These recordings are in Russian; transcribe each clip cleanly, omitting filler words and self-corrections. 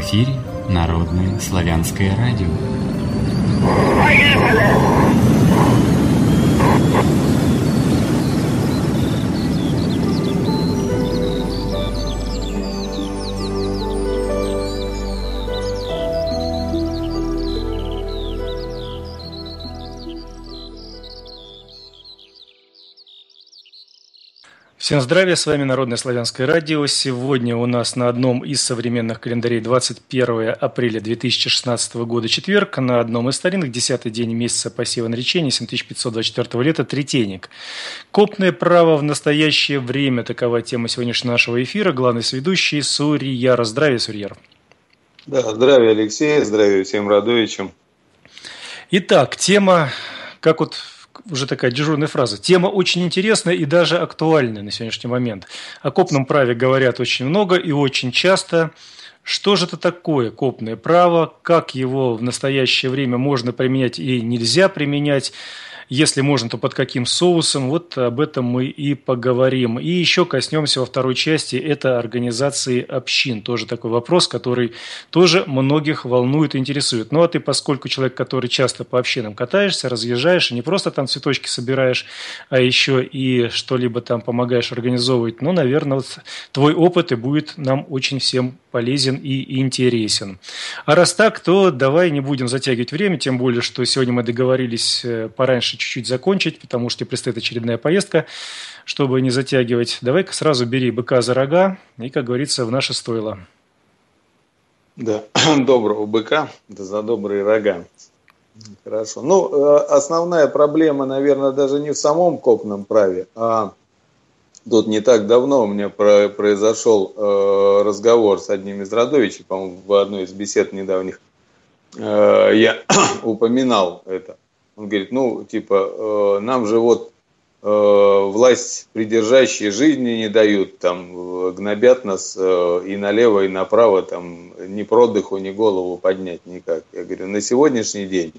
эфире Народное славянское радио. Всем здравия, с вами Народное славянское радио. Сегодня у нас на одном из современных календарей 21 апреля 2016 года четверг, на одном из старинных 10-й день месяца посева наречения 7524 лета Третейник. Копное право в настоящее время – такова тема сегодняшнего нашего эфира. Главный сведущий Сурьяр. Здравия, Сурьяр. Да, здравия, Алексей, здравия всем радовичам. Итак, тема, как вот уже такая дежурная фраза. Тема очень интересная и даже актуальная на сегодняшний момент. О копном праве говорят очень много и очень часто. Что же это такое копное право? Как его в настоящее время можно применять и нельзя применять? Если можно, то под каким соусом? Вот об этом мы и поговорим. И еще коснемся во второй части, это организации общин. Тоже такой вопрос, который тоже многих волнует и интересует. Ну а ты, поскольку человек, который часто по общинам катаешься, разъезжаешь, и не просто там цветочки собираешь, а еще и что-либо там помогаешь организовывать, ну, наверное, вот твой опыт и будет нам очень всем полезен и интересен. А раз так, то давай не будем затягивать время, тем более, что сегодня мы договорились пораньше чуть-чуть закончить, потому что тебе предстоит очередная поездка, чтобы не затягивать. Давай-ка сразу бери быка за рога и, как говорится, в наше стойло. Да, доброго быка, да за добрые рога. Хорошо. Ну, основная проблема, наверное, даже не в самом копном праве, а тут не так давно у меня произошел разговор с одним из родовичей, по-моему, в одной из бесед недавних я упоминал это. Он говорит, ну, типа, нам же вот власть придержащие жизни не дают, там, гнобят нас и налево, и направо, там, ни продыху, ни голову поднять никак. Я говорю, на сегодняшний день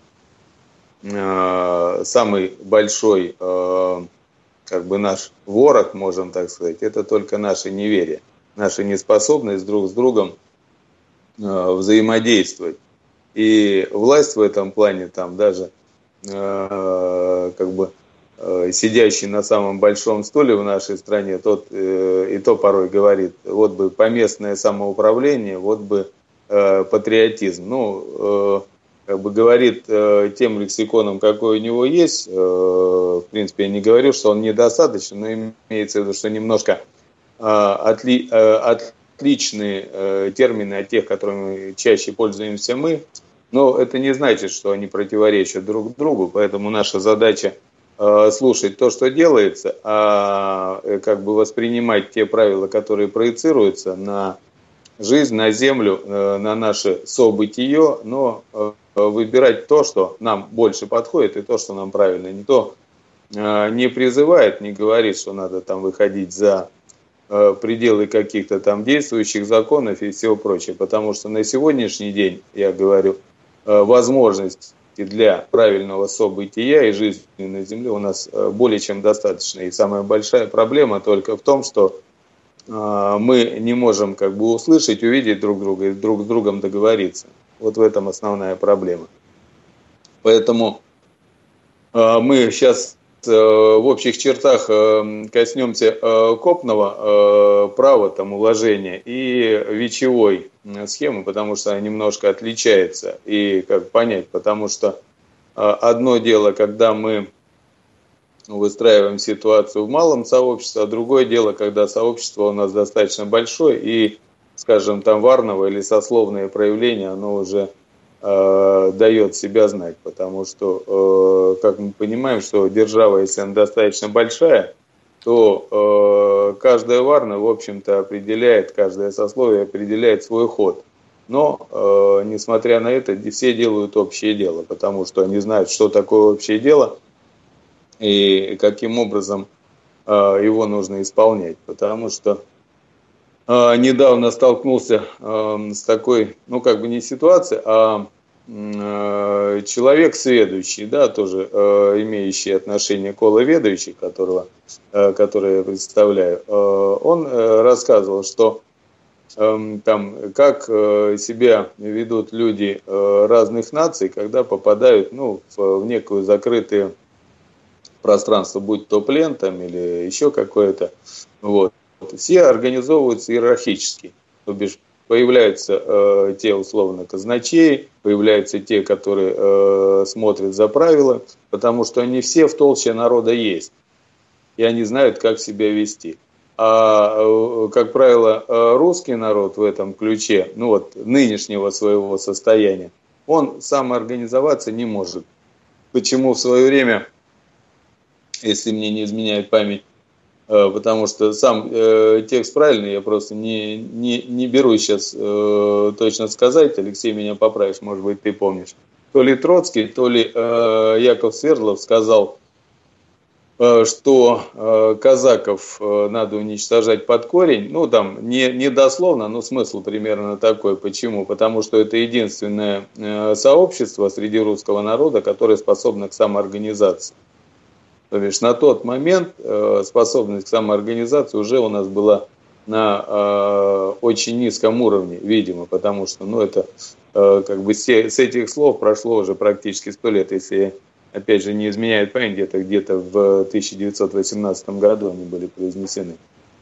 самый большой, как бы наш ворог, можем так сказать, это только наше неверие, наша неспособность друг с другом взаимодействовать. И власть в этом плане, там, даже как бы сидящий на самом большом стуле в нашей стране, тот и то порой говорит, вот бы поместное самоуправление, вот бы патриотизм. Ну, как бы говорит тем лексиконом, какой у него есть. В принципе, я не говорю, что он недостаточен, но имеется в виду, что немножко отличные термины от тех, которыми чаще пользуемся мы. Но это не значит, что они противоречат друг другу, поэтому наша задача слушать то, что делается, а как бы воспринимать те правила, которые проецируются на жизнь, на землю, на наше событие, но выбирать то, что нам больше подходит, и то, что нам правильно. Никто не призывает, не говорит, что надо там выходить за пределы каких-то там действующих законов и всего прочего, потому что на сегодняшний день, я говорю, возможности для правильного события и жизни на Земле у нас более чем достаточно. И самая большая проблема только в том, что мы не можем как бы услышать, увидеть друг друга и друг с другом договориться. Вот в этом основная проблема. Поэтому мы сейчас в общих чертах коснемся копного права, там, уложения и вечевой схемы, потому что она немножко отличается. И как понять, потому что одно дело, когда мы выстраиваем ситуацию в малом сообществе, а другое дело, когда сообщество у нас достаточно большое и, скажем, там варновое или сословное проявление, оно уже дает себя знать, потому что, как мы понимаем, что держава, если она достаточно большая, то каждая варна, в общем-то, определяет, каждое сословие определяет свой ход. Но, несмотря на это, все делают общее дело, потому что они знают, что такое общее дело и каким образом его нужно исполнять. Потому что недавно столкнулся с такой, ну, как бы не ситуацией, а человек сведущий, да, тоже имеющий отношение к который я представляю, он рассказывал, что там, как себя ведут люди разных наций, когда попадают в некую закрытое пространство, будь то плен там, или еще какое-то. Вот. Все организовываются иерархически. То бишь появляются те условно казначеи, появляются те, которые смотрят за правила, потому что они все в толще народа есть. И они знают, как себя вести. А, как правило, русский народ в этом ключе, нынешнего своего состояния, он самоорганизоваться не может. Почему в свое время, если мне не изменяет память, потому что сам текст правильный, я просто не берусь сейчас точно сказать, Алексей, меня поправишь, может быть, ты помнишь. То ли Троцкий, то ли Яков Свердлов сказал, что казаков надо уничтожать под корень. Не дословно, но смысл примерно такой. Почему? Потому что это единственное сообщество среди русского народа, которое способно к самоорганизации. То есть на тот момент способность к самоорганизации уже у нас была на очень низком уровне, видимо, потому что это с этих слов прошло уже практически 100 лет, если опять же не изменяет память, где-то в 1918 году они были произнесены.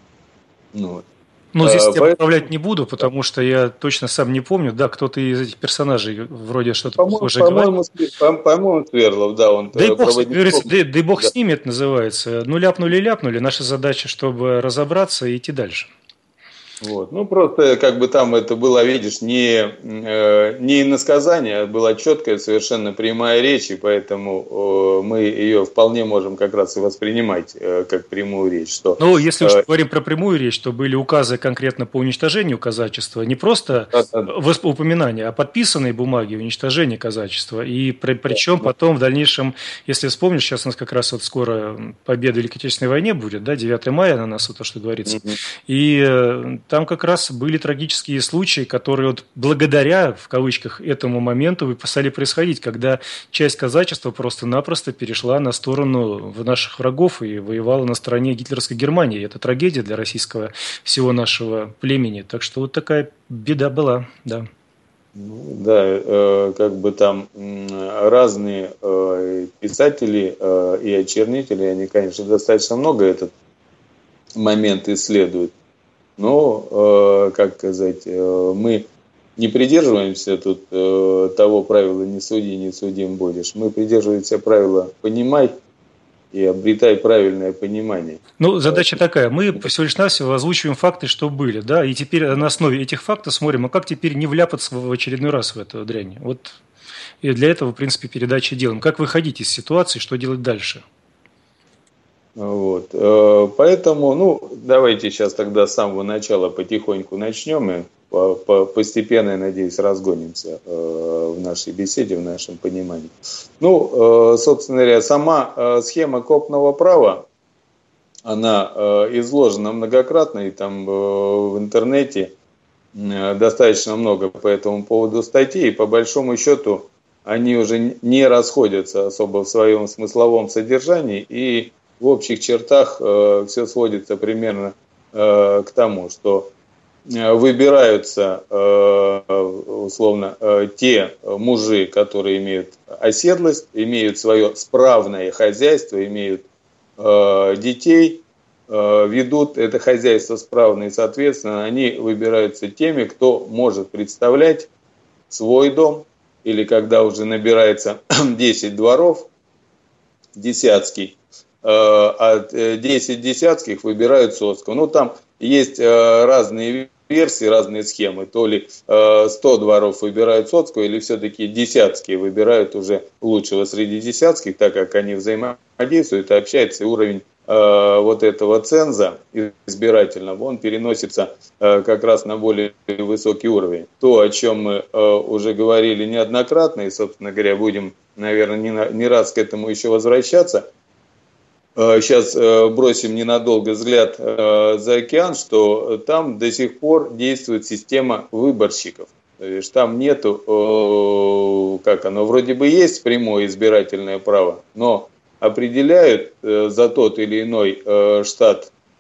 Здесь я поправлять не буду, потому что я точно сам не помню. Да, кто-то из этих персонажей вроде что-то похожее говорит. По-моему, Свердлов, да, он проводник. Дай бог с ними это называется. Ляпнули. Наша задача, чтобы разобраться и идти дальше. Просто там это было, видишь, не иносказание, а была четкая, совершенно прямая речь, и поэтому мы ее вполне можем как раз и воспринимать как прямую речь. Если уж говорим про прямую речь, то были указы конкретно по уничтожению казачества, не просто упоминания, а подписанные бумаги уничтожения казачества. И причем потом в дальнейшем, если вспомнишь, сейчас у нас как раз скоро победа в Великой Отечественной войне будет, да, 9 мая на нас, то, что говорится. И там как раз были трагические случаи, которые благодаря, в кавычках, этому моменту стали происходить, когда часть казачества просто-напросто перешла на сторону наших врагов и воевала на стороне гитлеровской Германии. Это трагедия для российского всего нашего племени. Так что такая беда была, да. Там разные писатели и очернители, они, конечно, достаточно много этот момент исследуют. Но, мы не придерживаемся тут того правила «не суди, не судим будешь». Мы придерживаемся правила «понимай и обретай правильное понимание». Задача такая. Мы всего лишь навсего озвучиваем факты, что были, да, и теперь на основе этих фактов смотрим, а как теперь не вляпаться в очередной раз в эту дрянь. И для этого, в принципе, передачи делаем. Как выходить из ситуации, что делать дальше? Поэтому, давайте сейчас тогда с самого начала потихоньку начнем и постепенно, я надеюсь, разгонимся в нашей беседе, в нашем понимании. Собственно говоря, сама схема копного права, она изложена многократно, и там в интернете достаточно много по этому поводу статей, и по большому счету они уже не расходятся особо в своем смысловом содержании, и в общих чертах все сводится примерно к тому, что выбираются условно те мужи, которые имеют оседлость, имеют свое справное хозяйство, имеют детей, ведут это хозяйство справно, и, соответственно, они выбираются теми, кто может представлять свой дом, или когда уже набирается 10 дворов, десятский, от 10 десятских выбирают соцкого. Там есть разные версии, разные схемы. То ли 100 дворов выбирают соцкого, или все-таки десятские выбирают уже лучшего среди десятских, так как они взаимодействуют и общаются, и уровень этого ценза избирательного, он переносится как раз на более высокий уровень. То, о чем мы уже говорили неоднократно, и, собственно говоря, будем, наверное, не раз к этому еще возвращаться. Сейчас бросим ненадолго взгляд за океан, что там до сих пор действует система выборщиков. То есть там нету, вроде бы есть прямое избирательное право, но определяют за тот или иной штат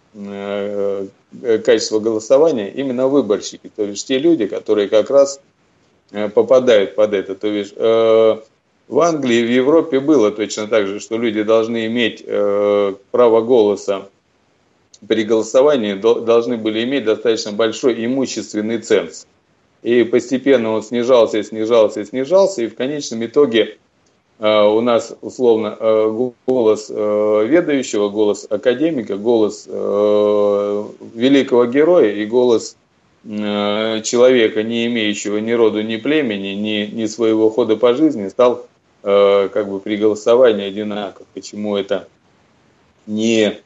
качества голосования именно выборщики, то есть те люди, которые как раз попадают под это. То есть в Англии, в Европе было точно так же, что люди должны иметь право голоса при голосовании, должны были иметь достаточно большой имущественный ценз. И постепенно он снижался, и в конечном итоге у нас условно голос ведающего, голос академика, голос великого героя и голос человека, не имеющего ни роду, ни племени, ни своего хода по жизни, стал как бы при голосовании одинаков. Почему это не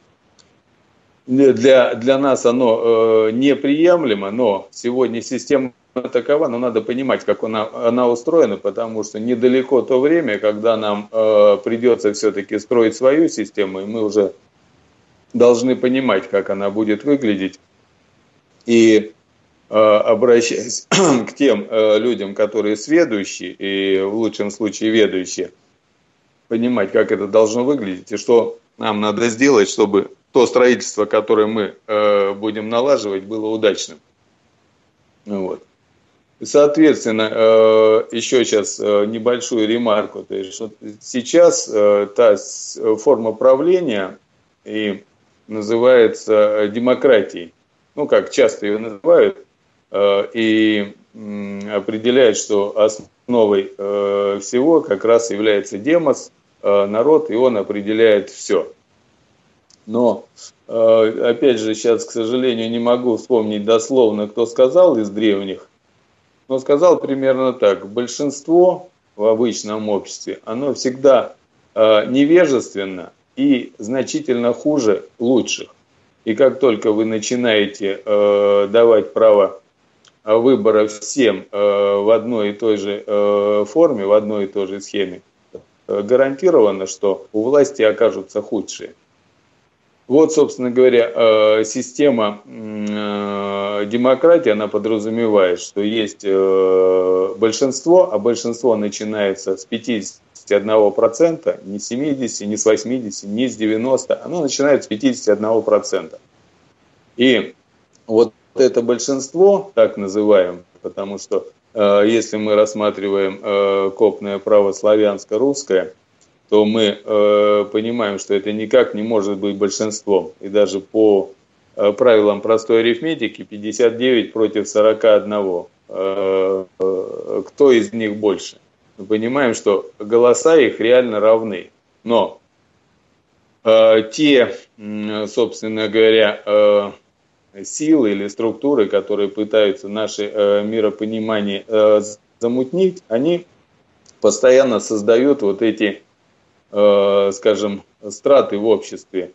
для нас оно неприемлемо, но сегодня система такова, но надо понимать, как она устроена, потому что недалеко то время, когда нам придется все-таки строить свою систему, и мы уже должны понимать, как она будет выглядеть. И обращаясь к тем людям, которые сведущие, и в лучшем случае ведущие, понимать, как это должно выглядеть, и что нам надо сделать, чтобы то строительство, которое мы будем налаживать, было удачным. Вот. Соответственно, еще сейчас небольшую ремарку. То есть, вот сейчас та форма правления и называется демократией. Ну, как часто ее называют, и определяют, что основой всего как раз является демос, народ, и он определяет все. Но, опять же, сейчас, к сожалению, не могу вспомнить дословно, кто сказал из древних, но сказал примерно так: большинство в обычном обществе, оно всегда невежественно и значительно хуже лучших. И как только вы начинаете давать право выбора всем в одной и той же форме, в одной и той же схеме, гарантированно, что у власти окажутся худшие. Вот, собственно говоря, система демократии, она подразумевает, что есть большинство, а большинство начинается с 51%, не с 70%, не с 80%, не с 90%, оно начинается с 51%. И вот это большинство, так называем, потому что если мы рассматриваем копное право славянско-русское, то мы понимаем, что это никак не может быть большинством. И даже по правилам простой арифметики 59 против 41. Кто из них больше? Мы понимаем, что голоса их реально равны. Но те, собственно говоря, силы или структуры, которые пытаются наше миропонимание замутнить, они постоянно создают вот эти, скажем, страты в обществе,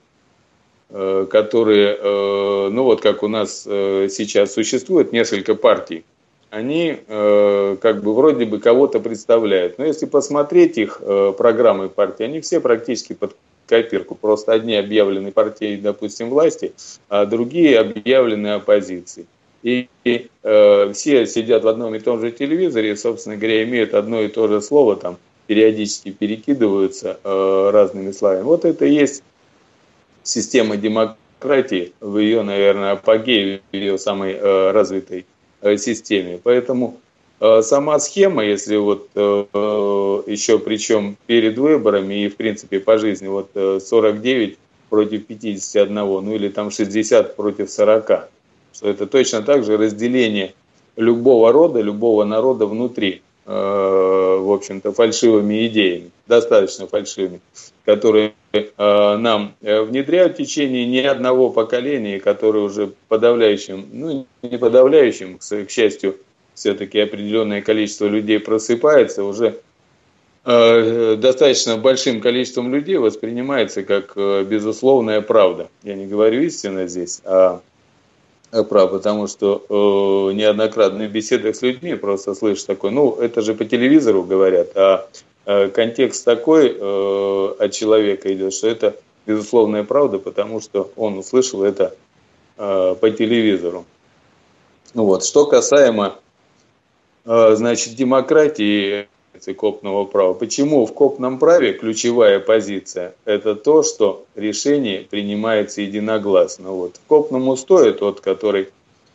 которые, ну вот как у нас сейчас существует несколько партий, они как бы вроде бы кого-то представляют. Но если посмотреть их программы партий, они все практически под копирку. Просто одни объявлены партией, допустим, власти, а другие объявлены оппозицией. И все сидят в одном и том же телевизоре и, собственно говоря, имеют одно и то же слово, там периодически перекидываются разными словами. Вот это и есть система демократии в ее, наверное, апогее, в ее самой развитой системе. Поэтому сама схема, если вот еще причем перед выборами и в принципе по жизни, вот 49 против 51, ну или там 60 против 40, что это точно так же разделение любого рода, любого народа внутри, в общем-то, фальшивыми идеями, достаточно фальшивыми, которые нам внедряют в течение ни одного поколения, которые уже подавляющим, ну не подавляющим, к счастью, все-таки определенное количество людей просыпается, уже достаточно большим количеством людей воспринимается как безусловная правда. Я не говорю истина здесь, а правда, потому что неоднократно в беседах с людьми просто слышишь такое, ну это же по телевизору говорят, а контекст такой от человека идет, что это безусловная правда, потому что он услышал это по телевизору. Вот. Что касаемо, значит, демократии, копного права. Почему в копном праве ключевая позиция – это то, что решение принимается единогласно. Вот. В копном устое, тот, который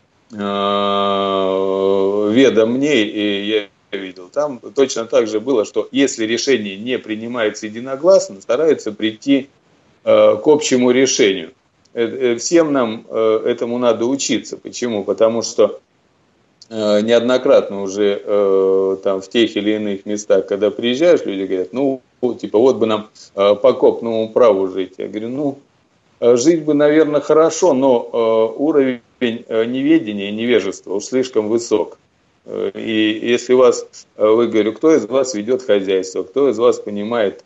ведом мне, и я видел, там точно так же было, что если решение не принимается единогласно, стараются прийти к общему решению. Всем нам этому надо учиться. Почему? Потому что неоднократно уже там в тех или иных местах, когда приезжаешь, люди говорят, ну, типа, вот бы нам по копному праву жить. Я говорю, жить бы, наверное, хорошо, но уровень неведения и невежества уж слишком высок. И если вы говорю, кто из вас ведет хозяйство, кто из вас понимает,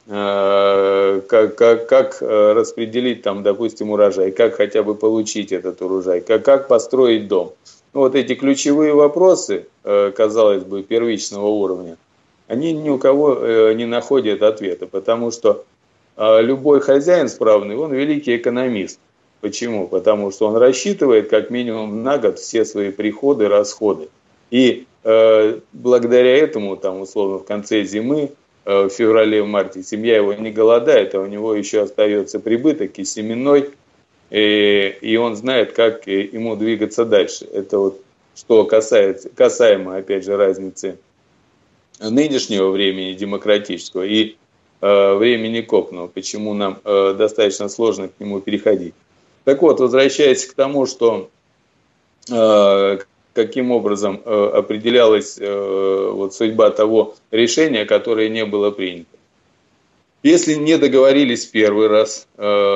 как распределить там, допустим, урожай, как хотя бы получить этот урожай, как построить дом. Вот эти ключевые вопросы, казалось бы, первичного уровня, они ни у кого не находят ответа, потому что любой хозяин справный, он великий экономист. Почему? Потому что он рассчитывает как минимум на год все свои приходы, расходы. И благодаря этому, там, условно, в конце зимы, в феврале, в марте, семья его не голодает, а у него еще остается прибыток и семенной, и он знает, как ему двигаться дальше. Это вот что касаемо, опять же, разницы нынешнего времени демократического и времени копного, почему нам достаточно сложно к нему переходить. Так вот, возвращаясь к тому, что каким образом определялась вот судьба того решения, которое не было принято. Если не договорились в первый раз,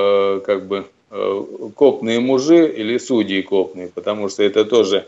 копные мужи или судьи копные, потому что это тоже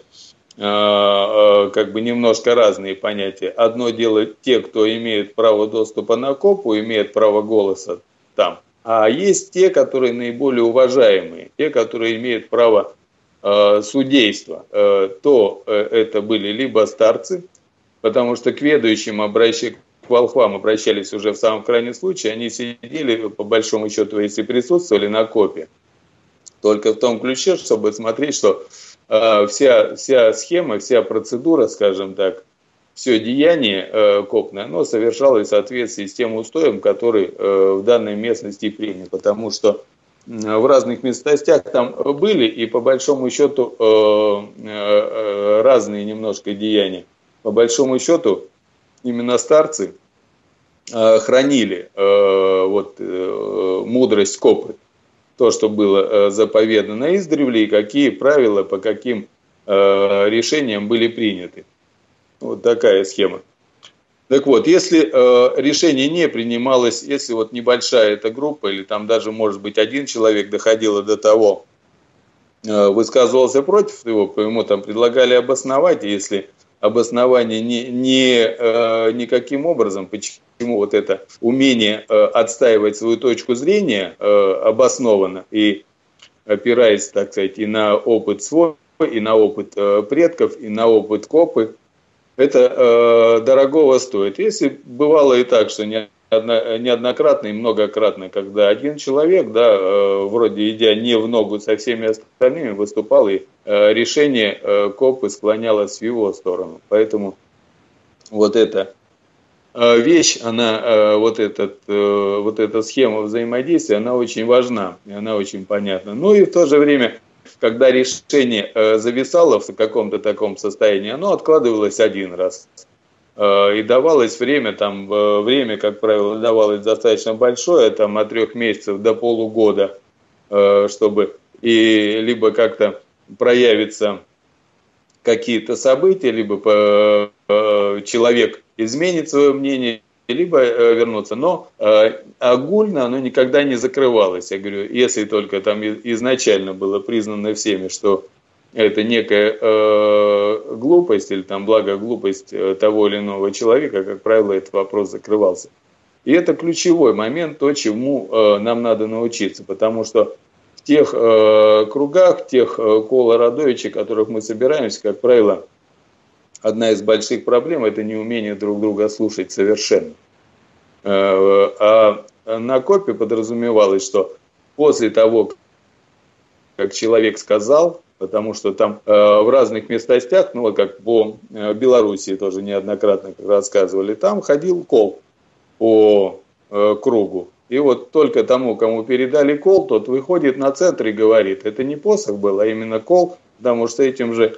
немножко разные понятия. Одно дело те, кто имеет право доступа на копу, имеет право голоса там, а есть те, которые наиболее уважаемые, те, которые имеют право судейства, то это были либо старцы, потому что к ведущим к волхвам обращались уже в самом крайнем случае, они сидели, по большому счету, если присутствовали на копе, только в том ключе, чтобы смотреть, что вся схема, вся процедура, скажем так, все деяние копное, оно совершалось в соответствии с тем устоем, который в данной местности принят, потому что в разных местностях там были, и по большому счету разные немножко деяния. По большому счету именно старцы хранили мудрость копы, то, что было заповедано издревле, и какие правила по каким решениям были приняты. Вот такая схема. Так вот, если решение не принималось, если вот небольшая эта группа, или там даже, может быть, один человек доходило до того, высказывался против его, ему там предлагали обосновать, и если обоснование никаким образом, почему вот это умение отстаивать свою точку зрения обоснованно, и опираясь, так сказать, и на опыт свой, и на опыт предков, и на опыт копы, это дорогого стоит. Если бывало и так, что неоднократно и многократно, когда один человек, вроде идя не в ногу со всеми остальными, выступал, и решение копы склонялось в его сторону. Поэтому вот эта вещь, эта схема взаимодействия, она очень важна, и она очень понятна. Ну и в то же время, когда решение зависало в каком-то таком состоянии, оно откладывалось один раз. И давалось время, как правило, давалось достаточно большое, там от 3 месяцев до полугода, чтобы либо как-то проявятся какие-то события, либо человек изменит свое мнение, либо вернуться. Но огульно оно никогда не закрывалось. Я говорю, если только там изначально было признано всеми, что это некая глупость или там благоглупость того или иного человека, как правило, этот вопрос закрывался. И это ключевой момент, то, чему нам надо научиться, потому что в тех кругах, тех коло-родовичей, в которых мы собираемся, как правило, одна из больших проблем – это неумение друг друга слушать совершенно. А на копе подразумевалось, что после того, как человек сказал, потому что там в разных местностях, ну, вот как по Белоруссии тоже неоднократно рассказывали, там ходил кол по кругу. И вот только тому, кому передали кол, тот выходит на центр и говорит, это не посох был, а именно кол, потому что этим же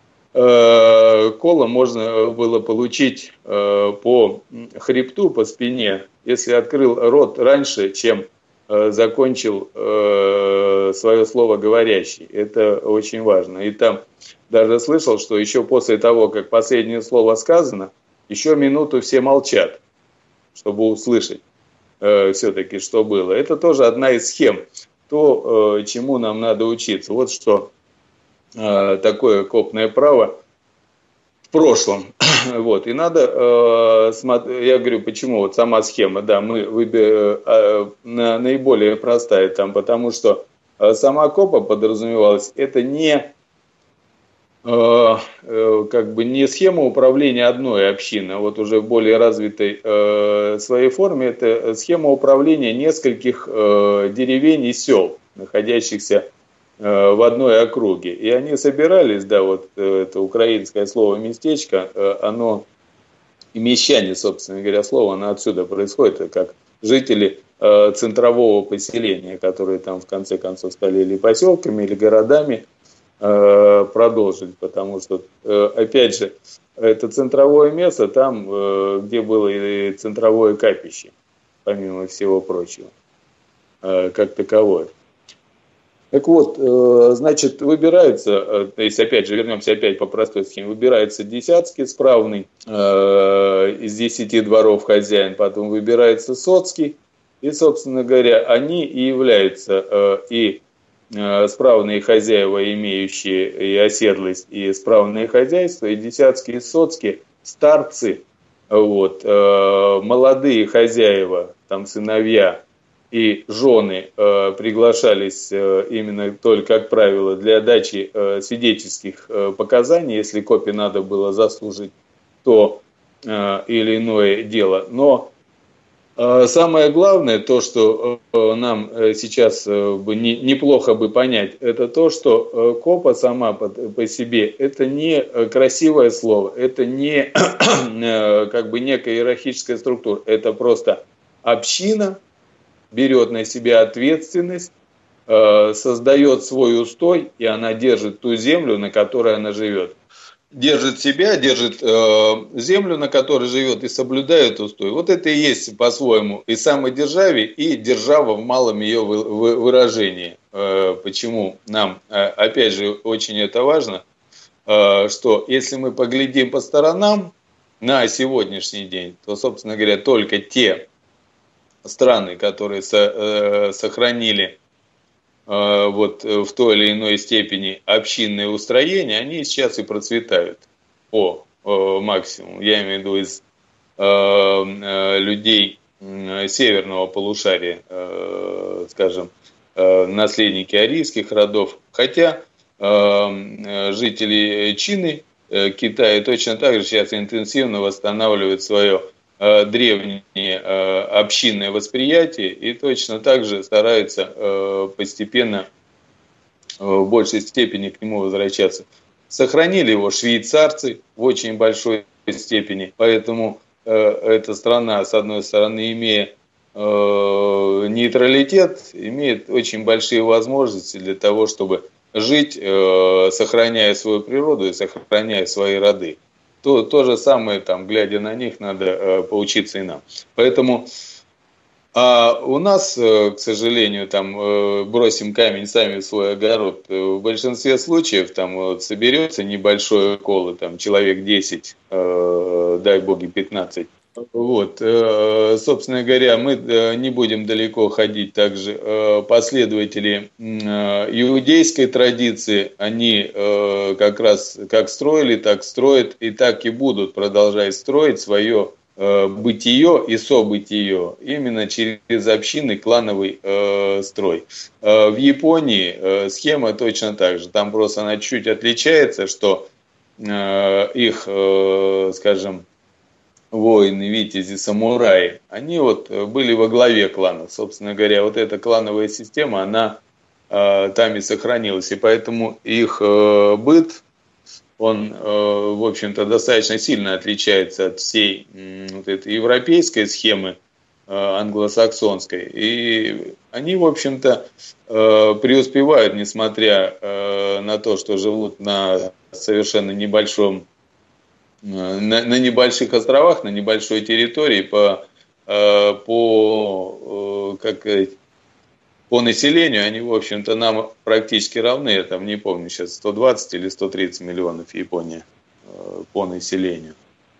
колом можно было получить по хребту, по спине, если открыл рот раньше, чем закончил свое слово говорящий. Это очень важно. И там даже слышал, что еще после того, как последнее слово сказано, еще минуту все молчат, чтобы услышать все-таки, что было. Это тоже одна из схем, то, чему нам надо учиться. Вот что такое копное право в прошлом. Вот. И надо, я говорю, почему вот сама схема, да, мы наиболее простая там, потому что сама копа подразумевалась, это не как бы не схема управления одной общины, а вот уже в более развитой своей форме, это схема управления нескольких деревень и сел, находящихся в одной округе. И они собирались, да, вот это украинское слово местечко, оно, и мещане, собственно говоря, слово, оно отсюда происходит, это как жители центрового поселения, которые там в конце концов стали или поселками, или городами, продолжить, потому что, опять же, это центровое место, там, где было и центровое капище, помимо всего прочего, как таковое. Так вот, значит, выбирается, то есть, опять же, вернемся опять по простой схеме, выбирается десятский справный, из 10 дворов хозяин, потом выбирается соцкий, и, собственно говоря, они и являются и справные хозяева, имеющие и оседлость, и справные хозяйства, и десятские, и соцкие, старцы, вот, молодые хозяева, там сыновья и жены приглашались именно только, как правило, для дачи свидетельских показаний, если копе надо было заслужить то или иное дело. Но самое главное, то, что нам сейчас неплохо бы понять, это то, что копа сама по себе, это не красивое слово, это не как бы некая иерархическая структура, это просто община берет на себя ответственность, создает свой устой, и она держит ту землю, на которой она живет. Держит себя, держит землю, на которой живет, и соблюдает устой. Вот это и есть по-своему и самодержавие, и держава в малом ее выражении. Почему нам, опять же, очень это важно, что если мы поглядим по сторонам на сегодняшний день, то, собственно говоря, только те страны, которые сохранили вот в той или иной степени общинные устроения, они сейчас и процветают по максимуму. Я имею в виду из людей северного полушария, скажем, наследники арийских родов. Хотя жители Чины, Китая точно так же сейчас интенсивно восстанавливают свое древнее общинное восприятие и точно так же стараются постепенно в большей степени к нему возвращаться. Сохранили его швейцарцы в очень большой степени, поэтому эта страна, с одной стороны, имея нейтралитет, имеет очень большие возможности для того, чтобы жить, сохраняя свою природу и сохраняя свои роды. То же самое, там, глядя на них, надо поучиться и нам. Поэтому у нас, к сожалению, там, бросим камень сами в свой огород. В большинстве случаев там вот, соберется небольшое коло, там, человек 10, дай боги 15. Вот, собственно говоря, мы не будем далеко ходить. Также последователи иудейской традиции, они как раз как строили, так строят и так и будут продолжать строить свое бытие и событие именно через общинный клановый строй. В Японии схема точно так же. Там просто она чуть отличается, что их, скажем, воины, витязи, самураи, они вот были во главе клана. Собственно говоря, вот эта клановая система, она там и сохранилось. И поэтому их быт, он, в общем-то, достаточно сильно отличается от всей вот этой европейской схемы, англосаксонской. И они, в общем-то, преуспевают, несмотря на то, что живут на совершенно небольшом, на небольших островах, на небольшой территории по населению они, в общем-то, нам практически равны. Я там не помню сейчас, 120 или 130 миллионов Япония по населению.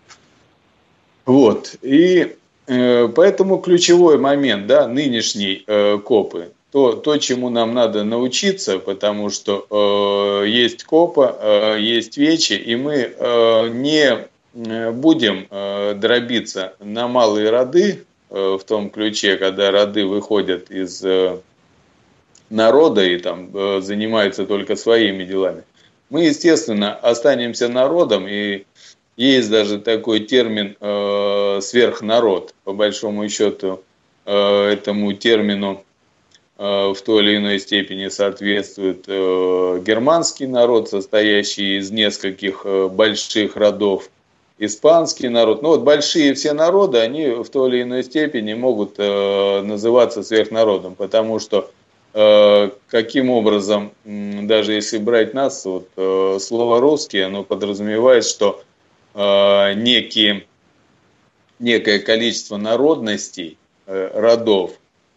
Вот. И поэтому ключевой момент, да, нынешней копы, то, чему нам надо научиться, потому что есть копа, есть вечи, и мы не будем дробиться на малые роды в том ключе, когда роды выходят из народа и там занимаются только своими делами. Мы, естественно, останемся народом, и есть даже такой термин сверхнарод. По большому счету этому термину в той или иной степени соответствует германский народ, состоящий из нескольких больших родов, испанский народ. Ну вот большие все народы, они в той или иной степени могут называться сверхнародом, потому что каким образом, даже если брать нас, вот, слово «русский», оно подразумевает, что некое количество народностей, родов,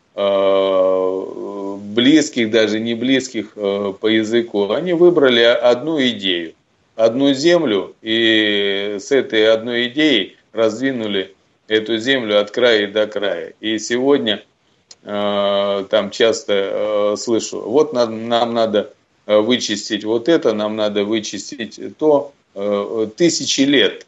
близких, даже не близких по языку, они выбрали одну идею, одну землю, и с этой одной идеей раздвинули эту землю от края до края. И сегодня там часто слышу, вот нам надо вычистить вот это, нам надо вычистить то. Тысячи лет,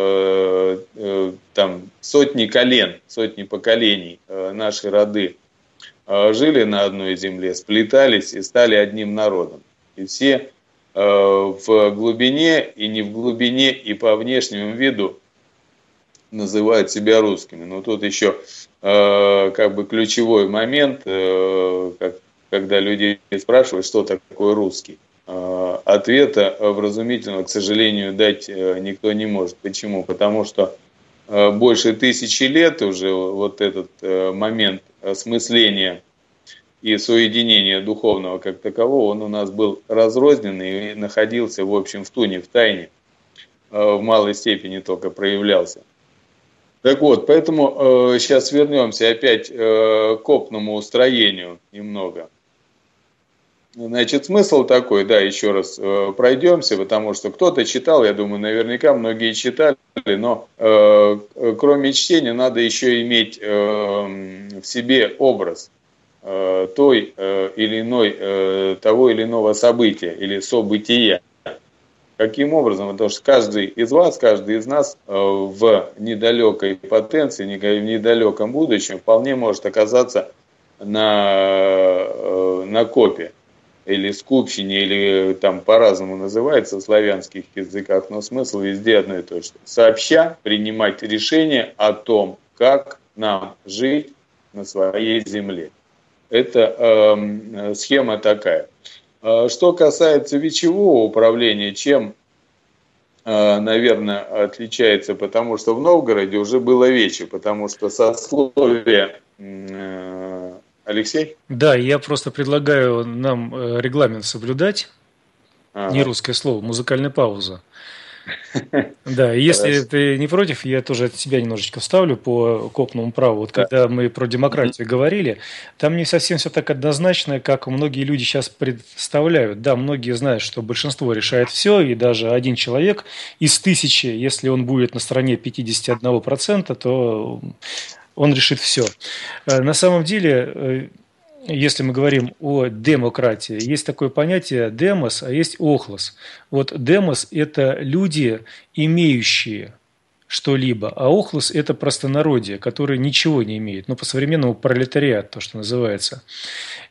там сотни колен, сотни поколений наши роды жили на одной земле, сплетались и стали одним народом. И все в глубине и не в глубине и по внешнему виду называют себя русскими. Но тут еще как бы ключевой момент, когда люди спрашивают, что такое русский. Ответа вразумительного, к сожалению, дать никто не может. Почему? Потому что больше 1000 лет уже вот этот момент осмысления и соединения духовного как такового, он у нас был разрозненный и находился, в общем, в туне, в тайне, в малой степени только проявлялся. Так вот, поэтому сейчас вернемся опять к копному строению немного. Значит, смысл такой, да, еще раз пройдемся, потому что кто-то читал, я думаю, наверняка многие читали, но кроме чтения надо еще иметь в себе образ того или иного события или события. Каким образом? Потому что каждый из вас, каждый из нас в недалекой потенции, в недалеком будущем вполне может оказаться на копе или скупщине, или там по-разному называется в славянских языках, но смысл везде одно и то же. Сообща принимать решение о том, как нам жить на своей земле. Это схема такая. Что касается вечевого управления, чем, наверное, отличается, потому что в Новгороде уже было вече, потому что сословие... Алексей? Да, я просто предлагаю нам регламент соблюдать, не русское слово, музыкальная пауза. Да, и если ты не против, я тоже от себя немножечко вставлю по копному праву. Вот когда мы про демократию говорили, там не совсем все так однозначно, как многие люди сейчас представляют. Да, многие знают, что большинство решает все, и даже один человек из 1000, если он будет на стороне 51%, то он решит все. На самом деле, если мы говорим о демократии, есть такое понятие демос, а есть охлос. Вот демос – это люди, имеющие что-либо, а охлос – это простонародье, которое ничего не имеет. Ну, по-современному пролетариат, то, что называется.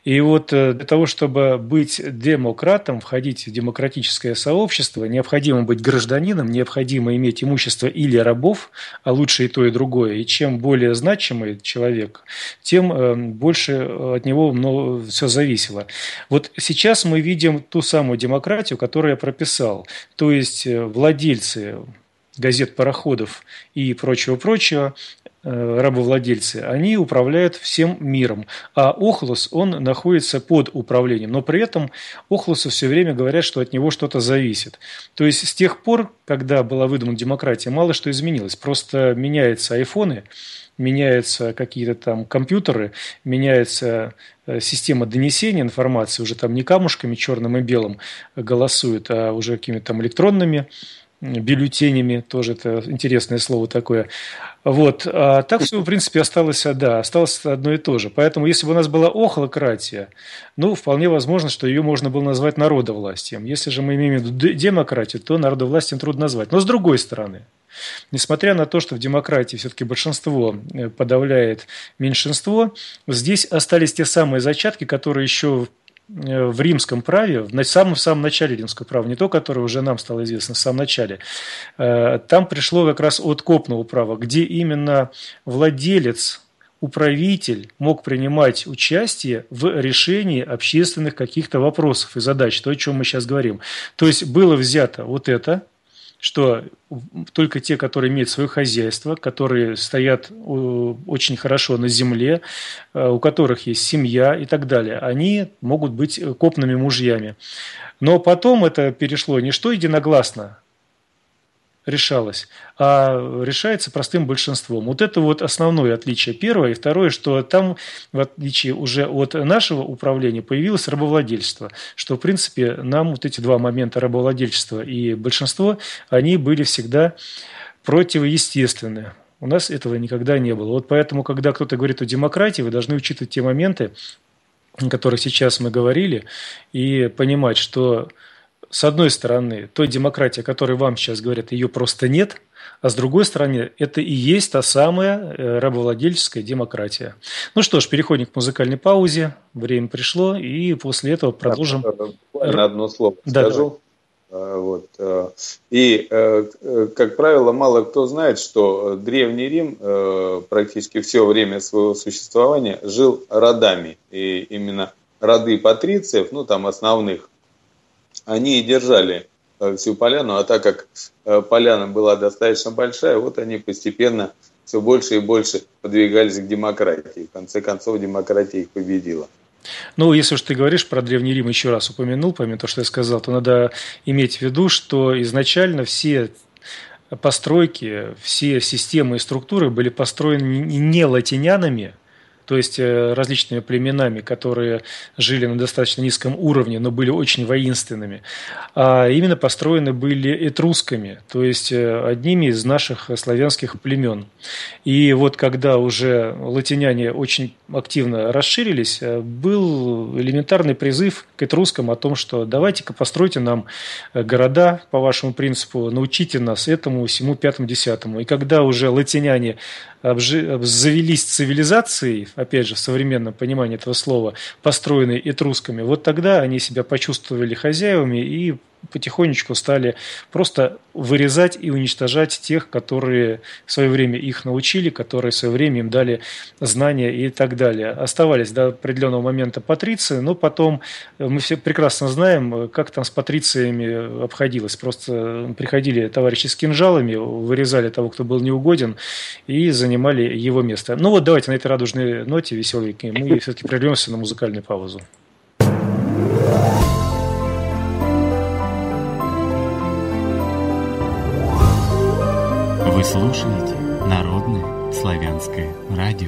И вот для того, чтобы быть демократом, входить в демократическое сообщество, необходимо быть гражданином, необходимо иметь имущество или рабов, а лучше и то, и другое. И чем более значимый человек, тем больше от него все зависело. Вот сейчас мы видим ту самую демократию, которую я прописал. То есть владельцы газет, пароходов и прочего-прочего, рабовладельцы, они управляют всем миром, а Охлус, он находится под управлением, но при этом Охлусу все время говорят, что от него что-то зависит. То есть с тех пор, когда была выдумана демократия, мало что изменилось, просто меняются айфоны, меняются какие-то там компьютеры, меняется система донесения информации, уже там не камушками черным и белым голосуют, а уже какими-то там электронными бюллетенями, тоже это интересное слово такое. Вот. А так все, в принципе, осталось одно и то же. Поэтому, если бы у нас была охлократия, вполне возможно, что ее можно было назвать народовластием. Если же мы имеем в виду демократию, то народовластием трудно назвать. Но с другой стороны, несмотря на то, что в демократии все-таки большинство подавляет меньшинство, здесь остались те самые зачатки, которые еще в римском праве, в самом начале римского права, не то, которое уже нам стало известно, в самом начале, там пришло как раз от копного права, где именно владелец, управитель мог принимать участие в решении общественных каких-то вопросов и задач, то, о чем мы сейчас говорим. То есть было взято вот это, что только те, которые имеют свое хозяйство, которые стоят очень хорошо на земле, у которых есть семья и так далее, они могут быть копными мужьями. Но потом это перешло не что единогласно решалось, а решается простым большинством. Вот это вот основное отличие первое. И второе, что там, в отличие уже от нашего управления, появилось рабовладельчество. Что, в принципе, нам вот эти два момента, рабовладельчество и большинство, они были всегда противоестественны. У нас этого никогда не было. Вот поэтому, когда кто-то говорит о демократии, вы должны учитывать те моменты, о которых сейчас мы говорили, и понимать, что с одной стороны, той демократии, о которой вам сейчас говорят, ее просто нет, а с другой стороны, это и есть та самая рабовладельческая демократия. Ну что ж, переходим к музыкальной паузе. Время пришло, и после этого продолжим. Буквально одно слово скажу. Вот. И, как правило, мало кто знает, что Древний Рим практически все время своего существования жил родами. И именно роды патрициев, там основных, они и держали всю поляну, а так как поляна была достаточно большая, вот они постепенно все больше и больше подвигались к демократии. В конце концов, демократия их победила. Если уж ты говоришь про Древний Рим, еще раз упомянул, помимо того, что я сказал, то надо иметь в виду, что изначально все постройки, все системы и структуры были построены не латинянами, то есть различными племенами, которые жили на достаточно низком уровне, но были очень воинственными, а именно построены были этрусками, то есть одними из наших славянских племен. И вот когда уже латиняне очень активно расширились, был элементарный призыв к этрускам о том, что давайте-ка постройте нам города по вашему принципу, научите нас этому, всему, пятому, десятому. И когда уже латиняне обзавелись цивилизацией, опять же, в современном понимании этого слова, построенной этрусками, вот тогда они себя почувствовали хозяевами и потихонечку стали просто вырезать и уничтожать тех, которые в свое время их научили, которые в свое время им дали знания и так далее. Оставались до определенного момента патриции, но потом мы все прекрасно знаем, как там с патрициями обходилось. Просто приходили товарищи с кинжалами, вырезали того, кто был неугоден, и занимали его место. Давайте на этой радужной ноте веселенькой мы все-таки прервемся на музыкальную паузу. Вы слушаете Народное славянское радио.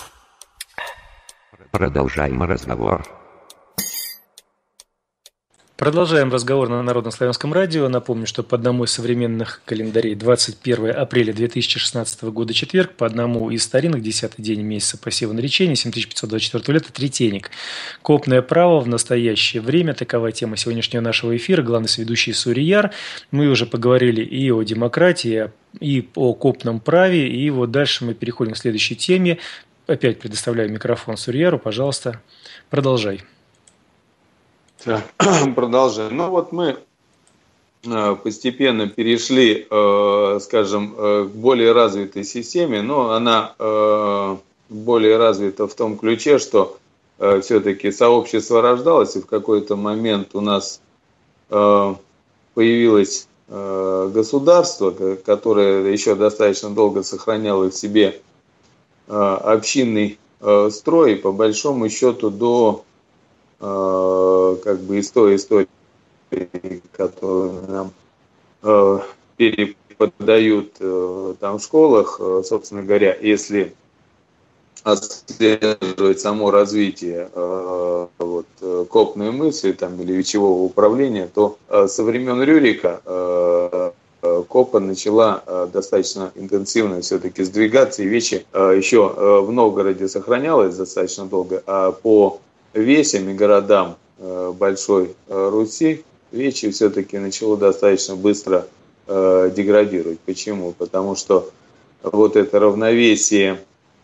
Продолжаем разговор. Продолжаем разговор на Народном славянском радио. Напомню, что по одному из современных календарей 21 апреля 2016 года четверг, по одному из старинных 10-й день месяца посева наречения 7524 лета третейник. Копное право в настоящее время. Такова тема сегодняшнего нашего эфира. Главный соведущий Сурияр. Мы уже поговорили и о демократии, и о копном праве. И вот дальше мы переходим к следующей теме. Опять предоставляю микрофон Сурияру. Пожалуйста, продолжай. Так, продолжаем. Ну вот мы постепенно перешли, скажем, к более развитой системе, но она более развита в том ключе, что все-таки сообщество рождалось, и в какой-то момент у нас появилось государство, которое еще достаточно долго сохраняло в себе общинный строй, и по большому счету до как бы из той истории, которую нам переподают там в школах, собственно говоря, если отслеживать само развитие вот, копной мысли там, или вечевого управления, то со времен Рюрика копа начала достаточно интенсивно все-таки сдвигаться, и вече еще в Новгороде сохранялось достаточно долго, а по весям и городам Большой Руси вече все-таки начало достаточно быстро деградировать. Почему? Потому что вот это равновесие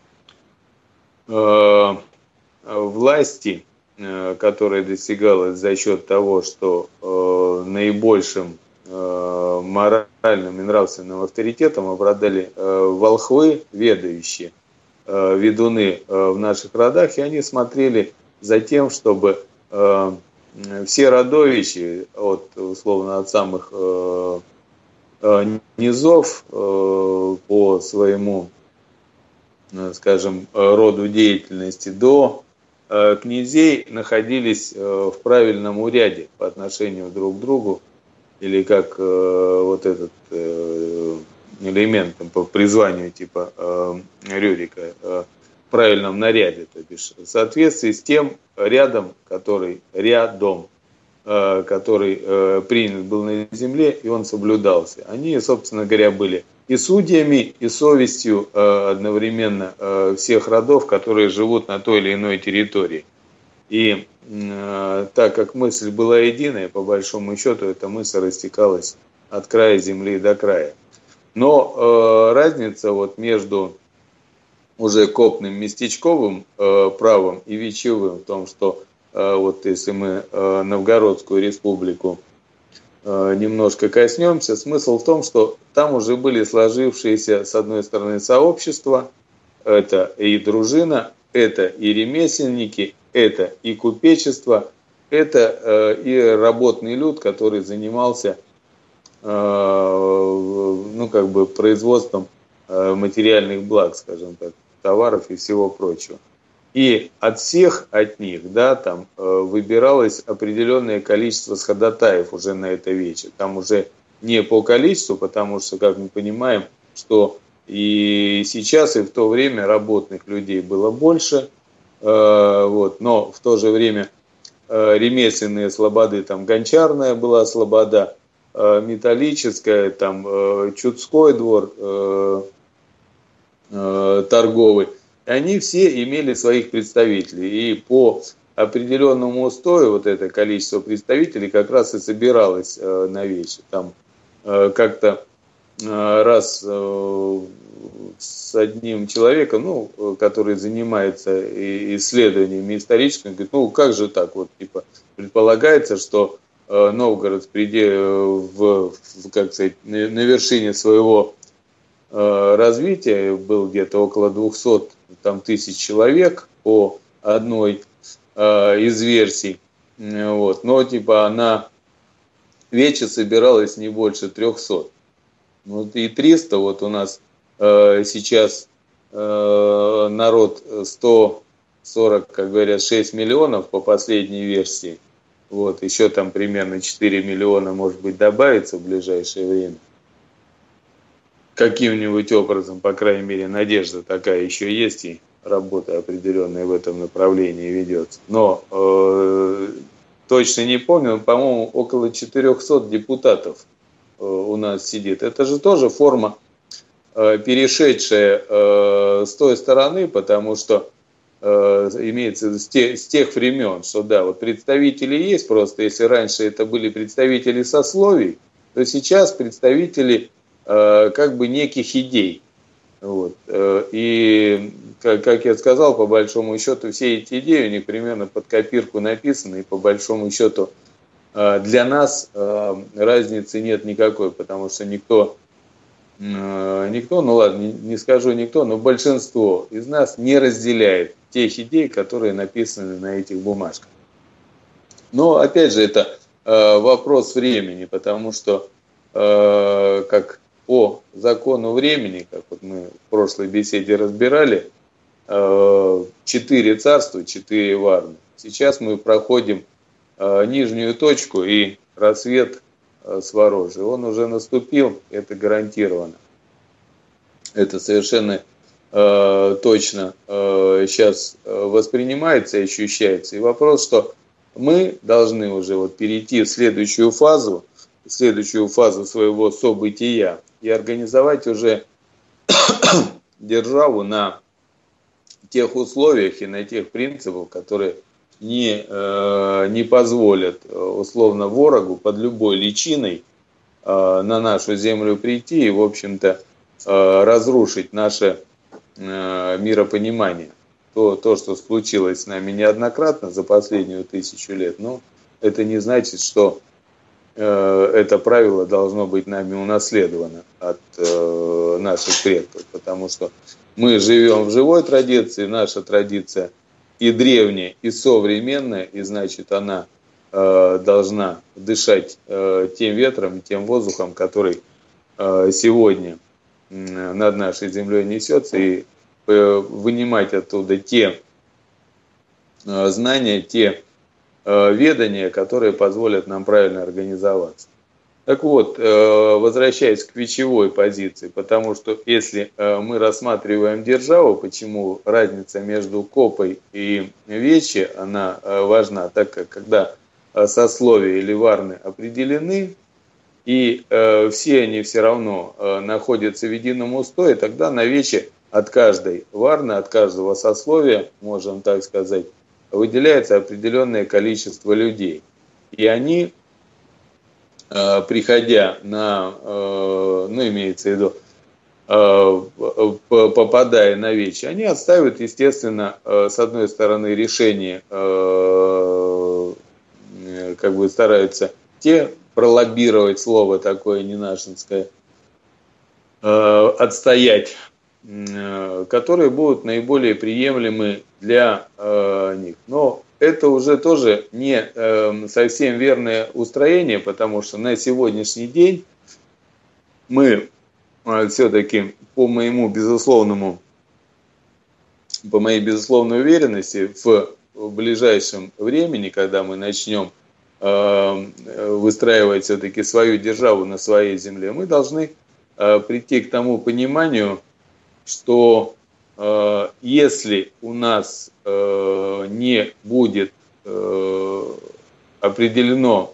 власти, которое достигалось за счет того, что наибольшим моральным и нравственным авторитетом обладали волхвы, ведающие, ведуны в наших родах, и они смотрели за тем, чтобы все родовичи, условно, от самых низов по своему, скажем, роду деятельности до князей находились в правильном уряде по отношению друг к другу, или как вот этот элемент по призванию типа Рюрика, в правильном наряде, то бишь в соответствии с тем рядом, который принят был на земле, и он соблюдался. Они, собственно говоря, были и судьями, и совестью одновременно всех родов, которые живут на той или иной территории. И так как мысль была единая, по большому счету, эта мысль растекалась от края земли до края. Но разница вот между уже копным местечковым правом и вечевым в том, что вот если мы Новгородскую республику немножко коснемся, смысл в том, что там уже были сложившиеся, с одной стороны, сообщества, это и дружина, это и ремесленники, это и купечество, это и работный люд, который занимался производством материальных благ, скажем так, товаров и всего прочего. И от всех от них, да, там выбиралось определенное количество сходотаев уже на это вече. Там уже не по количеству, потому что, как мы понимаем, что и сейчас, и в то время работных людей было больше, но в то же время ремесленные слободы, там гончарная была слобода, металлическая, там Чудской двор, торговый, они все имели своих представителей, и по определенному устою вот это количество представителей как раз и собиралось на вече. Там как-то раз с одним человеком, который занимается исследованиями историческими, говорит, как же так, вот типа предполагается, что Новгород на вершине своего развития был где-то около 200 тысяч человек по одной из версий, но типа она вече собиралась не больше 300. И 300, вот у нас сейчас народ 140, как говорят, 6 миллионов по последней версии. Еще там примерно 4 миллиона, может быть, добавится в ближайшее время. Каким-нибудь образом, по крайней мере, надежда такая еще есть, и работа определенная в этом направлении ведется. Но точно не помню, по-моему, около 400 депутатов у нас сидит. Это же тоже форма, перешедшая с той стороны, потому что имеется с тех времен, что да, вот представители есть, просто если раньше это были представители сословий, то сейчас представители как бы неких идей. Вот. И, как я сказал, по большому счету, все эти идеи у них примерно под копирку написаны, и по большому счету для нас разницы нет никакой, потому что никто, ну ладно, не скажу никто, но большинство из нас не разделяет тех идей, которые написаны на этих бумажках. Но, опять же, это вопрос времени, потому что, как по закону времени, как вот мы в прошлой беседе разбирали, 4 царства, 4 варны. Сейчас мы проходим нижнюю точку, и рассвет Сворожий. Он уже наступил, это гарантированно. Это совершенно точно сейчас воспринимается и ощущается. И вопрос, что мы должны уже вот перейти в следующую фазу своего события и организовать уже державу на тех условиях и на тех принципах, которые не позволят условно ворогу под любой личиной на нашу землю прийти и, в общем-то, разрушить наше миропонимание. То, что случилось с нами неоднократно за последнюю 1000 лет, но это не значит, что это правило должно быть нами унаследовано от наших предков, потому что мы живем в живой традиции, наша традиция и древняя, и современная, и значит она должна дышать тем ветром и тем воздухом, который сегодня над нашей землей несется, и вынимать оттуда те знания, те ведания, которые позволят нам правильно организоваться. Так вот, возвращаясь к вечевой позиции, потому что если мы рассматриваем державу, почему разница между копой и вече, она важна, так как когда сословия или варны определены, и все они все равно находятся в едином устое, тогда на вече от каждой варны, от каждого сословия, можем так сказать, выделяется определенное количество людей. И они, приходя на, ну, имеется в виду, попадая на вече, они отстаивают, естественно, с одной стороны решение, как бы стараются те пролоббировать слово такое ненашинское, отстоять, которые будут наиболее приемлемы для них. Но это уже тоже не совсем верное устроение, потому что на сегодняшний день мы все-таки по моей безусловной уверенности в ближайшем времени, когда мы начнем выстраивать все-таки свою державу на своей земле, мы должны прийти к тому пониманию, что если у нас не будет определено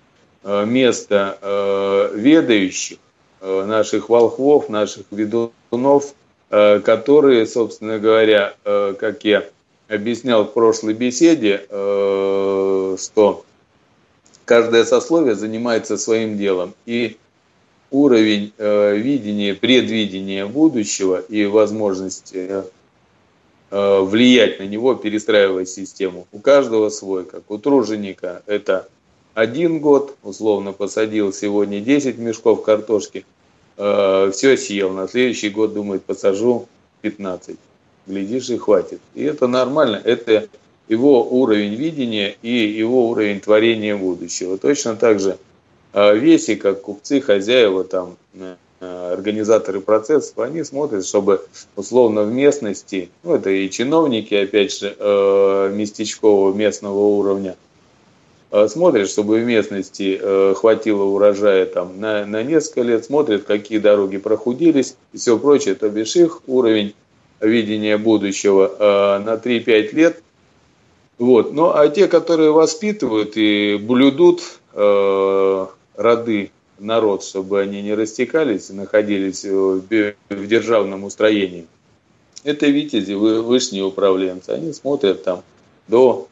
место ведающих, наших волхвов, наших ведунов, которые, собственно говоря, как я объяснял в прошлой беседе, что каждое сословие занимается своим делом, и уровень видения, предвидения будущего и возможность влиять на него, перестраивать систему. У каждого свой, как у труженика это 1 год, условно посадил сегодня 10 мешков картошки, все съел, на следующий год думает, посажу 15. Глядишь, и хватит. И это нормально, это его уровень видения и его уровень творения будущего. Точно так же веси, как купцы, хозяева, там, организаторы процессов, они смотрят, чтобы условно в местности, ну это и чиновники, опять же, местечкового, местного уровня, смотрят, чтобы в местности хватило урожая там, на несколько лет, смотрят, какие дороги прохудились и все прочее, то бишь их уровень видения будущего на 3-5 лет Вот. Ну, а те, которые воспитывают и блюдут роды, народ, чтобы они не растекались и находились в державном устроении, это витязи, высшие управленцы. Они смотрят там до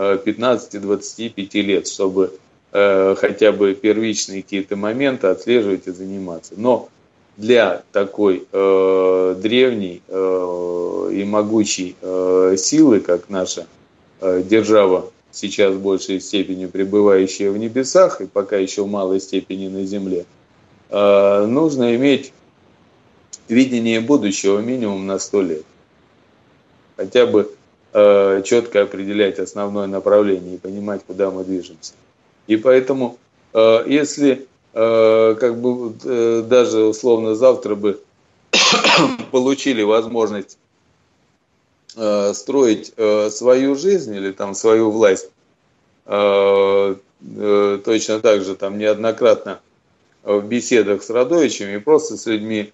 15-25 лет, чтобы хотя бы первичные какие-то моменты отслеживать и заниматься. Но для такой древней и могучей силы, как наша держава, сейчас в большей степени пребывающая в небесах и пока еще в малой степени на земле, нужно иметь видение будущего минимум на 100 лет. Хотя бы четко определять основное направление и понимать, куда мы движемся. И поэтому, если как бы даже условно завтра бы получили возможность строить свою жизнь или там свою власть, точно так же там неоднократно в беседах с Радовичами, просто с людьми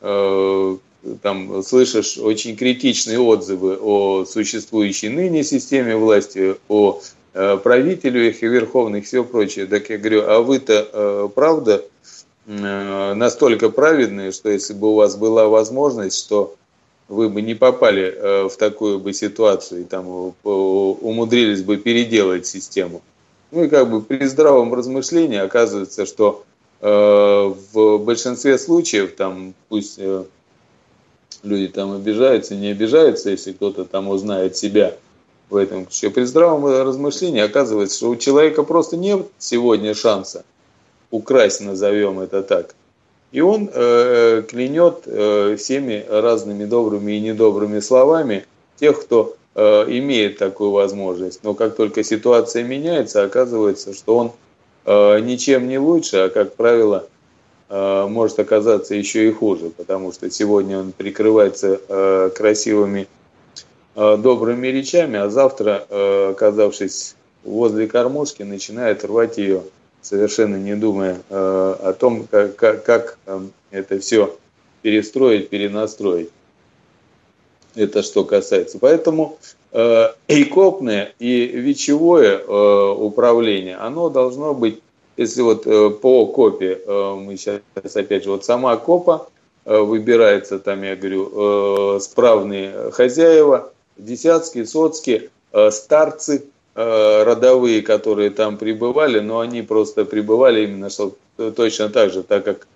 там слышишь очень критичные отзывы о существующей ныне системе власти, о правителю их и верховных и все прочее. Так я говорю, а вы-то правда настолько праведные, что если бы у вас была возможность, что вы бы не попали в такую бы ситуацию и там умудрились бы переделать систему. Ну и как бы при здравом размышлении оказывается, что в большинстве случаев, там, пусть люди там обижаются, не обижаются, если кто-то там узнает себя в этом ключе, при здравом размышлении оказывается, что у человека просто нет сегодня шанса украсть, назовем это так. И он клянет всеми разными добрыми и недобрыми словами тех, кто имеет такую возможность. Но как только ситуация меняется, оказывается, что он ничем не лучше, а, как правило, может оказаться еще и хуже, потому что сегодня он прикрывается красивыми добрыми речами, а завтра, оказавшись возле кормушки, начинает рвать ее, совершенно не думая о том, как это все перестроить, перенастроить. Это что касается. Поэтому и копное, и вечевое управление, оно должно быть, если вот по копе, мы сейчас опять же, вот сама копа выбирается, там я говорю, справные хозяева, десятские, соцкие, старцы родовые, которые там пребывали, но они просто пребывали именно что точно так же, так как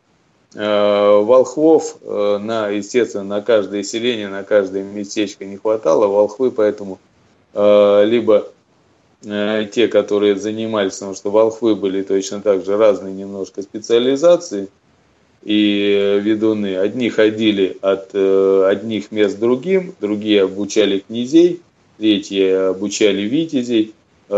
волхвов, естественно, на каждое селение, на каждое местечко не хватало, волхвы, поэтому либо те, которые занимались, потому что волхвы были точно так же разные немножко специализации и ведуны. Одни ходили от одних мест к другим, другие обучали князей, третьи обучали витязей,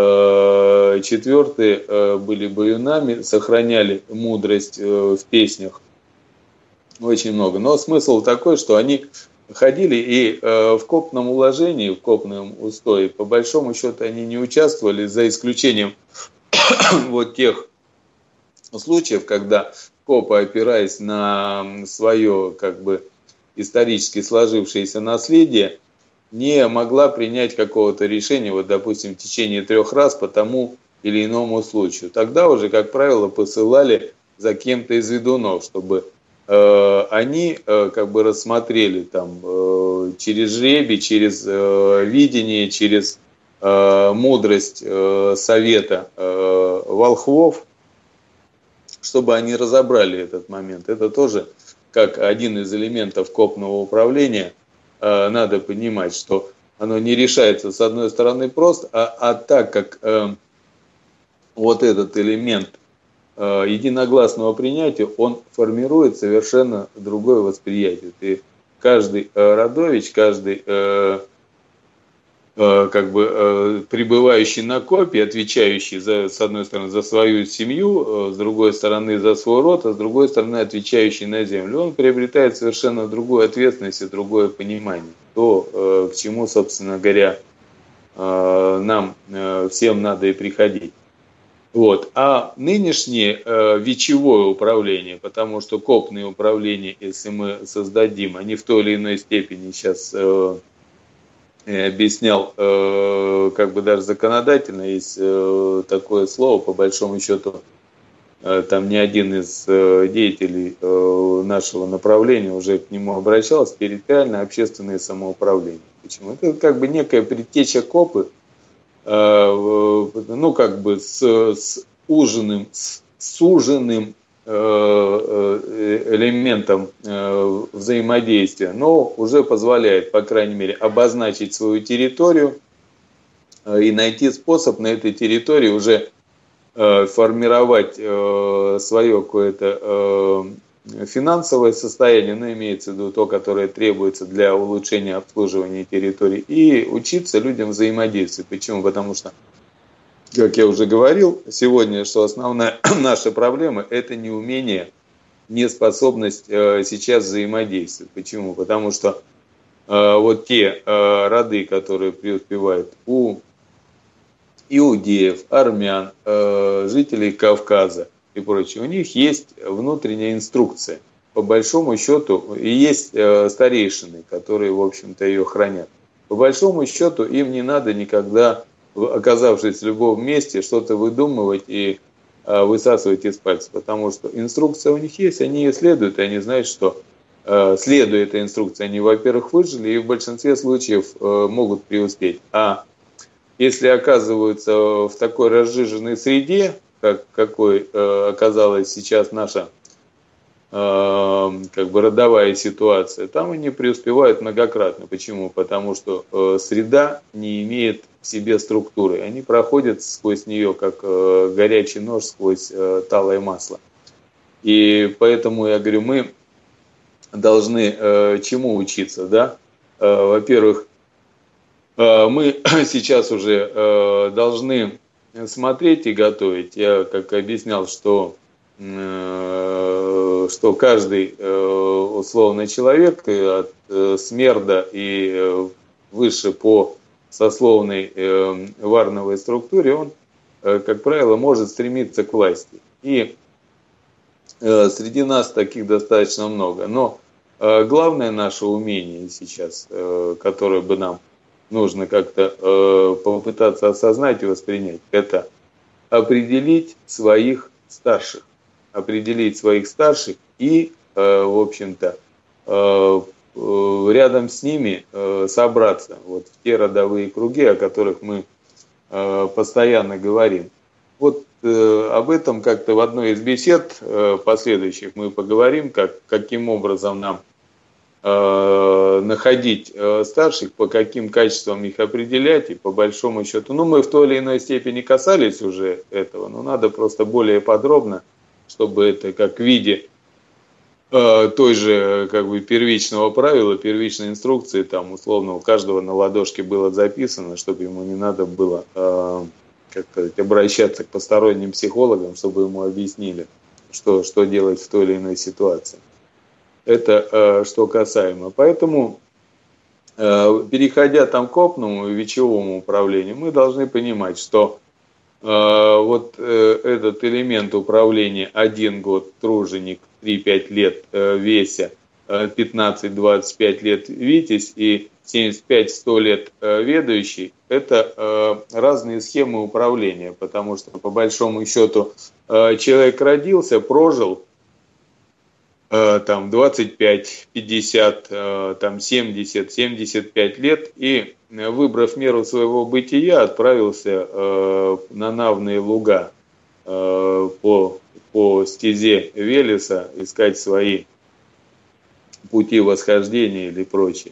четвертые были баюнами, сохраняли мудрость в песнях. Очень много. Но смысл такой, что они ходили и в копном уложении, в копном устое, по большому счету они не участвовали, за исключением вот тех случаев, когда копа, опираясь на свое как бы исторически сложившееся наследие, не могла принять какого-то решения, вот, допустим, в течение 3 раз по тому или иному случаю. Тогда уже, как правило, посылали за кем-то из ведунов, чтобы они как бы рассмотрели там через жребий, через видение, через мудрость совета волхвов, чтобы они разобрали этот момент. Это тоже как один из элементов копного управления. Надо понимать, что оно не решается с одной стороны просто, а так как вот этот элемент единогласного принятия, он формирует совершенно другое восприятие. И каждый родович, каждый как бы пребывающий на копе, отвечающий с одной стороны за свою семью, с другой стороны за свой род, а с другой стороны отвечающий на землю, он приобретает совершенно другую ответственность и другое понимание. То, к чему, собственно говоря, нам всем надо и приходить. Вот. А нынешнее вечевое управление, потому что копные управления, если мы создадим, они в той или иной степени сейчас объяснял, как бы даже законодательно есть такое слово, по большому счету, там ни один из деятелей нашего направления уже к нему обращался, территориальное общественное самоуправление. Почему? Это как бы некая предтеча КОПы, ну как бы с суженным элементом взаимодействия, но уже позволяет, по крайней мере, обозначить свою территорию и найти способ на этой территории уже формировать свое какое-то финансовое состояние, но имеется в виду то, которое требуется для улучшения обслуживания территории, и учиться людям взаимодействовать. Почему? Потому что, как я уже говорил сегодня, что основная наша проблема – это неумение, неспособность сейчас взаимодействовать. Почему? Потому что вот те роды, которые преуспевают у иудеев, армян, жителей Кавказа и прочее, у них есть внутренняя инструкция. По большому счету, и есть старейшины, которые, в общем-то, ее хранят. По большому счету, им не надо никогда, оказавшись в любом месте, что-то выдумывать и высасывать из пальца, потому что инструкция у них есть, они ее следуют, и они знают, что следуя этой инструкции, они, во-первых, выжили, и в большинстве случаев могут преуспеть. А если оказываются в такой разжиженной среде, какой оказалась сейчас наша как бы родовая ситуация, там они преуспевают многократно. Почему? Потому что среда не имеет в себе структуры. Они проходят сквозь нее, как горячий нож сквозь талое масло. И поэтому я говорю, мы должны чему учиться, да? Во-первых, мы сейчас уже должны смотреть и готовить. Я как объяснял, что каждый условный человек от смерда и выше по сословной варновой структуре, он, как правило, может стремиться к власти. И среди нас таких достаточно много. Но главное наше умение сейчас, которое бы нам нужно как-то попытаться осознать и воспринять, это определить своих старших. Определить своих старших и, в общем-то, рядом с ними собраться вот в те родовые круги, о которых мы постоянно говорим. Вот об этом как-то в одной из бесед последующих мы поговорим, каким образом нам находить старших, по каким качествам их определять, и по большому счету, ну, мы в той или иной степени касались уже этого, но надо просто более подробно, чтобы это как в виде той же как бы первичного правила, первичной инструкции, там условно у каждого на ладошке было записано, чтобы ему не надо было как сказать, обращаться к посторонним психологам, чтобы ему объяснили, что делать в той или иной ситуации. Это что касаемо. Поэтому, переходя там к опытному и вечевому управлению, мы должны понимать, что вот этот элемент управления 1 год труженик, 3-5 лет веся, 15-25 лет витязь и 75-100 лет ведущий, это разные схемы управления, потому что по большому счету человек родился, прожил там 25, 50, там 70, 75 лет и, выбрав меру своего бытия, отправился на Навные луга по стезе Велеса искать свои пути восхождения или прочее.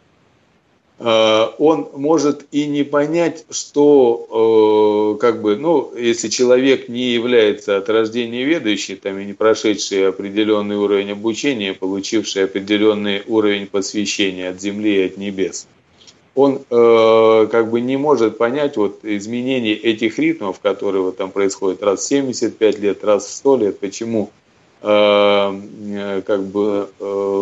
Он может и не понять, что, как бы, ну, если человек не является от рождения ведущий, там, и не прошедший определенный уровень обучения, получивший определенный уровень посвящения от земли и от небес, он как бы не может понять вот изменений этих ритмов, которые вот там происходят раз в 75 лет, раз в 100 лет, почему как бы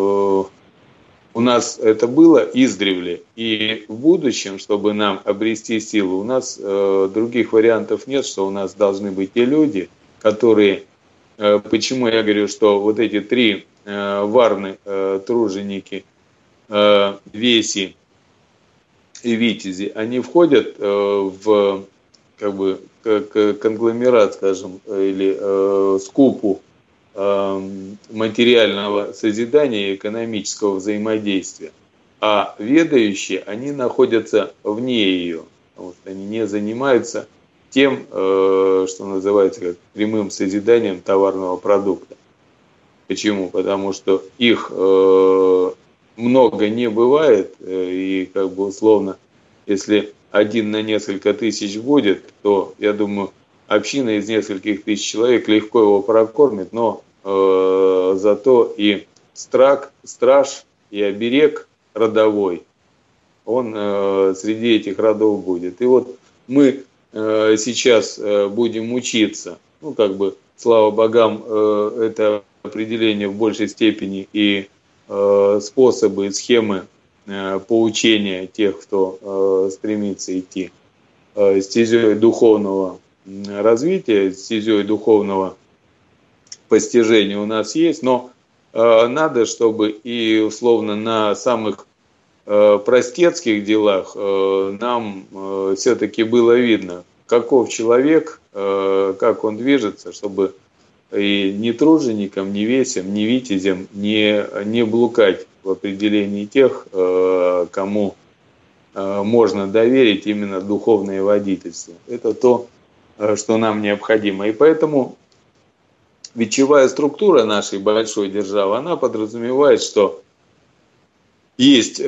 у нас это было издревле, и в будущем, чтобы нам обрести силу, у нас других вариантов нет, что у нас должны быть те люди, которые, почему я говорю, что вот эти 3 варны, труженики, веси и витязи, они входят в как бы конгломерат, скажем, или скупу материального созидания и экономического взаимодействия. А ведающие, они находятся вне ее, потому что они не занимаются тем, что называется как прямым созиданием товарного продукта. Почему? Потому что их много не бывает, и как бы условно, если один на несколько тысяч будет, то, я думаю, община из нескольких тысяч человек легко его прокормит, но зато и страж и оберег родовой, он среди этих родов будет. И вот мы сейчас будем учиться, ну, как бы, слава богам, это определение в большей степени и способы, схемы поучения тех, кто стремится идти стезей духовного развития, стезей духовного постижения у нас есть, но надо, чтобы и условно на самых простецких делах нам все-таки было видно, каков человек, как он движется, чтобы и ни труженикам, ни весям, ни витязям не блукать в определении тех, кому можно доверить именно духовное водительство. Это то, что нам необходимо. И поэтому вечевая структура нашей большой державы, она подразумевает, что есть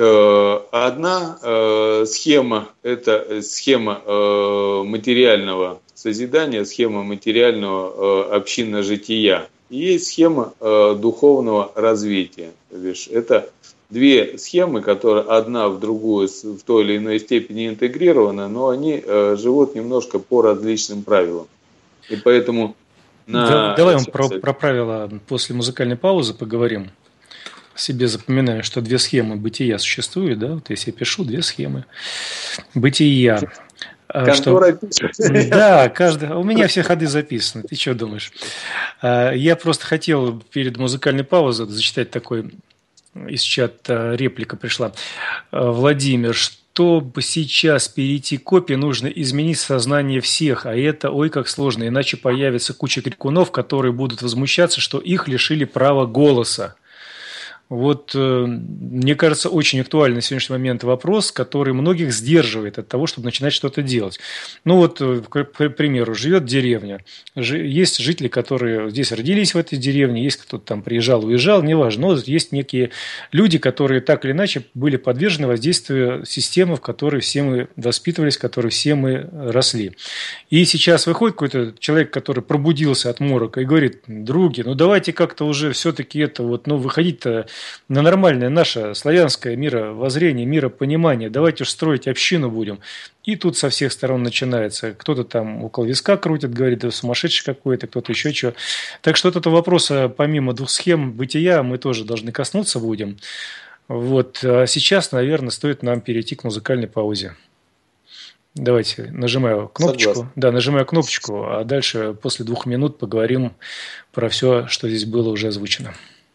одна схема, это схема материального созидания, схема материального общинно-жития. И есть схема духовного развития. Это две схемы, которые одна в другую в той или иной степени интегрированы, но они живут немножко по различным правилам. И поэтому... Давай мы про правила после музыкальной паузы поговорим. Себе запоминаю, что две схемы бытия существуют, да? Вот если я пишу две схемы бытия. Контора пишет. Да, у меня все ходы записаны. Ты что думаешь? Я просто хотел перед музыкальной паузой зачитать такой из чата реплика пришла. Владимир, чтобы сейчас перейти к копии, нужно изменить сознание всех, а это ой как сложно, иначе появится куча крикунов, которые будут возмущаться, что их лишили права голоса. Вот, мне кажется, очень актуальный на сегодняшний момент вопрос, который многих сдерживает от того, чтобы начинать что-то делать. Ну вот, к примеру, живет деревня. Есть жители, которые здесь родились в этой деревне, есть кто-то там приезжал, уезжал, неважно. Но есть некие люди, которые так или иначе были подвержены воздействию системы, в которой все мы воспитывались, в которой все мы росли. И сейчас выходит какой-то человек, который пробудился от морока и говорит: други, ну давайте как-то уже все-таки это вот, ну выходить-то на нормальное наше славянское мировоззрение, миропонимание. Давайте уж строить общину будем. И тут со всех сторон начинается. Кто-то там около виска крутит, говорит: да сумасшедший какой-то, кто-то еще что. Так что от этого вопроса, помимо двух схем бытия, мы тоже должны коснуться будем. Вот. А сейчас, наверное, стоит нам перейти к музыкальной паузе. Давайте, нажимаю кнопочку. Согласен. Да, нажимаю кнопочку, а дальше после 2 минут поговорим про все, что здесь было уже озвучено.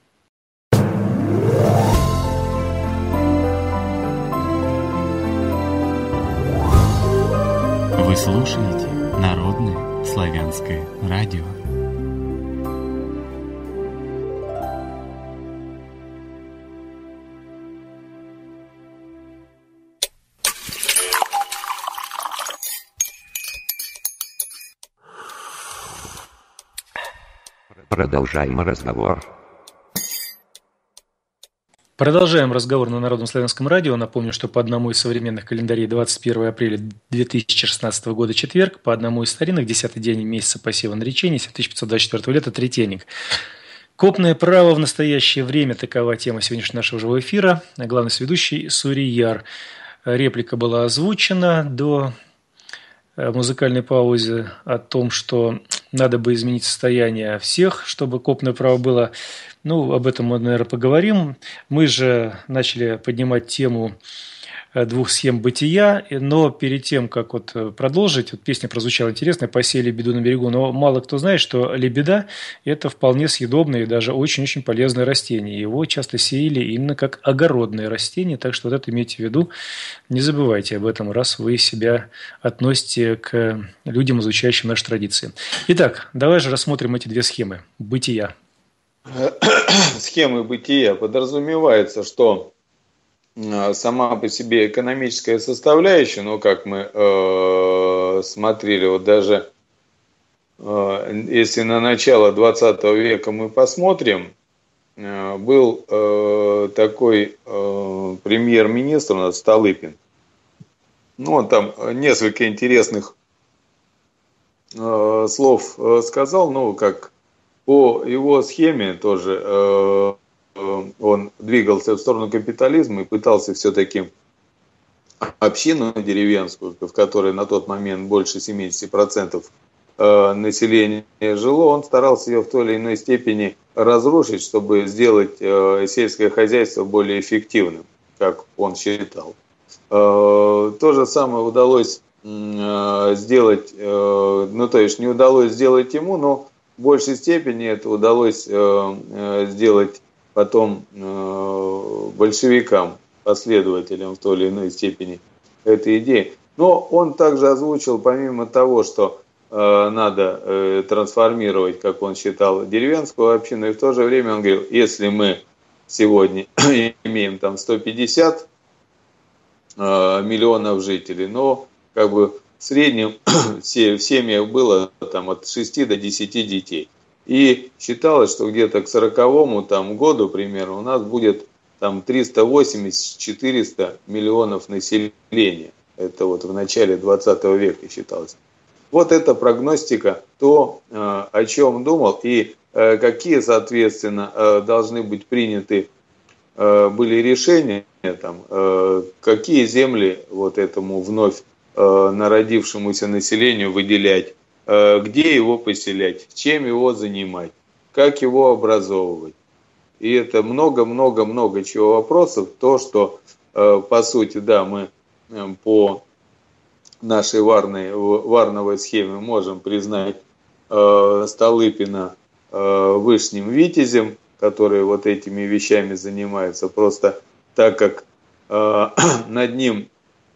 Вы слушаете Народное славянское радио. Продолжаем разговор. Продолжаем разговор на Народном славянском радио. Напомню, что по одному из современных календарей 21 апреля 2016 года четверг, по одному из старинных 10-й день месяца посева наречения 7524 лета третейник. Копное право в настоящее время – такова тема сегодняшнего нашего живого эфира. Главный сведущий Сурияр. Реплика была озвучена до музыкальной паузе о том, что надо бы изменить состояние всех, чтобы копное право было. Ну, об этом мы, наверное, поговорим. Мы же начали поднимать тему двух схем бытия, но перед тем, как продолжить, песня прозвучала интересная «Посеяли беду на берегу», но мало кто знает, что лебеда – это вполне съедобное и даже очень-очень полезное растение. Его часто сеяли именно как огородное растение, так что это имейте в виду, не забывайте об этом, раз вы себя относите к людям, изучающим наши традиции. Итак, давай же рассмотрим эти две схемы бытия. Схемы бытия подразумевается, что сама по себе экономическая составляющая, как мы смотрели, даже если на начало 20 века мы посмотрим, был такой премьер-министр у нас Столыпин. Он там несколько интересных слов сказал, как по его схеме тоже он двигался в сторону капитализма и пытался все-таки общину деревенскую, в которой на тот момент больше 70% населения жило, он старался ее в той или иной степени разрушить, чтобы сделать сельское хозяйство более эффективным, как он считал. То же самое удалось сделать, то есть не удалось сделать ему, но в большей степени это удалось сделать потом большевикам, последователям в той или иной степени этой идеи. Но он также озвучил, помимо того, что надо трансформировать, как он считал, деревенскую общину, и в то же время он говорил, если мы сегодня имеем там 150 миллионов жителей, но в среднем в семьях было там от 6 до 10 детей. И считалось, что где-то к 40-му году примерно у нас будет там 380-400 миллионов населения. Это в начале 20 века считалось. Это прогностика, то, о чем думал, и какие, соответственно, должны быть приняты были решения, какие земли этому вновь народившемуся населению выделять, где его поселять, чем его занимать, как его образовывать. И это много-много-много чего вопросов. То, что, по сути, мы по нашей варновой схеме можем признать Столыпина вышним витязем, который этими вещами занимается, просто так как над ним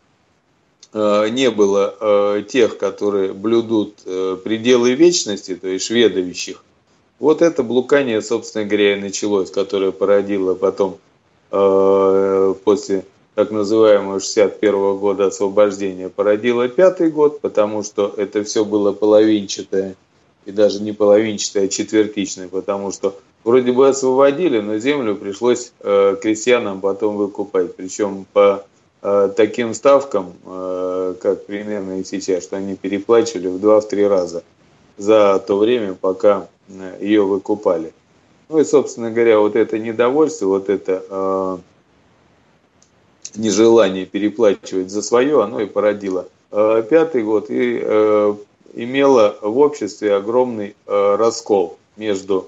не было тех, которые блюдут пределы вечности, то есть шведовищих. Это блукание, собственно говоря, и началось, которое породило потом, после так называемого 61 года освобождения, породило 5-й год, потому что это все было половинчатое, и даже не половинчатое, а четвертичное, потому что вроде бы освободили, но землю пришлось крестьянам потом выкупать, причем по таким ставкам, как примерно и сейчас, что они переплачивали в 2-3 раза за то время, пока ее выкупали. И, собственно говоря, это недовольство, это нежелание переплачивать за свое, оно и породило 5-й год и имело в обществе огромный раскол между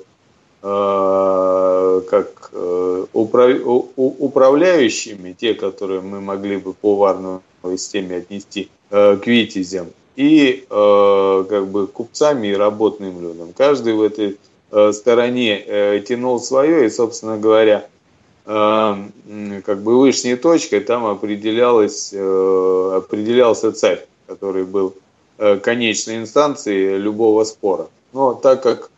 управляющими, те, которые мы могли бы по варновой системе отнести к витязям, и купцами и работным людям. Каждый в этой стороне тянул свое, и, собственно говоря, вышней точкой там определялся царь, который был конечной инстанцией любого спора. Но так как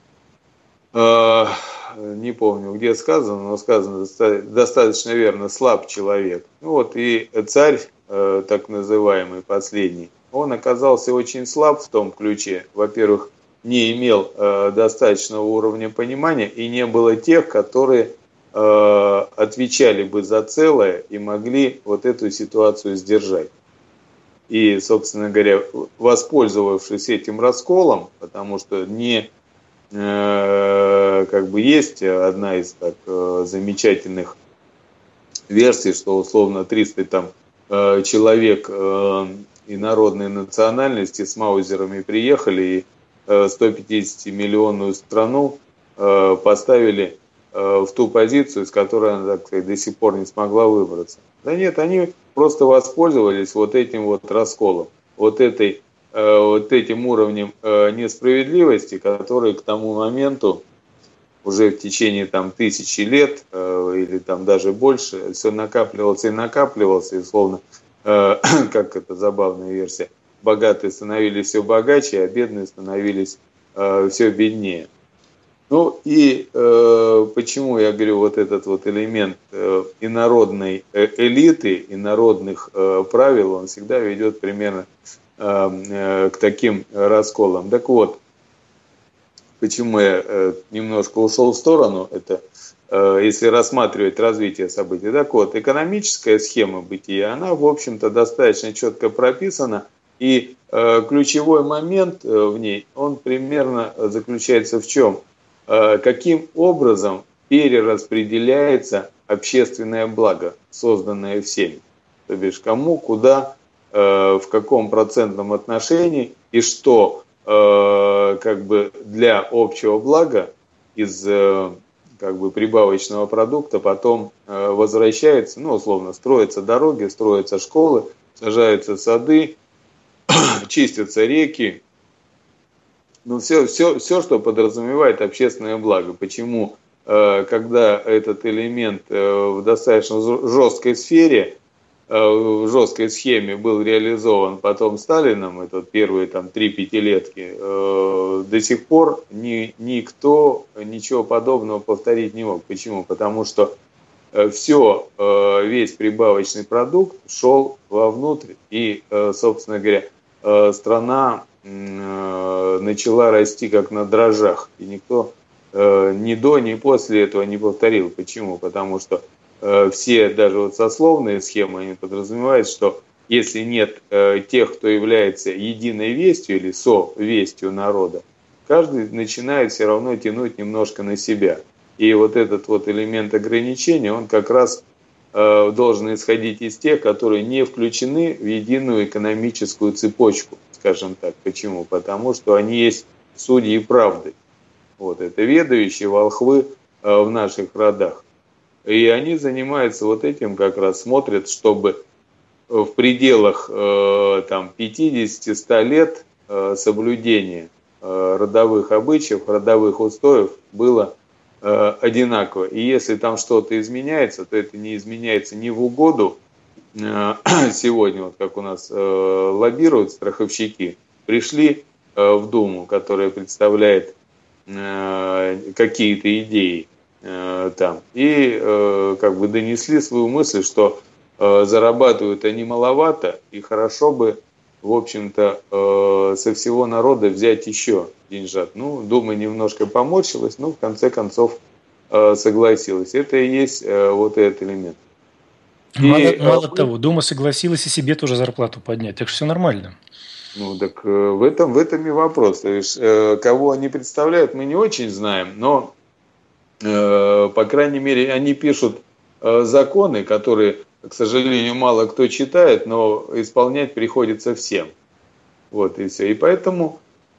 не помню, где сказано, но сказано достаточно верно, слаб человек. И царь, так называемый последний, он оказался очень слаб в том ключе. Во-первых, не имел достаточного уровня понимания, и не было тех, которые отвечали бы за целое и могли эту ситуацию сдержать. И, собственно говоря, воспользовавшись этим расколом, потому что есть одна из замечательных версий, что условно 300 человек инородной национальности с маузерами приехали и 150-миллионную страну поставили в ту позицию, из которой она, до сих пор не смогла выбраться. Да нет, они просто воспользовались вот этим вот расколом, вот этим уровнем несправедливости, который к тому моменту уже в течение там тысячи лет или там даже больше все накапливался и накапливался, и словно, как это забавная версия, богатые становились все богаче, а бедные становились все беднее. Ну и почему я говорю вот этот вот элемент инородной элиты, инородных правил, он всегда ведет примерно к таким расколам. Так вот, почему я немножко ушел в сторону, это если рассматривать развитие событий. Так вот, экономическая схема бытия, она, в общем-то, достаточно четко прописана, и ключевой момент в ней, он примерно заключается в чем? Каким образом перераспределяется общественное благо, созданное всеми. То бишь, кому, куда, в каком процентном отношении и что как бы для общего блага из как бы прибавочного продукта потом возвращается, ну, условно, строятся дороги, строятся школы, сажаются сады, чистятся реки. Ну, все, что подразумевает общественное благо. Почему, когда этот элемент в достаточно жесткой сфере, в жесткой схеме был реализован потом Сталином, это первые там 3 пятилетки, до сих пор никто ничего подобного повторить не мог. Почему? Потому что весь прибавочный продукт шел вовнутрь, и, собственно говоря, страна начала расти как на дрожжах, и никто ни до, ни после этого не повторил. Почему? Потому что все, даже вот сословные схемы, они подразумевают, что если нет тех, кто является единой вестью или совестью народа, каждый начинает все равно тянуть немножко на себя. И вот этот вот элемент ограничения, он как раз должен исходить из тех, которые не включены в единую экономическую цепочку, скажем так. Почему? Потому что они есть судьи правды. Вот, это ведающие волхвы в наших родах. И они занимаются вот этим, как раз смотрят, чтобы в пределах там 50-100 лет соблюдения родовых обычаев, родовых устоев было одинаково. И если там что-то изменяется, то это не изменяется ни в угоду. Сегодня, вот как у нас лоббируют страховщики, пришли в Думу, которая представляет какие-то идеи там, и как бы донесли свою мысль, что зарабатывают они маловато, и хорошо бы, в общем-то, со всего народа взять еще деньжат. Ну, Дума немножко поморщилась, но в конце концов согласилась. Это и есть вот этот элемент. Мало того, Дума согласилась и себе тоже зарплату поднять, так что все нормально. Ну, так в этом и вопрос. То есть, кого они представляют, мы не очень знаем, но, по крайней мере, они пишут законы, которые, к сожалению, мало кто читает, но исполнять приходится всем. Вот и все. И поэтому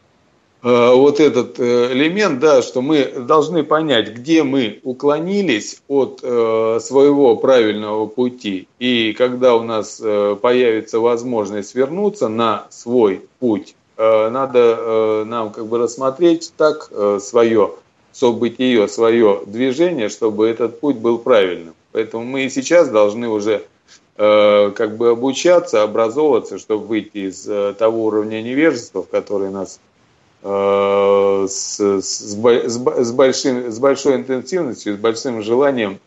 вот этот элемент, да, что мы должны понять, где мы уклонились от своего правильного пути, и когда у нас появится возможность вернуться на свой путь, надо нам как бы рассмотреть так свое событие, свое движение, чтобы этот путь был правильным. Поэтому мы и сейчас должны уже как бы обучаться, образовываться, чтобы выйти из того уровня невежества, в который нас с большой интенсивностью, с большим желанием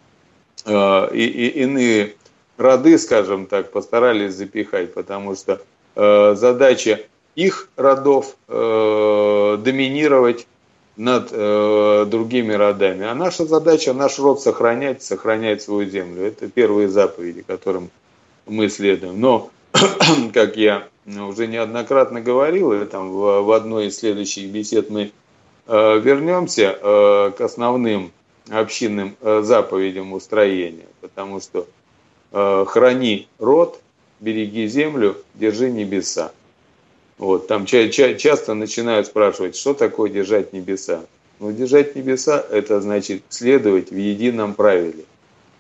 и иные роды, скажем так, постарались запихать, потому что задача их родов доминировать над другими родами. А наша задача, наш род сохранять свою землю. Это первые заповеди, которым мы следуем. Но, как я уже неоднократно говорил, и там в одной из следующих бесед мы вернемся к основным общинным заповедям устроения, потому что храни род, береги землю, держи небеса. Вот, там часто начинают спрашивать, что такое держать небеса. Ну, держать небеса – это значит следовать в едином правиле.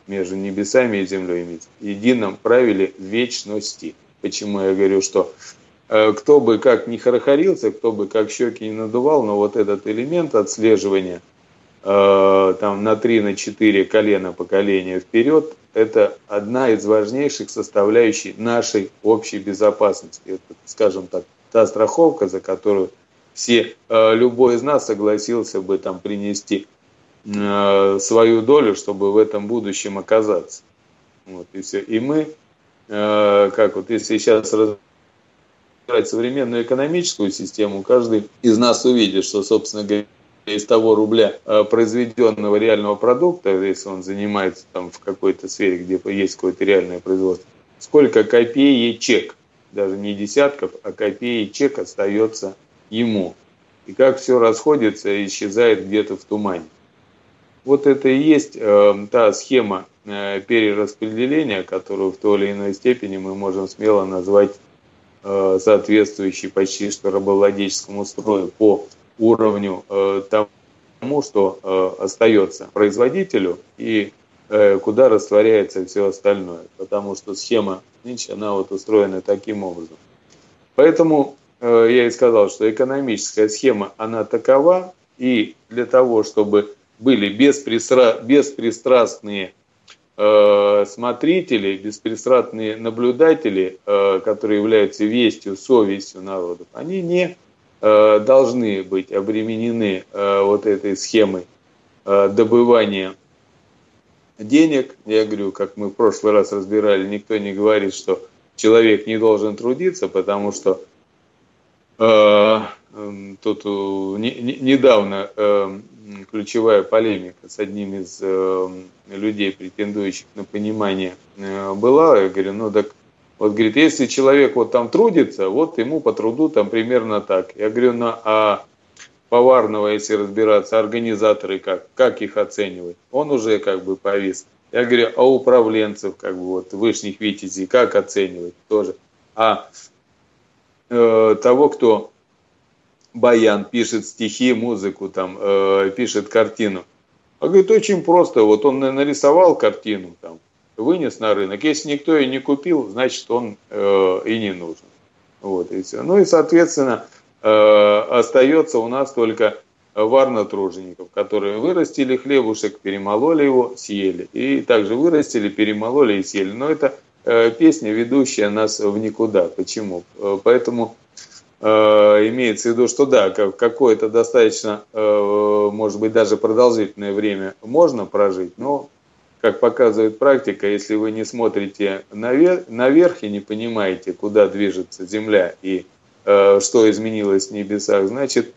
между небесами и землей, едином правиле вечности. Почему я говорю, что кто бы как ни хорохорился, кто бы как щеки не надувал, но вот этот элемент отслеживания там на 3-4 колена поколения вперед, это одна из важнейших составляющих нашей общей безопасности. Это, скажем так, та страховка, за которую любой из нас согласился бы там принести свою долю, чтобы в этом будущем оказаться. Вот, и все. И мы, если сейчас разбирать современную экономическую систему, каждый из нас увидит, что, собственно говоря, из того рубля произведенного реального продукта, если он занимается там в какой-то сфере, где есть какое-то реальное производство, сколько копеечек, даже не десятков, а копеечек остается ему. И как все расходится и исчезает где-то в тумане. Вот это и есть та схема перераспределения, которую в той или иной степени мы можем смело назвать соответствующей почти что рабовладельческому строю по уровню тому, что остается производителю и куда растворяется все остальное. Потому что схема нынче, она вот устроена таким образом. Поэтому я и сказал, что экономическая схема, она такова, и для того, чтобы были беспристрастные смотрители, беспристрастные наблюдатели, которые являются вестью, совестью народов, они не должны быть обременены вот этой схемой добывания денег. Я говорю, как мы в прошлый раз разбирали, никто не говорит, что человек не должен трудиться, потому что тут недавно ключевая полемика с одним из людей, претендующих на понимание, была. Я говорю, вот, говорит, если человек вот там трудится, вот ему по труду там примерно так. Я говорю, а поварного, если разбираться, организаторы как их оценивать? Он уже как бы повис. Я говорю, а управленцев, как бы вот высших витязей, как оценивать тоже? А того, кто баян, пишет стихи, музыку, там, пишет картину. Он говорит, очень просто, вот он нарисовал картину, там, вынес на рынок. Если никто ее не купил, значит, он и не нужен. Вот, и все. Ну и, соответственно, остается у нас только варно-тружеников, которые вырастили хлебушек, перемололи его, съели. И также вырастили, перемололи и съели. Но это песня, ведущая нас в никуда. Почему? Поэтому имеется в виду, что да, какое-то достаточно, может быть, даже продолжительное время можно прожить, но, как показывает практика, если вы не смотрите наверх и не понимаете, куда движется Земля и что изменилось в небесах, значит,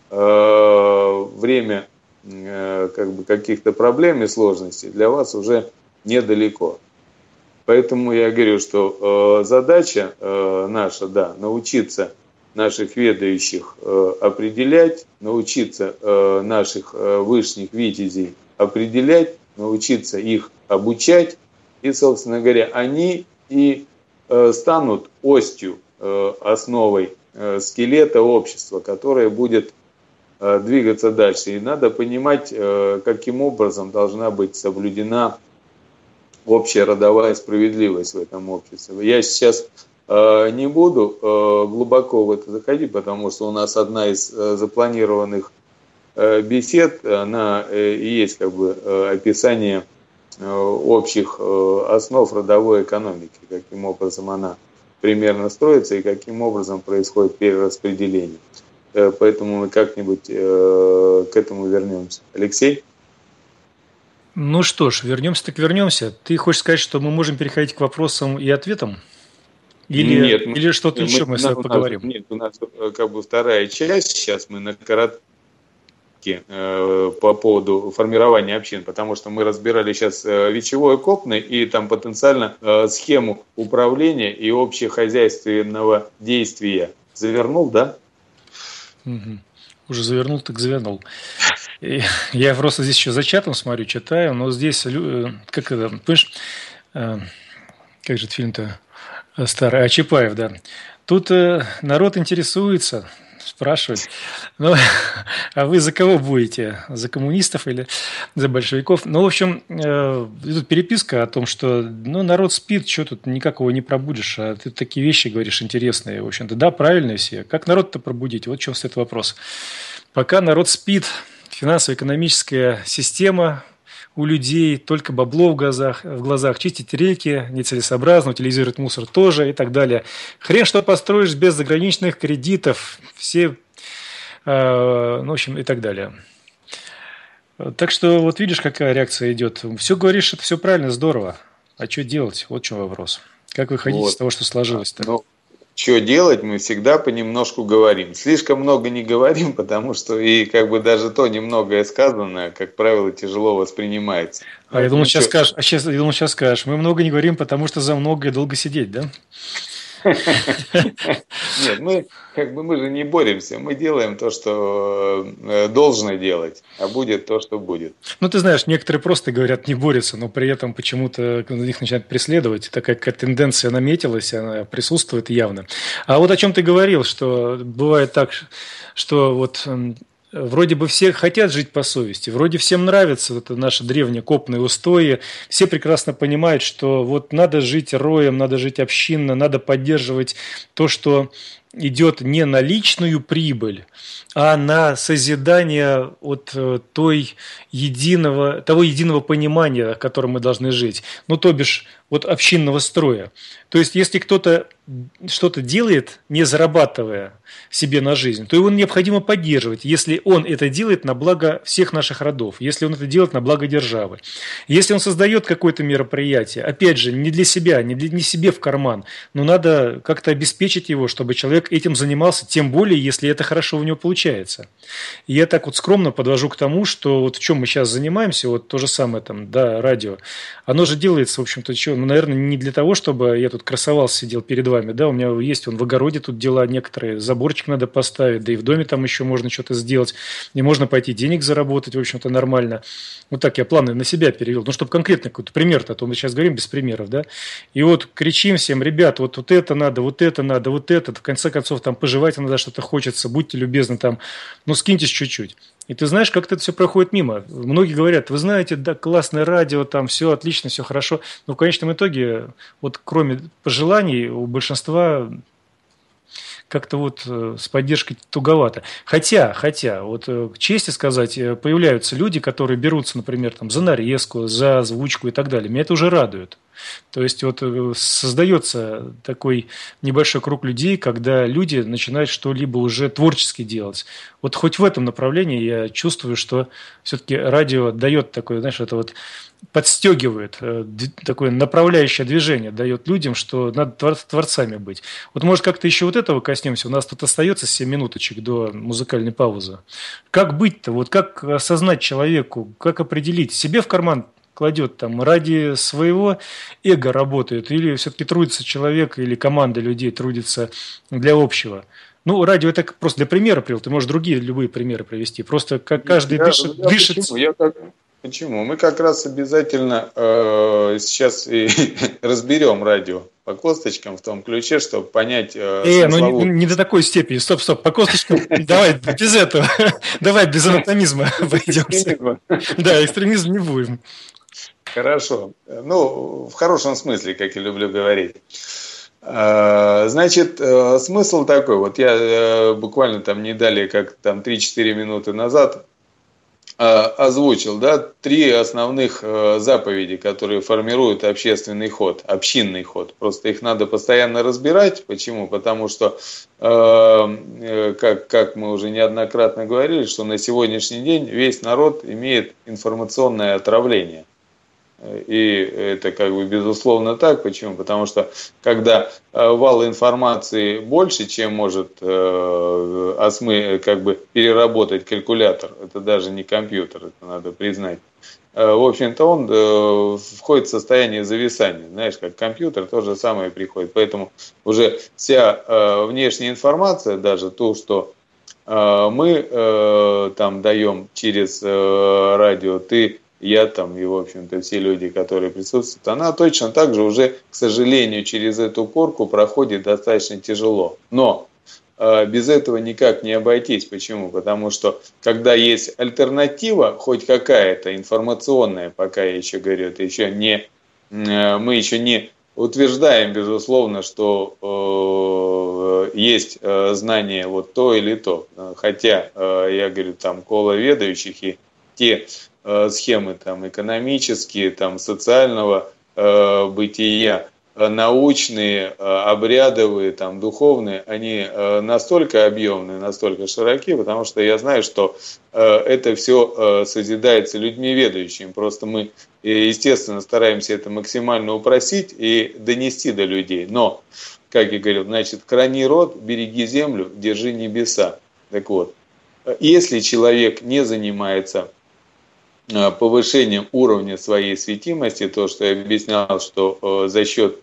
время каких-то проблем и сложностей для вас уже недалеко. Поэтому я говорю, что задача наша, да, научиться наших ведающих определять, научиться наших высших витязей определять, научиться их обучать. И, собственно говоря, они и станут остью, основой скелета общества, которое будет двигаться дальше. И надо понимать, каким образом должна быть соблюдена общая родовая справедливость в этом обществе. Я сейчас не буду глубоко в это заходить, потому что у нас одна из запланированных бесед, она и есть как бы описание общих основ родовой экономики, каким образом она примерно строится и каким образом происходит перераспределение. Поэтому мы как-нибудь к этому вернемся. Алексей? Ну что ж, вернемся так вернемся. Ты хочешь сказать, что мы можем переходить к вопросам и ответам? Или что-то еще мы с вами поговорим? Нет, у нас как бы вторая часть. Сейчас мы на коротке по поводу формирования общин, потому что мы разбирали сейчас вечевой копный и там потенциально схему управления и общехозяйственного действия. Завернул, да? Угу. Уже завернул, так завернул. Я просто здесь еще за чатом смотрю, читаю, но здесь, как это, понимаешь, как же этот фильм-то старый, Чапаев, да. Тут народ интересуется, спрашивает. Ну, А вы за кого будете? За коммунистов или за большевиков? Ну, в общем, идут переписка о том, что народ спит, что тут никак его не пробудишь, а ты такие вещи говоришь интересные, в общем-то. Да, правильные все. Как народ-то пробудить? Вот в чем стоит вопрос. Пока народ спит, финансово-экономическая система у людей, только бабло в глазах, чистить рельки нецелесообразно, утилизировать мусор тоже и так далее. Хрен что построишь без заграничных кредитов, все, в общем, и так далее. Так что вот видишь, какая реакция идет. Все говоришь, это все правильно, здорово. А что делать? Вот в чем вопрос. Как выходить из того, что сложилось-то? Что делать, мы всегда понемножку говорим. Слишком много не говорим, потому что и даже то немногое сказанное, как правило, тяжело воспринимается. Я думал, сейчас скажешь, мы много не говорим, потому что за многое долго сидеть, да? Нет, мы же не боремся, мы делаем то, что должно делать, а будет то, что будет. Ты знаешь, некоторые просто говорят, не борются, но при этом почему-то их начинают преследовать. Такая тенденция наметилась, она присутствует явно. А вот о чем ты говорил, что бывает так, что вот вроде бы все хотят жить по совести, вроде всем нравятся это наши древние копные устои, все прекрасно понимают, что вот надо жить роем, надо жить общинно, надо поддерживать то, что идет не на личную прибыль, а на созидание от того единого понимания, в котором мы должны жить. То бишь, вот общинного строя. То есть, если кто-то что-то делает, не зарабатывая себе на жизнь, то его необходимо поддерживать, если он это делает на благо всех наших родов, если он это делает на благо державы. Если он создает какое-то мероприятие, опять же, не для себя, не себе в карман, но надо как-то обеспечить его, чтобы человек этим занимался, тем более, если это хорошо у него получается. И я так вот скромно подвожу к тому, что вот в чем мы сейчас занимаемся, вот то же самое радио, оно же делается, в общем-то, наверное, не для того, чтобы я тут красовался, сидел перед вами, да, у меня есть в огороде тут дела некоторые, заборчик надо поставить, да и в доме там еще можно что-то сделать, и можно пойти денег заработать, в общем-то, нормально. Вот так я планы на себя перевел, чтобы конкретно какой-то пример-то, а то мы сейчас говорим без примеров, да, и вот кричим всем, ребят, вот это надо, вот это надо, вот это, в конце концов, пожевать иногда что-то хочется, будьте любезны, скиньтесь чуть-чуть. И ты знаешь, как-то это все проходит мимо. Многие говорят, вы знаете, да, классное радио, все отлично, все хорошо. Но в конечном итоге, вот кроме пожеланий, у большинства как-то с поддержкой туговато. Хотя, вот к чести сказать, появляются люди, которые берутся, например, за нарезку, за озвучку и так далее. Меня это уже радует. То есть создается такой небольшой круг людей, когда люди начинают что-либо уже творчески делать. Вот хоть в этом направлении я чувствую, что все-таки радио дает такое, подстегивает, такое направляющее движение, дает людям, что надо творцами быть. Вот может как-то еще этого коснемся. У нас тут остается 7 минуточек до музыкальной паузы. Как быть-то? Как осознать человеку, как определить? Себе в карман кладет ради своего эго работает, или все-таки трудится человек, или команда людей трудится для общего. Радио это просто для примера привел, ты можешь другие любые примеры привести. Просто как каждый дышит. Почему? Мы как раз обязательно сейчас и разберем радио по косточкам в том ключе, чтобы понять не до такой степени. Стоп, по косточкам. Давай без этого. Давай без анатомизма обойдемся. Да, экстремизм не будем. Хорошо. В хорошем смысле, как я люблю говорить. Значит, смысл такой. Вот я буквально не далее, как 3-4 минуты назад озвучил, 3 основных заповеди, которые формируют общественный ход, общинный ход. Просто их надо постоянно разбирать. Почему? Потому что, как мы уже неоднократно говорили, что на сегодняшний день весь народ имеет информационное отравление. И это безусловно так. Почему? Потому что когда вал информации больше, чем может переработать калькулятор, это даже не компьютер, это надо признать. В общем-то, он входит в состояние зависания. Знаешь, как компьютер, то же самое приходит. Поэтому уже вся внешняя информация, даже то, что мы даем через радио, я и, в общем-то, все люди, которые присутствуют, она точно так же уже, к сожалению, через эту корку проходит достаточно тяжело. Но без этого никак не обойтись. Почему? Потому что когда есть альтернатива, хоть какая-то информационная, пока я еще говорю, это еще не, мы еще не утверждаем, безусловно, что есть знание вот то или то. Хотя, я говорю, там коловедающих и те схемы там экономические, там социального бытия, научные, обрядовые, там, духовные, они настолько объемные, настолько широки, потому что я знаю, что это все созидается людьми ведающими. Просто мы, естественно, стараемся это максимально упростить и донести до людей. Но, как я говорил, значит, храни род, береги землю, держи небеса. Так вот, если человек не занимается повышением уровня своей светимости, то, что я объяснял, что за счет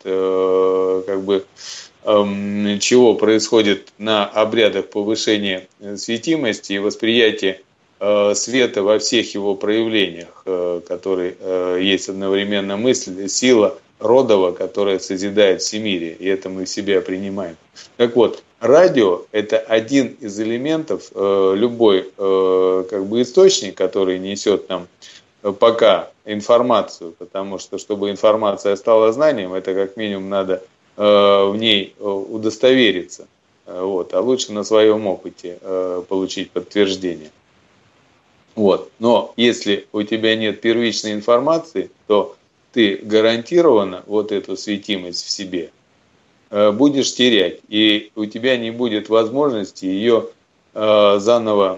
чего происходит на обрядах повышения светимости и восприятия света во всех его проявлениях, который есть одновременно мысль, сила родова, которая созидает всемирие, и это мы в себя принимаем. Так вот, радио – это один из элементов, любой источник, который несет нам пока информацию, потому что, чтобы информация стала знанием, это как минимум надо в ней удостовериться, вот, а лучше на своем опыте получить подтверждение. Вот. Но если у тебя нет первичной информации, то ты гарантированно вот эту светимость в себе будешь терять, и у тебя не будет возможности ее заново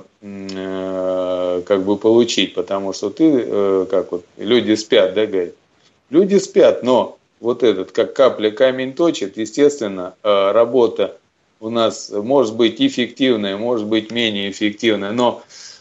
получить, потому что ты, люди спят, да, говорят, люди спят, но вот этот, как капля камень точит, естественно, работа у нас может быть эффективная, может быть менее эффективная, но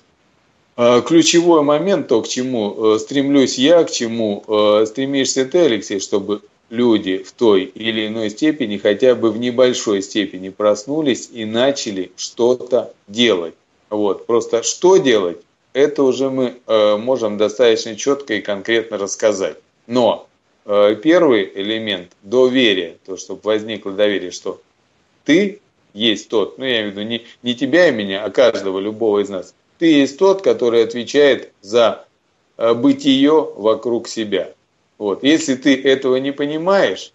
ключевой момент, то, к чему стремлюсь я, к чему стремишься ты, Алексей, чтобы люди в той или иной степени, хотя бы в небольшой степени проснулись и начали что-то делать. Вот. Просто что делать, это уже мы можем достаточно четко и конкретно рассказать. Но первый элемент – доверие, то, чтобы возникло доверие, что ты есть тот, я имею в виду не тебя и меня, а каждого, любого из нас, ты есть тот, который отвечает за бытие вокруг себя. Вот. Если ты этого не понимаешь,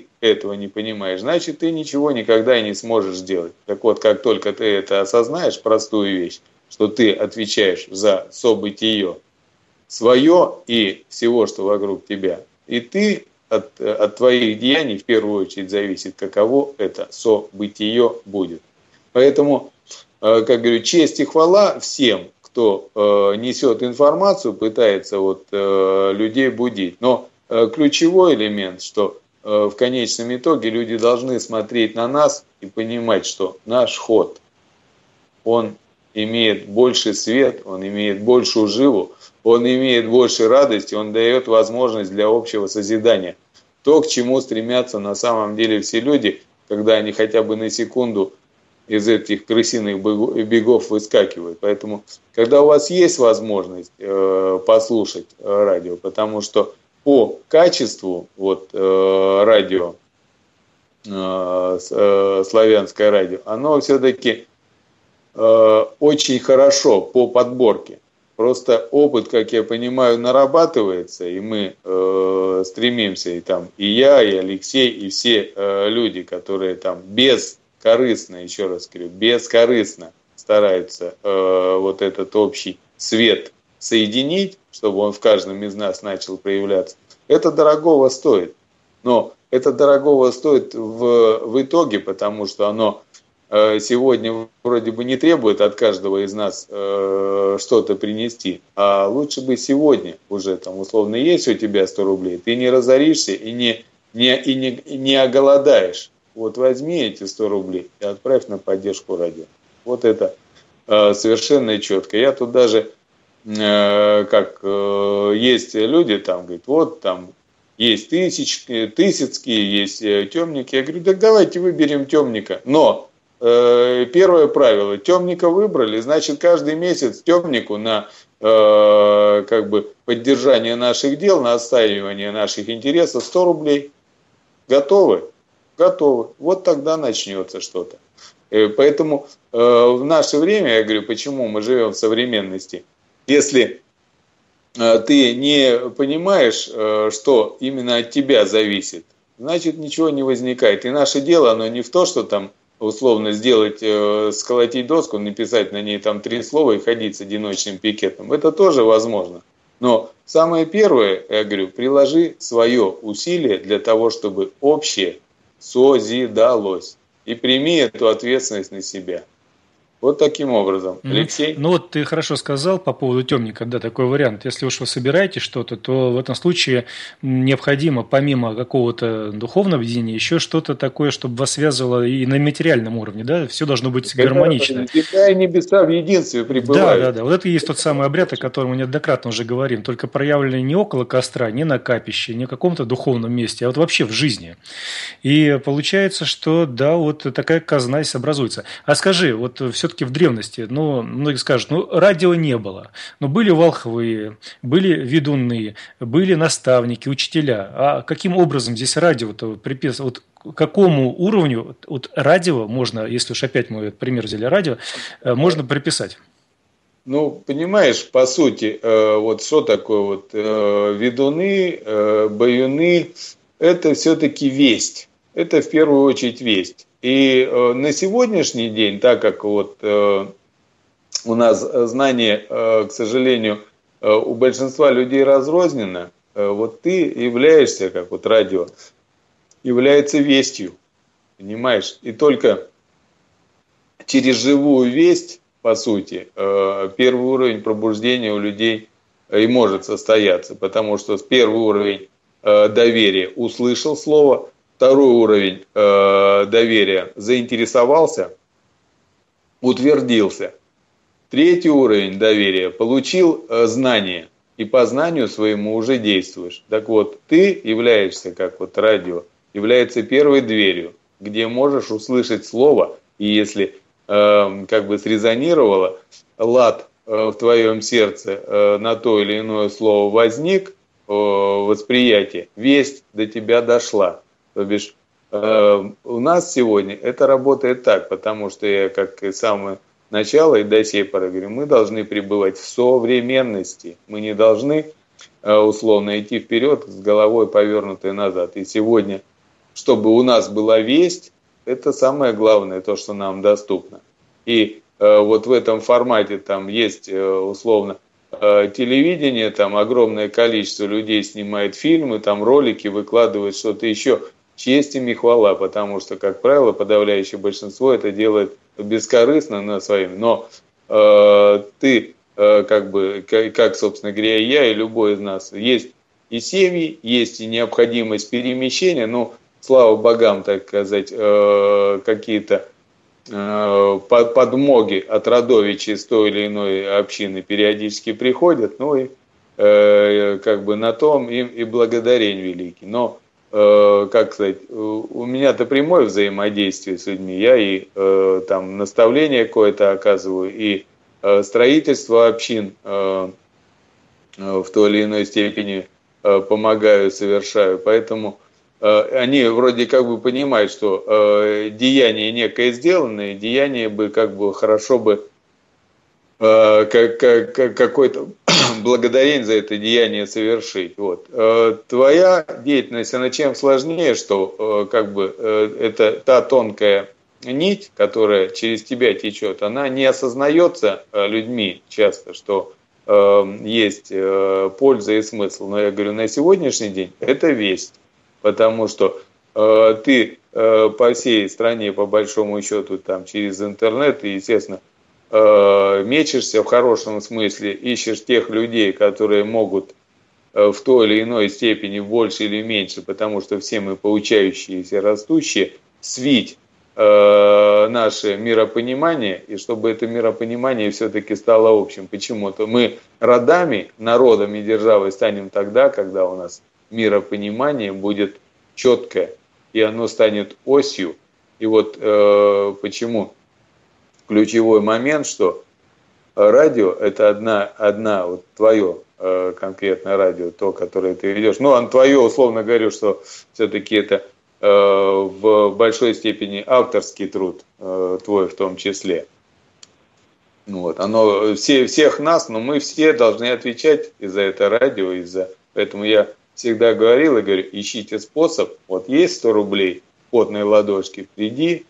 значит, ты ничего никогда и не сможешь сделать. Так вот, как только ты это осознаешь, простую вещь, что ты отвечаешь за событие свое и всего, что вокруг тебя, и ты от твоих деяний в первую очередь зависит, каково это событие будет. Поэтому, как говорю, честь и хвала всем, кто несет информацию, пытается людей будить. Но ключевой элемент, что в конечном итоге люди должны смотреть на нас и понимать, что наш ход, он имеет больше свет, он имеет большую живу, он имеет больше радости, он дает возможность для общего созидания. То, к чему стремятся на самом деле все люди, когда они хотя бы на секунду из этих крысиных бегов выскакивают. Поэтому, когда у вас есть возможность послушать радио, потому что по качеству радио, славянское радио, оно все-таки очень хорошо по подборке. Просто опыт, как я понимаю, нарабатывается, и мы стремимся, и я, и Алексей, и все люди, которые бескорыстно, еще раз говорю, бескорыстно стараются этот общий свет соединить, чтобы он в каждом из нас начал проявляться. Это дорогого стоит. Но это дорогого стоит в итоге, потому что оно сегодня вроде бы не требует от каждого из нас что-то принести. А лучше бы сегодня уже условно есть у тебя 100 рублей, ты не разоришься и не оголодаешь. Вот возьми эти 100 рублей и отправь на поддержку радио. Вот это совершенно четко. Я тут даже, есть люди, говорят, есть Тысяцкие, есть темники. Я говорю, так давайте выберем темника. Но первое правило, темника выбрали, значит, каждый месяц темнику на поддержание наших дел, на отстаивание наших интересов 100 рублей. Готовы? Готовы. Вот тогда начнется что-то. Поэтому в наше время, я говорю, почему мы живем в современности, если ты не понимаешь, что именно от тебя зависит, значит ничего не возникает. И наше дело, оно не в том, что там условно сделать, сколотить доску, написать на ней там 3 слова и ходить с одиночным пикетом. Это тоже возможно. Но самое первое, я говорю, приложи свое усилие для того, чтобы общее созидалось. И прими эту ответственность на себя. Вот таким образом. Алексей? Ну вот ты хорошо сказал по поводу темника, да, такой вариант. Если уж вы собираете что-то, то в этом случае необходимо помимо какого-то духовного видения еще что-то такое, чтобы вас связывало и на материальном уровне, да, все должно быть гармонично. Земля и небеса в единстве пребывают. Да. Вот это и есть тот самый обряд, о котором мы неоднократно уже говорим, только проявленный не около костра, не на капище, не в каком-то духовном месте, а вот вообще в жизни. И получается, что да, вот такая казна здесь образуется. А скажи, вот все-таки в древности, ну, многие скажут, радио не было, но были волхвы, были ведуны, были наставники, учителя. А каким образом здесь радио-то приписывают? Вот к какому уровню вот радио можно, если уж опять мы этот пример взяли радио, можно приписать? Ну, понимаешь, по сути, вот что такое вот ведуны, баюны, это все-таки весть. Это в первую очередь весть. И на сегодняшний день, так как вот у нас знание, к сожалению, у большинства людей разрознено, вот ты являешься, как вот радио, является вестью, понимаешь? И только через живую весть, по сути, первый уровень пробуждения у людей и может состояться, потому что первый уровень доверия услышал слово, второй уровень доверия заинтересовался, утвердился. Третий уровень доверия получил знание, и по знанию своему уже действуешь. Так вот, ты являешься, как вот радио, является первой дверью, где можешь услышать слово, и если как бы срезонировало, лад в твоем сердце на то или иное слово возник, восприятие, весть до тебя дошла. То бишь, у нас сегодня это работает так, потому что я, как и с самого начала и до сей поры говорю, мы должны пребывать в современности. Мы не должны условно идти вперед с головой повернутой назад. И сегодня, чтобы у нас была весть, это самое главное, то, что нам доступно. И вот в этом формате там есть условно телевидение, там огромное количество людей снимает фильмы, там ролики, выкладывают что-то еще. Честь им и хвала, потому что, как правило, подавляющее большинство это делает бескорыстно на своим. Но ты, как, собственно говоря, я и любой из нас, есть и семьи, есть и необходимость перемещения, но, слава богам, так сказать, какие-то подмоги от родовичей с той или иной общины периодически приходят, ну и как бы на том им и благодарение великий. Но как сказать, у меня-то прямое взаимодействие с людьми, я и там наставление какое-то оказываю, и строительство общин в той или иной степени помогаю, совершаю, поэтому они вроде как бы понимают, что деяние некое сделанное, деяние бы как бы хорошо бы какой-то благодарение за это деяние совершить. Вот. Твоя деятельность, она чем сложнее, что как бы это та тонкая нить, которая через тебя течет, она не осознается людьми часто, что есть польза и смысл. Но я говорю, на сегодняшний день это весть, потому что ты по всей стране, по большому счету, там через интернет, и, естественно, мечешься в хорошем смысле, ищешь тех людей, которые могут в той или иной степени, больше или меньше, потому что все мы поучающиеся, растущие, свить наше миропонимание, и чтобы это миропонимание все-таки стало общим. Почему-то мы родами, народом и державой станем тогда, когда у нас миропонимание будет четкое, и оно станет осью. И вот почему ключевой момент, что радио – это одна вот твое конкретное радио, то, которое ты ведешь. Ну, а твое, условно говорю, что все-таки это в большой степени авторский труд, твой в том числе. Вот, оно всех нас, но мы все должны отвечать и за это радио, поэтому я всегда говорил и говорю, ищите способ, вот есть 100 рублей, потной ладошки, приди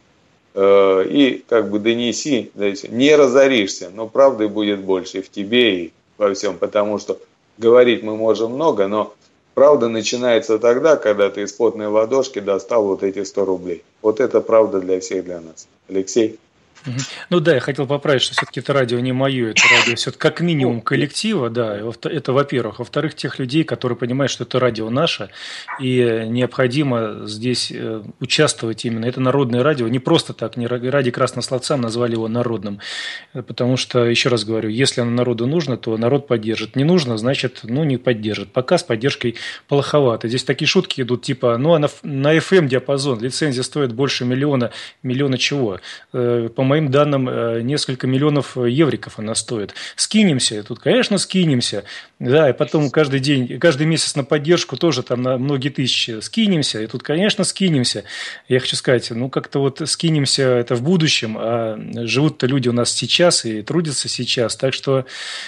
и как бы донеси, не разоришься, но правды будет больше в тебе и во всем, потому что говорить мы можем много, но правда начинается тогда, когда ты из потной ладошки достал вот эти 100 рублей. Вот это правда для всех, для нас. Алексей? Ну да, я хотел поправить, что все-таки это радио не мое, это радио все-таки как минимум коллектива, да, это во-первых. Во-вторых, тех людей, которые понимают, что это радио наше, и необходимо здесь участвовать именно. Это народное радио, не просто так, не ради красного словца назвали его народным, потому что, еще раз говорю, если оно народу нужно, то народ поддержит, не нужно, значит, не поддержит. Пока с поддержкой плоховато. Здесь такие шутки идут, типа, на FM-диапазон лицензия стоит больше миллиона чего? По моим данным, несколько миллионов евриков она стоит. Скинемся, тут, конечно, скинемся. Да, и потом каждый месяц на поддержку тоже там на многие тысячи скинемся. И тут, конечно, скинемся. Я хочу сказать, как-то вот скинемся это в будущем, а живут-то люди у нас сейчас и трудятся сейчас. Так что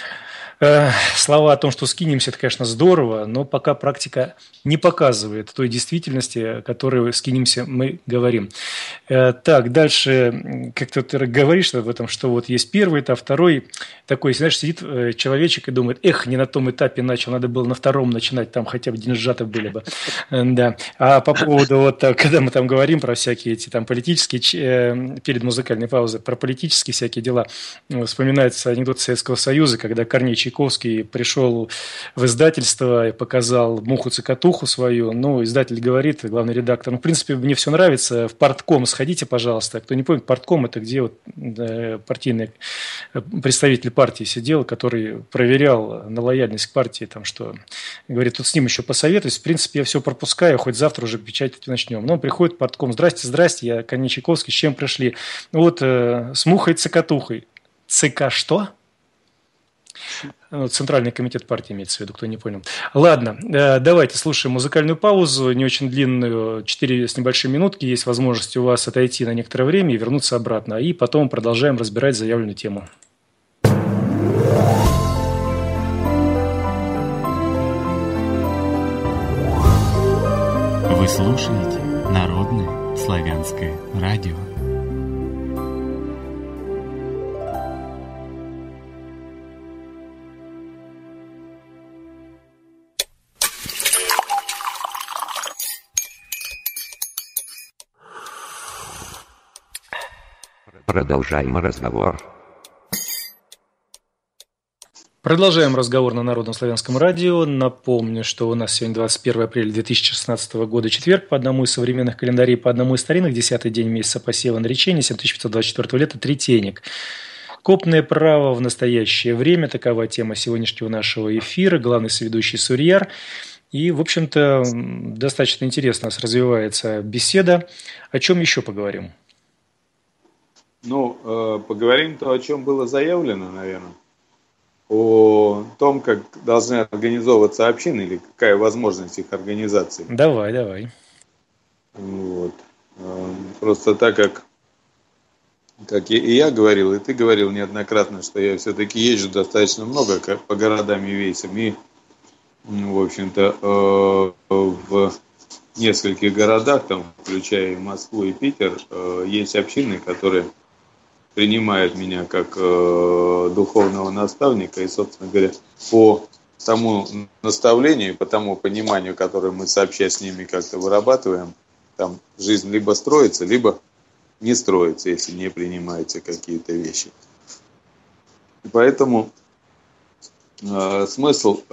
слова о том, что скинемся, это, конечно, здорово, но пока практика не показывает той действительности, о которой скинемся мы говорим. Так, дальше, как-то ты говоришь об этом, что вот есть первый этап, второй. Такой, знаешь, сидит человечек и думает, не на том этапе начал, надо было на втором начинать, там хотя бы деньжата были бы. Да. А по поводу, вот когда мы там говорим про всякие эти там политические, перед музыкальной паузой, про политические всякие дела, вспоминается анекдот Советского Союза, когда Корней Чайковский пришел в издательство и показал муху-цокотуху свою. Издатель говорит, главный редактор, в принципе, мне все нравится, в партком сходите, пожалуйста. Кто не помнит, партком – это где партийный представитель партии сидел, который проверял на лояльность к партии, там, что, говорит, тут с ним еще посоветуюсь, в принципе, я все пропускаю, хоть завтра уже печатать начнем. Но он приходит партком, здрасте, я Корней Чайковский, с чем пришли? С мухой-цокотухой. ЦК что? Центральный комитет партии имеется в виду, кто не понял. Ладно, давайте слушаем музыкальную паузу, не очень длинную, 4 с небольшой минутки. Есть возможность у вас отойти на некоторое время и вернуться обратно. И потом продолжаем разбирать заявленную тему. Вы слушаете Народное славянское радио. Продолжаем разговор. Продолжаем разговор на Народном славянском радио. Напомню, что у нас сегодня 21 апреля 2016 года, четверг, по одному из современных календарей, по одному из старинных, 10-й день месяца посева наречения, 7524 лета, Третейник. Копное право в настоящее время – такова тема сегодняшнего нашего эфира. Главный соведущий Сурьяр. И, в общем-то, достаточно интересно у нас развивается беседа. О чем еще поговорим? Поговорим то, о чем было заявлено, наверное. О том, как должны организовываться общины или какая возможность их организации. Давай. Вот. Просто так как и я говорил, и ты говорил неоднократно, что я все-таки езжу достаточно много по городам и весям. И, в общем-то, в нескольких городах, там, включая Москву и Питер, есть общины, которые принимают меня как духовного наставника. И, собственно говоря, по тому наставлению, по тому пониманию, которое мы сообща с ними как-то вырабатываем, там жизнь либо строится, либо не строится, если не принимаются какие-то вещи. И поэтому смысл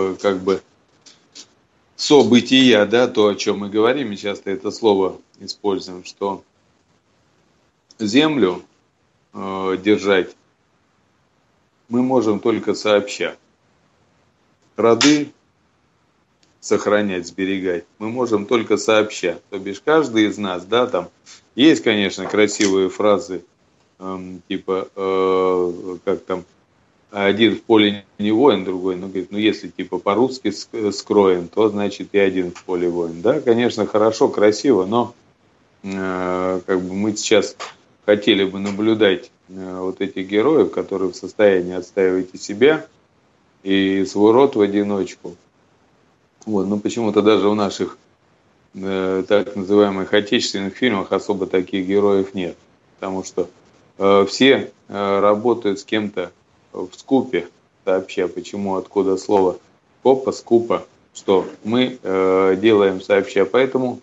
события, да, то, о чем мы говорим, и часто это слово используем, что землю держать мы можем только сообща. Роды сохранять, сберегать мы можем только сообща. То бишь каждый из нас, да, там есть, конечно, красивые фразы, типа, как там, один в поле не воин, другой, но говорит, ну если типа по-русски скроен, то значит и один в поле воин. Да, конечно, хорошо, красиво, но как бы мы сейчас хотели бы наблюдать вот этих героев, которые в состоянии отстаивать и себя, и свой род в одиночку. Вот, но почему-то даже в наших так называемых отечественных фильмах особо таких героев нет. Потому что все работают с кем-то в скупе сообща. Почему, откуда слово копа, скупа, что мы делаем сообща. Поэтому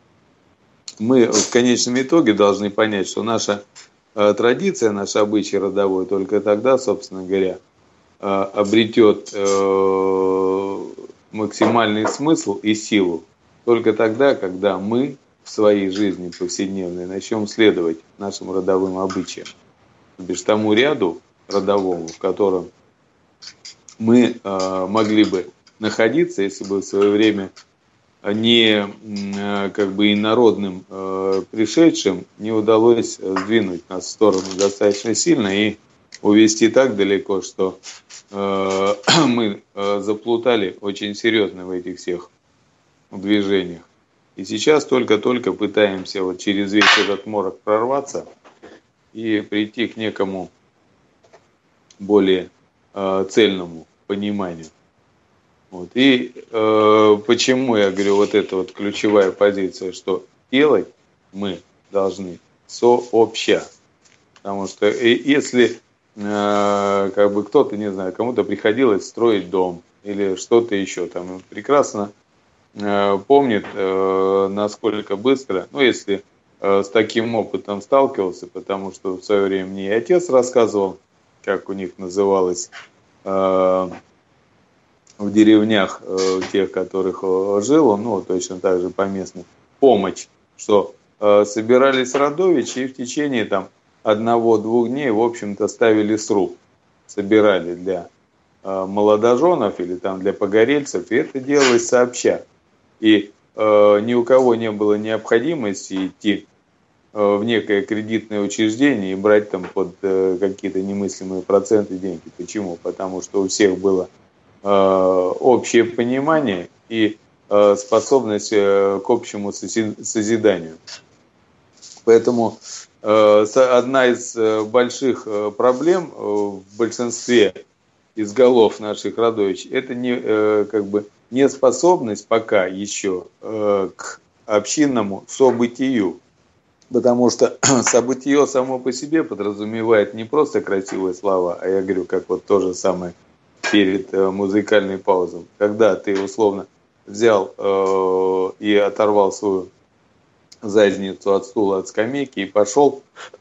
мы в конечном итоге должны понять, что наша традиция, наш обычай родовой только тогда, собственно говоря, обретет максимальный смысл и силу. Только тогда, когда мы в своей жизни повседневной начнем следовать нашим родовым обычаям. То бишь тому ряду родовому, в котором мы могли бы находиться, если бы в свое время не как бы инородным пришедшим не удалось сдвинуть нас в сторону достаточно сильно и увести так далеко, что мы заплутали очень серьезно в этих всех движениях. И сейчас только-только пытаемся вот через весь этот морок прорваться и прийти к некому более цельному пониманию. Вот. И почему я говорю, вот это вот ключевая позиция, что делать мы должны сообща. Потому что если как бы кто-то, не знаю, кому-то приходилось строить дом или что-то еще, там прекрасно помнит, насколько быстро, ну если с таким опытом сталкивался, потому что в свое время мне и отец рассказывал, как у них называлось в деревнях тех, в которых жил он, ну, точно так же поместно, помощь, что собирались родовичи и в течение там 1-2 дней, в общем-то, ставили сруб, собирали для молодоженов или там для погорельцев, и это делалось сообща. И ни у кого не было необходимости идти в некое кредитное учреждение и брать там под какие-то немыслимые проценты деньги. Почему? Потому что у всех было общее понимание и способность к общему созиданию. Поэтому одна из больших проблем в большинстве из голов наших родовичей это не как бы неспособность пока еще к общинному событию. Потому что событие само по себе подразумевает не просто красивые слова, а я говорю, как вот то же самое перед музыкальной паузой. Когда ты условно взял и оторвал свою задницу от стула, от скамейки и пошел,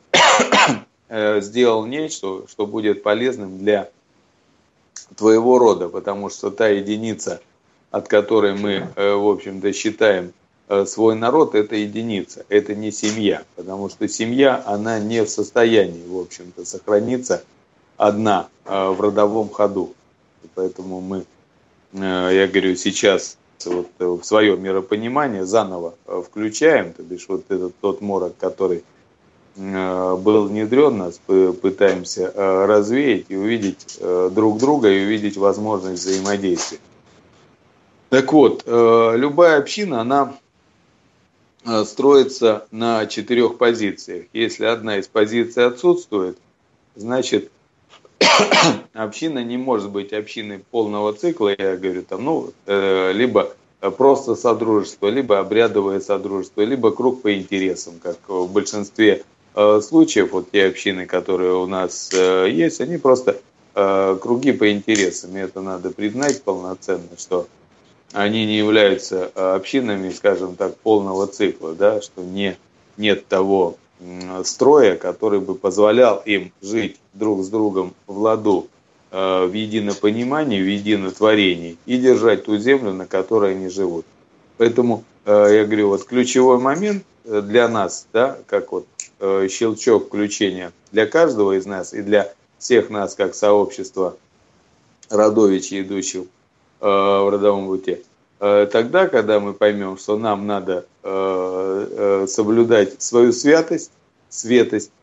сделал нечто, что будет полезным для твоего рода, потому что та единица, от которой мы, в общем-то, считаем свой народ, это единица, это не семья, потому что семья, она не в состоянии, в общем-то, сохраниться одна в родовом ходу. И поэтому мы, я говорю, сейчас вот в свое миропонимание заново включаем, то бишь вот этот тот морок, который был внедрен, нас пытаемся развеять и увидеть друг друга и увидеть возможность взаимодействия. Так вот, любая община, она строится на 4 позициях. Если одна из позиций отсутствует, значит, община не может быть общиной полного цикла, я говорю, там, ну, либо просто содружество, либо обрядовое содружество, либо круг по интересам, как в большинстве случаев, вот те общины, которые у нас есть, они просто круги по интересам, и это надо признать полноценно, что они не являются общинами, скажем так, полного цикла, да, что нет того строя, который бы позволял им жить друг с другом в ладу, в единопонимании, в единотворении и держать ту землю, на которой они живут. Поэтому, я говорю, вот ключевой момент для нас, да, как вот щелчок включения для каждого из нас и для всех нас, как сообщества родовичей, идущих в родовом пути, тогда, когда мы поймем, что нам надо соблюдать свою святость, светость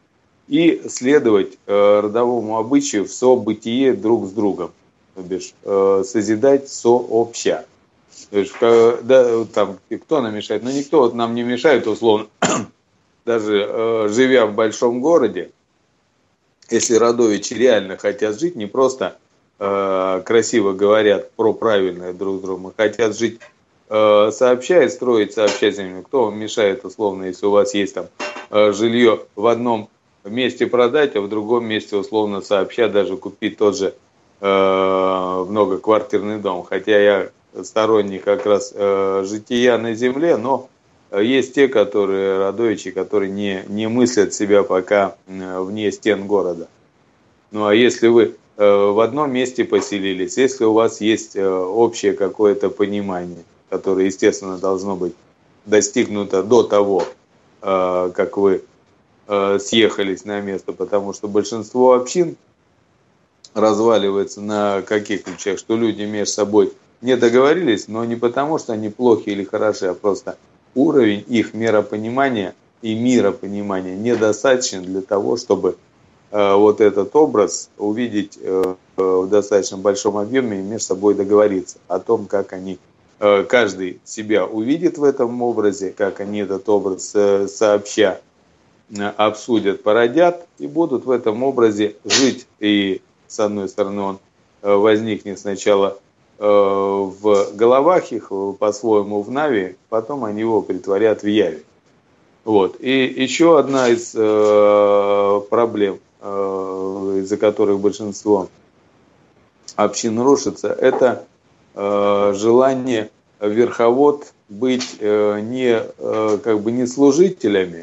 и следовать родовому обычаю в событие друг с другом, то бишь созидать сообща. То есть, да, там, кто нам мешает? Ну, никто вот нам не мешает, условно, даже живя в большом городе, если родовичи реально хотят жить, не просто красиво говорят про правильное друг с другом, а хотят жить сообща и строить сообща землю. Кто вам мешает, условно, если у вас есть там жилье в одном месте продать, а в другом месте, условно, сообща даже купить тот же многоквартирный дом. Хотя я сторонник как раз жития на земле, но есть те, которые родовичи, которые не мыслят себя пока вне стен города. Ну а если вы в одном месте поселились, если у вас есть общее какое-то понимание, которое, естественно, должно быть достигнуто до того, как вы съехались на место, потому что большинство общин разваливается на каких ключах, что люди между собой не договорились, но не потому, что они плохи или хороши, а просто уровень их миропонимания и миропонимания недостаточен для того, чтобы вот этот образ увидеть в достаточно большом объеме и между собой договориться о том, как они, каждый себя увидит в этом образе, как они этот образ сообща обсудят, породят и будут в этом образе жить. И с одной стороны он возникнет сначала в головах их, по-своему в нави, потом они его притворят в яве. Вот. И еще одна из проблем, из-за которых большинство общин рушится, это желание верховод быть не служителями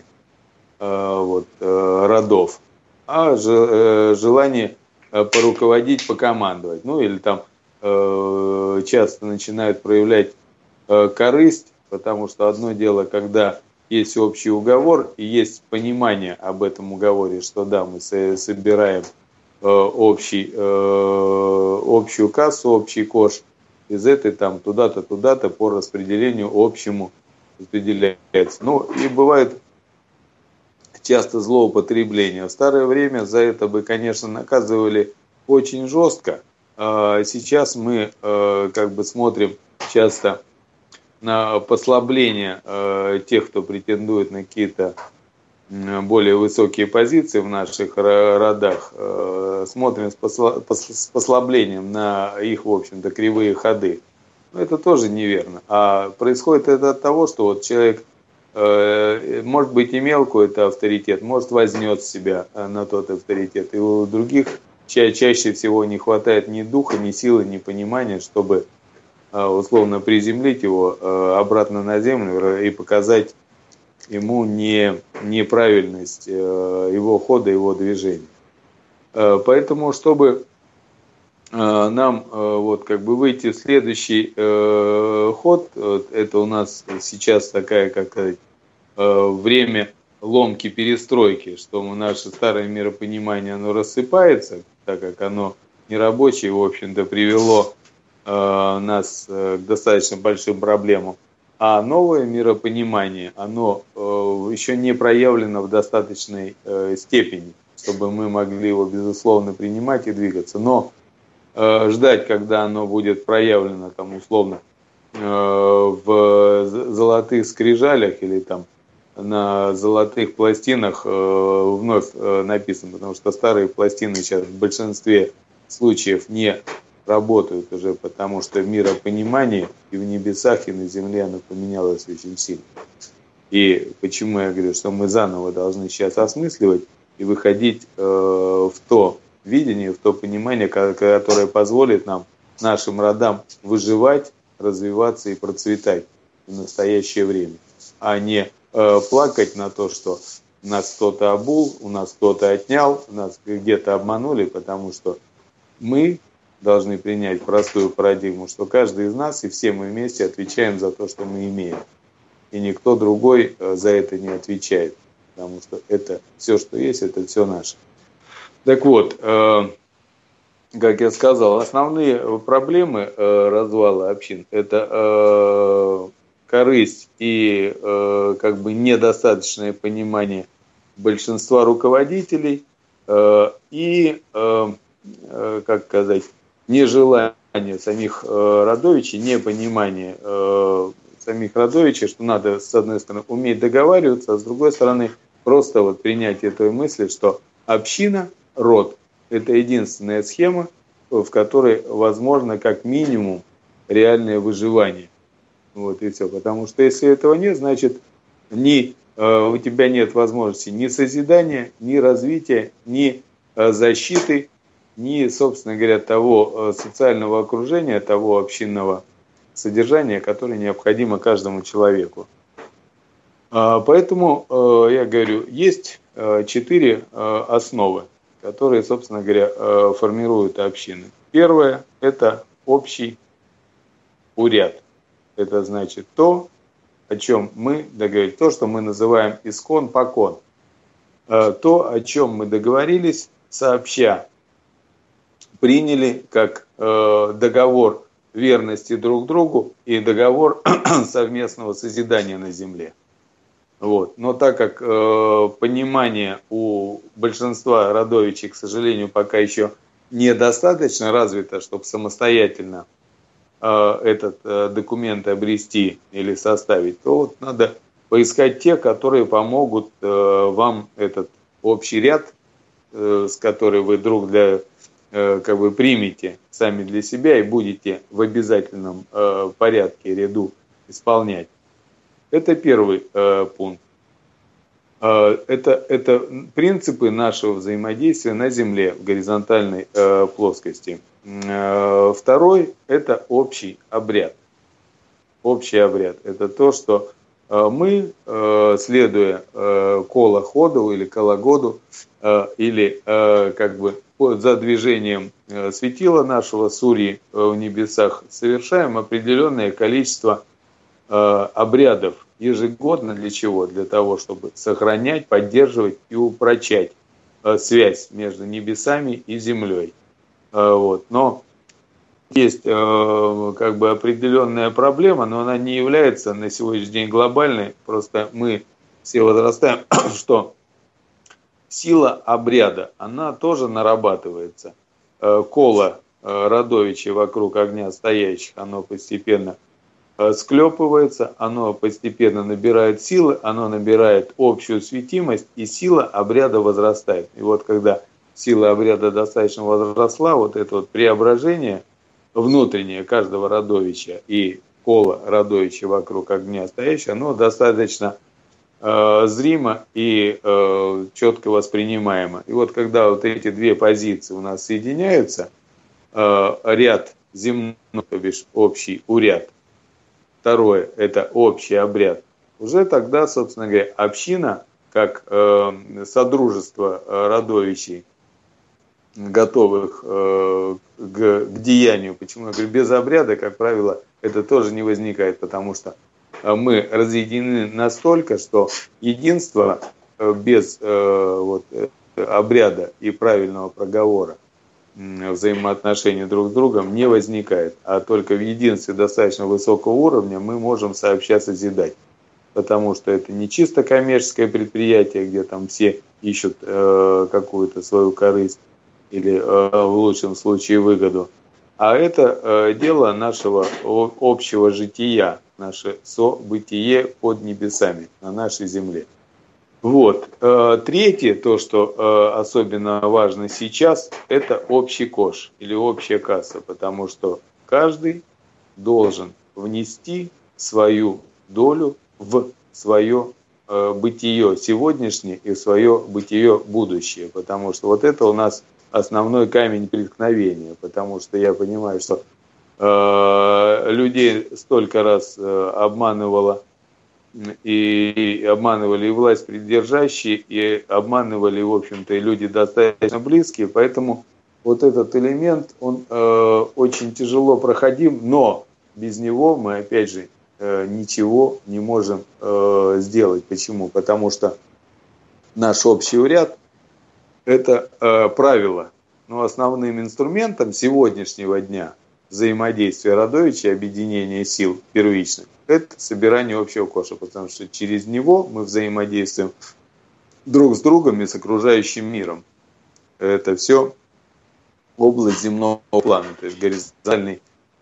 родов, а желание поруководить, покомандовать. Ну или там часто начинают проявлять корысть, потому что одно дело, когда есть общий уговор и есть понимание об этом уговоре, что да, мы собираем общую кассу, общий кош, из этой там туда-то, туда-то по распределению общему распределяется. Ну и бывает часто злоупотребление. В старое время за это бы, конечно, наказывали очень жестко. Сейчас мы смотрим часто на послабление тех, кто претендует на какие-то более высокие позиции в наших родах, смотрим с послаблением на их, в общем-то, кривые ходы. Но это тоже неверно. А происходит это от того, что вот человек, может быть, имел какой-то авторитет, может, вознес себя на тот авторитет, и у других чаще всего не хватает ни духа, ни силы, ни понимания, чтобы условно приземлить его обратно на землю и показать ему неправильность его хода, его движения. Поэтому, чтобы нам выйти в следующий ход, это у нас сейчас такая, время ломки, перестройки, что наше старое миропонимание, оно рассыпается, так как оно нерабочее, в общем-то, привело нас к достаточно большим проблемам. А новое миропонимание, оно еще не проявлено в достаточной степени, чтобы мы могли его, безусловно, принимать и двигаться. Но ждать, когда оно будет проявлено, там, условно, в золотых скрижалях или там на золотых пластинах вновь написано, потому что старые пластины сейчас в большинстве случаев не работают уже, потому что миропонимание и в небесах, и на земле оно поменялось очень сильно. И почему я говорю, что мы заново должны сейчас осмысливать и выходить в то видение, в то понимание, которое позволит нам, нашим родам, выживать, развиваться и процветать в настоящее время, а не плакать на то, что нас кто-то обул, у нас кто-то отнял, нас где-то обманули, потому что мы должны принять простую парадигму, что каждый из нас и все мы вместе отвечаем за то, что мы имеем. И никто другой за это не отвечает, потому что это все, что есть, это все наше. Так вот, как я сказал, основные проблемы развала общин – это корысть и недостаточное понимание большинства руководителей и, как сказать, нежелание самих родовичей, непонимание самих родовичей, что надо, с одной стороны, уметь договариваться, а с другой стороны, просто вот принятие той мысли, что община, род – это единственная схема, в которой возможно как минимум реальное выживание. Вот и все. Потому что если этого нет, значит, у тебя нет возможности ни созидания, ни развития, ни защиты, ни, собственно говоря, того социального окружения, того общинного содержания, которое необходимо каждому человеку. Поэтому, я говорю, есть 4 основы, которые, собственно говоря, формируют общины. Первое – это общий уряд. Это значит то, о чем мы договорились, то, что мы называем искон покон. То, о чем мы договорились сообща, приняли как договор верности друг другу и договор совместного созидания на земле. Вот. Но так как понимание у большинства родовичей, к сожалению, пока еще недостаточно развито, чтобы самостоятельно этот документ обрести или составить, то вот надо поискать тех, которые помогут вам этот общий ряд, с которым вы как бы примете сами для себя и будете в обязательном порядке ряду исполнять. Это первый пункт. Это принципы нашего взаимодействия на Земле в горизонтальной плоскости. Второй – это общий обряд. Общий обряд – это то, что мы, следуя колоходу или кологоду, или как бы за движением светила нашего Сурьи в небесах, совершаем определенное количество обрядов ежегодно. Для чего? Для того, чтобы сохранять, поддерживать и упрочать связь между небесами и землей. Вот. Но есть как бы определенная проблема, но она не является на сегодняшний день глобальной. Просто мы все возрастаем, что сила обряда, она тоже нарабатывается. Коло родовичей вокруг огня стоящих, оно постепенно склепывается, оно постепенно набирает силы, оно набирает общую светимость, и сила обряда возрастает. И вот когда сила обряда достаточно возросла, вот это вот преображение внутреннее каждого родовича и кола родовича вокруг огня стоящего, оно достаточно зримо и четко воспринимаемо. И вот когда вот эти две позиции у нас соединяются, ряд земной, то бишь общий уряд, второе – это общий обряд, уже тогда, собственно говоря, община, как содружество родовичей, готовых к деянию. Почему я говорю, без обряда, как правило, это тоже не возникает, потому что мы разъединены настолько, что единство без обряда и правильного проговора взаимоотношений друг с другом не возникает. А только в единстве достаточно высокого уровня мы можем сообща созидать. Потому что это не чисто коммерческое предприятие, где там все ищут какую-то свою корысть или в лучшем случае выгоду. А это дело нашего общего жития, наше событие под небесами, на нашей земле. Вот. Третье, то, что особенно важно сейчас, это общий кош или общая касса, потому что каждый должен внести свою долю в свое бытие сегодняшнее и в свое бытие будущее, потому что вот это у нас основной камень преткновения, потому что я понимаю, что людей столько раз обманывали и власть придержащие, и обманывали, в общем-то, и люди достаточно близкие, поэтому вот этот элемент, он очень тяжело проходим, но без него мы, опять же, ничего не можем сделать. Почему? Потому что наш общий уряд – это правило. Но основным инструментом сегодняшнего дня взаимодействия родовичей, объединения сил первичных, это собирание общего коша, потому что через него мы взаимодействуем друг с другом и с окружающим миром. Это все область земного плана, то есть горизонтальный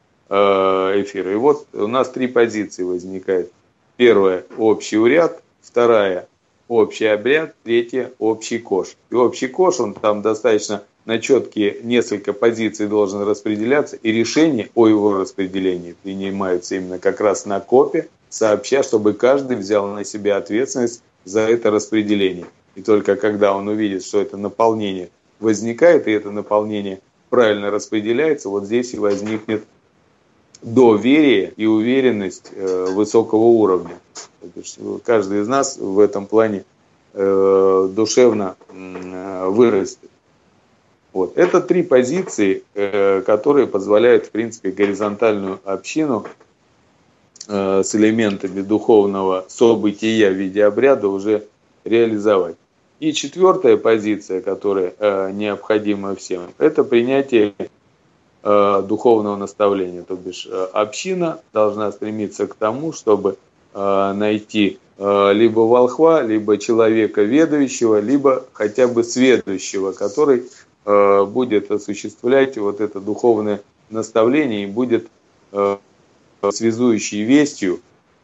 эфир. И вот у нас 3 позиции возникает. Первая – общий уряд, вторая – общий обряд, третья – общий кош. И общий кош, он там достаточно на четкие несколько позиций должен распределяться, и решение о его распределении принимаются именно как раз на копе, сообща, чтобы каждый взял на себя ответственность за это распределение. И только когда он увидит, что это наполнение возникает, и это наполнение правильно распределяется, вот здесь и возникнет доверие и уверенность высокого уровня. Каждый из нас в этом плане душевно вырастет. Вот. Это 3 позиции, которые позволяют, в принципе, горизонтальную общину с элементами духовного события в виде обряда уже реализовать. И 4-я позиция, которая необходима всем, это принятие духовного наставления. То бишь община должна стремиться к тому, чтобы найти либо волхва, либо человека ведающего, либо хотя бы сведущего, который будет осуществлять вот это духовное наставление и будет связующей вестью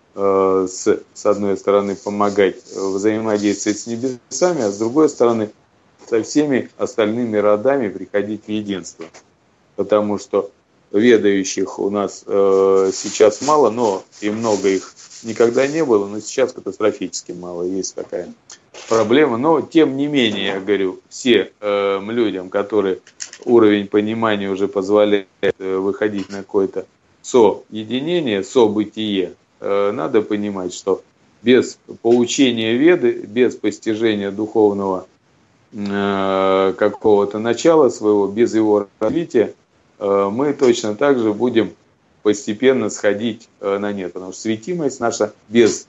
с одной стороны помогать взаимодействовать с небесами, а с другой стороны со всеми остальными родами приходить в единство. Потому что ведающих у нас сейчас мало, но и много их никогда не было, но сейчас катастрофически мало, есть такая проблема. Но тем не менее, я говорю, всем людям, которые уровень понимания уже позволяет выходить на какое-то соединение, событие, надо понимать, что без поучения Веды, без постижения духовного какого-то начала своего, без его развития, мы точно так же будем постепенно сходить на нет. Потому что светимость наша без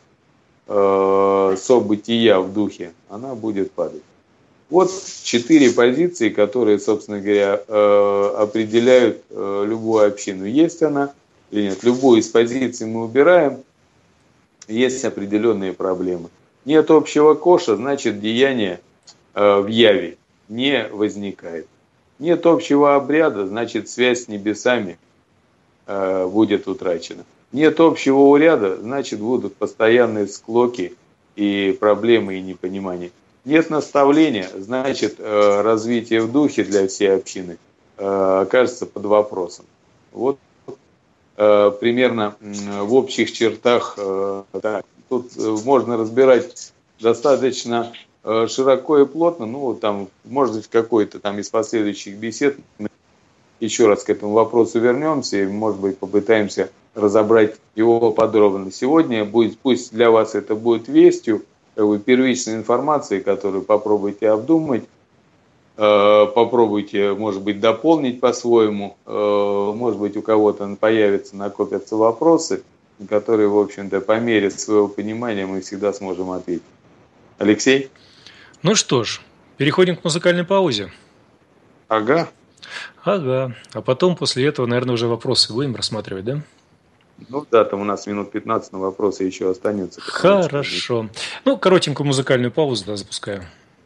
события в духе, она будет падать. Вот 4 позиции, которые, собственно говоря, определяют любую общину. Есть она или нет. Любую из позиций мы убираем, есть определенные проблемы. Нет общего коша, значит деяние в яве не возникает. Нет общего обряда, значит связь с небесами будет утрачена. Нет общего уряда, значит будут постоянные склоки и проблемы и непонимания. Нет наставления, значит развитие в духе для всей общины окажется под вопросом. Вот примерно в общих чертах. Да, тут можно разбирать достаточно широко и плотно. Ну, там, может быть, какой-то там из последующих бесед мы еще раз к этому вопросу вернемся и, может быть, попытаемся разобрать его подробно. Сегодня пусть для вас это будет вестью, первичной информацией, которую попробуйте обдумать, попробуйте, может быть, дополнить по-своему, может быть, у кого-то появятся, накопятся вопросы, на которые, в общем-то, по мере своего понимания мы всегда сможем ответить. Алексей? Ну что ж, переходим к музыкальной паузе. Ага. А потом после этого, наверное, уже вопросы будем рассматривать, да? Ну да, там у нас минут 15 на вопросы еще останется. Хорошо. Ну, коротенькую музыкальную паузу, да, запускаю.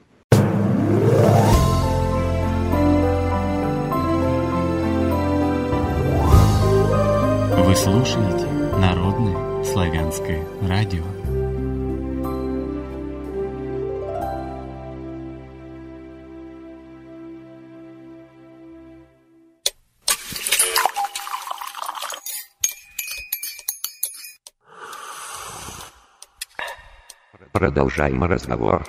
Вы слушаете Народное славянское радио. Продолжаем разговор.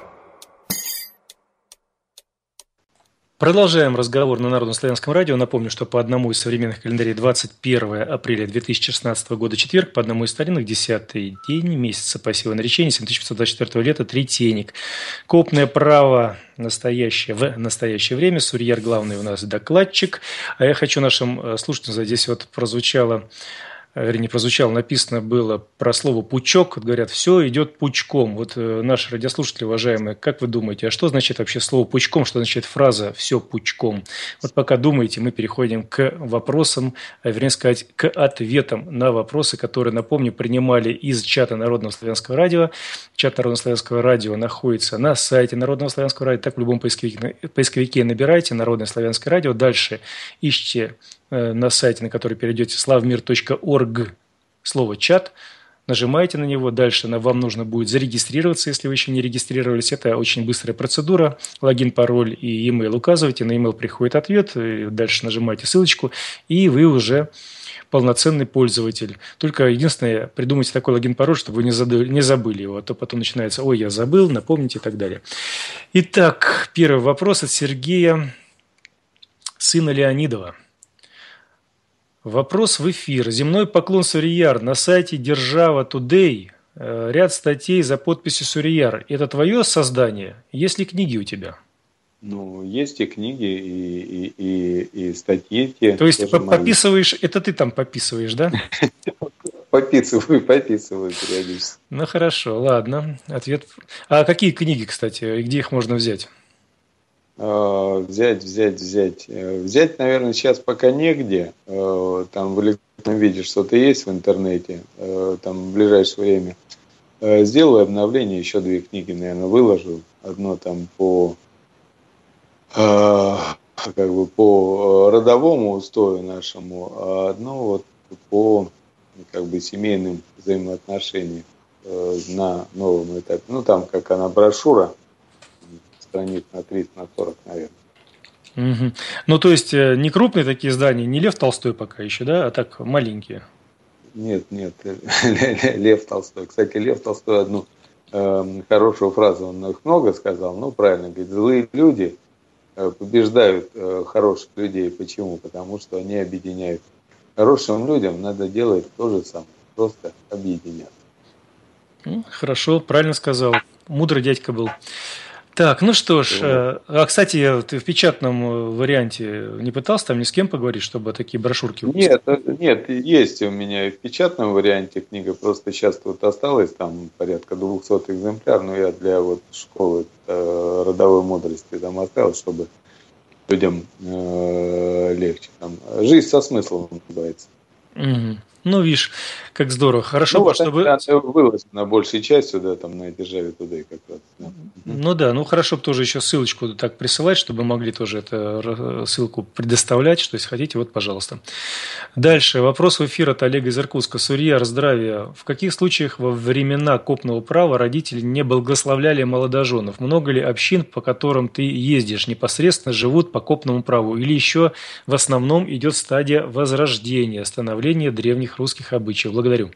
Продолжаем разговор на Народно-славянском радио. Напомню, что по одному из современных календарей 21 апреля 2016 года четверг, по одному из старинных 10-й день месяца по силе наречения 7524 лета Третейник. Копное право настоящее в настоящее время. Сурьяр главный у нас докладчик. А я хочу нашим слушателям, здесь вот прозвучало вернее, прозвучало, написано было про слово «пучок». Говорят, все идет пучком. Вот наши радиослушатели, уважаемые, как вы думаете, а что значит вообще слово «пучком», что значит фраза «все пучком»? Вот пока думаете, мы переходим к вопросам, вернее сказать, к ответам на вопросы, которые, напомню, принимали из чата Народного славянского радио. Чат Народного славянского радио находится на сайте Народного славянского радио. Так в любом поисковике набирайте «Народное славянское радио». Дальше ищите на сайте, на который перейдете, slavmir.org, слово «чат», нажимаете на него, дальше вам нужно будет зарегистрироваться, если вы еще не регистрировались. Это очень быстрая процедура, логин, пароль и e-mail указываете, на e-mail приходит ответ, и дальше нажимаете ссылочку, и вы уже полноценный пользователь. Только единственное, придумайте такой логин-пароль, чтобы вы не забыли его, а то потом начинается «Ой, я забыл», напомните и так далее. Итак, первый вопрос от Сергея, сына Леонидова. Вопрос в эфир. Земной поклон Сурияр. На сайте Держава Today ряд статей за подписью Сурияр. Это твое создание? Есть ли книги у тебя? Ну, есть и книги, и статьи. То есть пописываешь, это ты там пописываешь, да? Пописываю периодически. Ну, хорошо, ладно. Ответ. А какие книги, кстати, и где их можно взять? Взять, наверное, сейчас пока негде. Там в электронном виде что-то есть в интернете. Там в ближайшее время сделаю обновление, еще 2 книги, наверное, выложу. Одно там по родовому устою нашему, а одно вот по семейным взаимоотношениям на новом этапе. Ну, там как она брошюра, страниц на 30, на 40, наверное. Угу. Ну, то есть, не крупные такие издания, не Лев Толстой пока еще, да, а так маленькие? Нет, Лев Толстой. Кстати, Лев Толстой одну хорошую фразу, он их много сказал, ну, правильно, говорит, злые люди побеждают хороших людей. Почему? Потому что они объединяют. Хорошим людям надо делать то же самое, просто объединять. Хорошо, правильно сказал. Мудрый дядька был. Так, ну что ж, кстати, ты в печатном варианте не пытался там ни с кем поговорить, чтобы такие брошюрки выпустить? Нет, есть у меня и в печатном варианте книга, просто сейчас вот осталось там порядка 200 экземпляров, но я для вот школы родовой мудрости там оставил, чтобы людям легче. Там, жизнь со смыслом называется. Угу. Ну, видишь, как здорово. Хорошо, вот чтобы... выложено большей частью, да, там на Державе Today как раз. Да. Ну да, ну хорошо бы тоже еще ссылочку так присылать, чтобы могли тоже эту ссылку предоставлять, что если хотите, вот, пожалуйста. Дальше. Вопрос в эфир от Олега из Иркутска. Сурьяр, здравия. В каких случаях во времена копного права родители не благословляли молодоженов? Много ли общин, по которым ты ездишь, непосредственно живут по копному праву? Или еще в основном идет стадия возрождения, становления древних русских обычаев? Благодарю.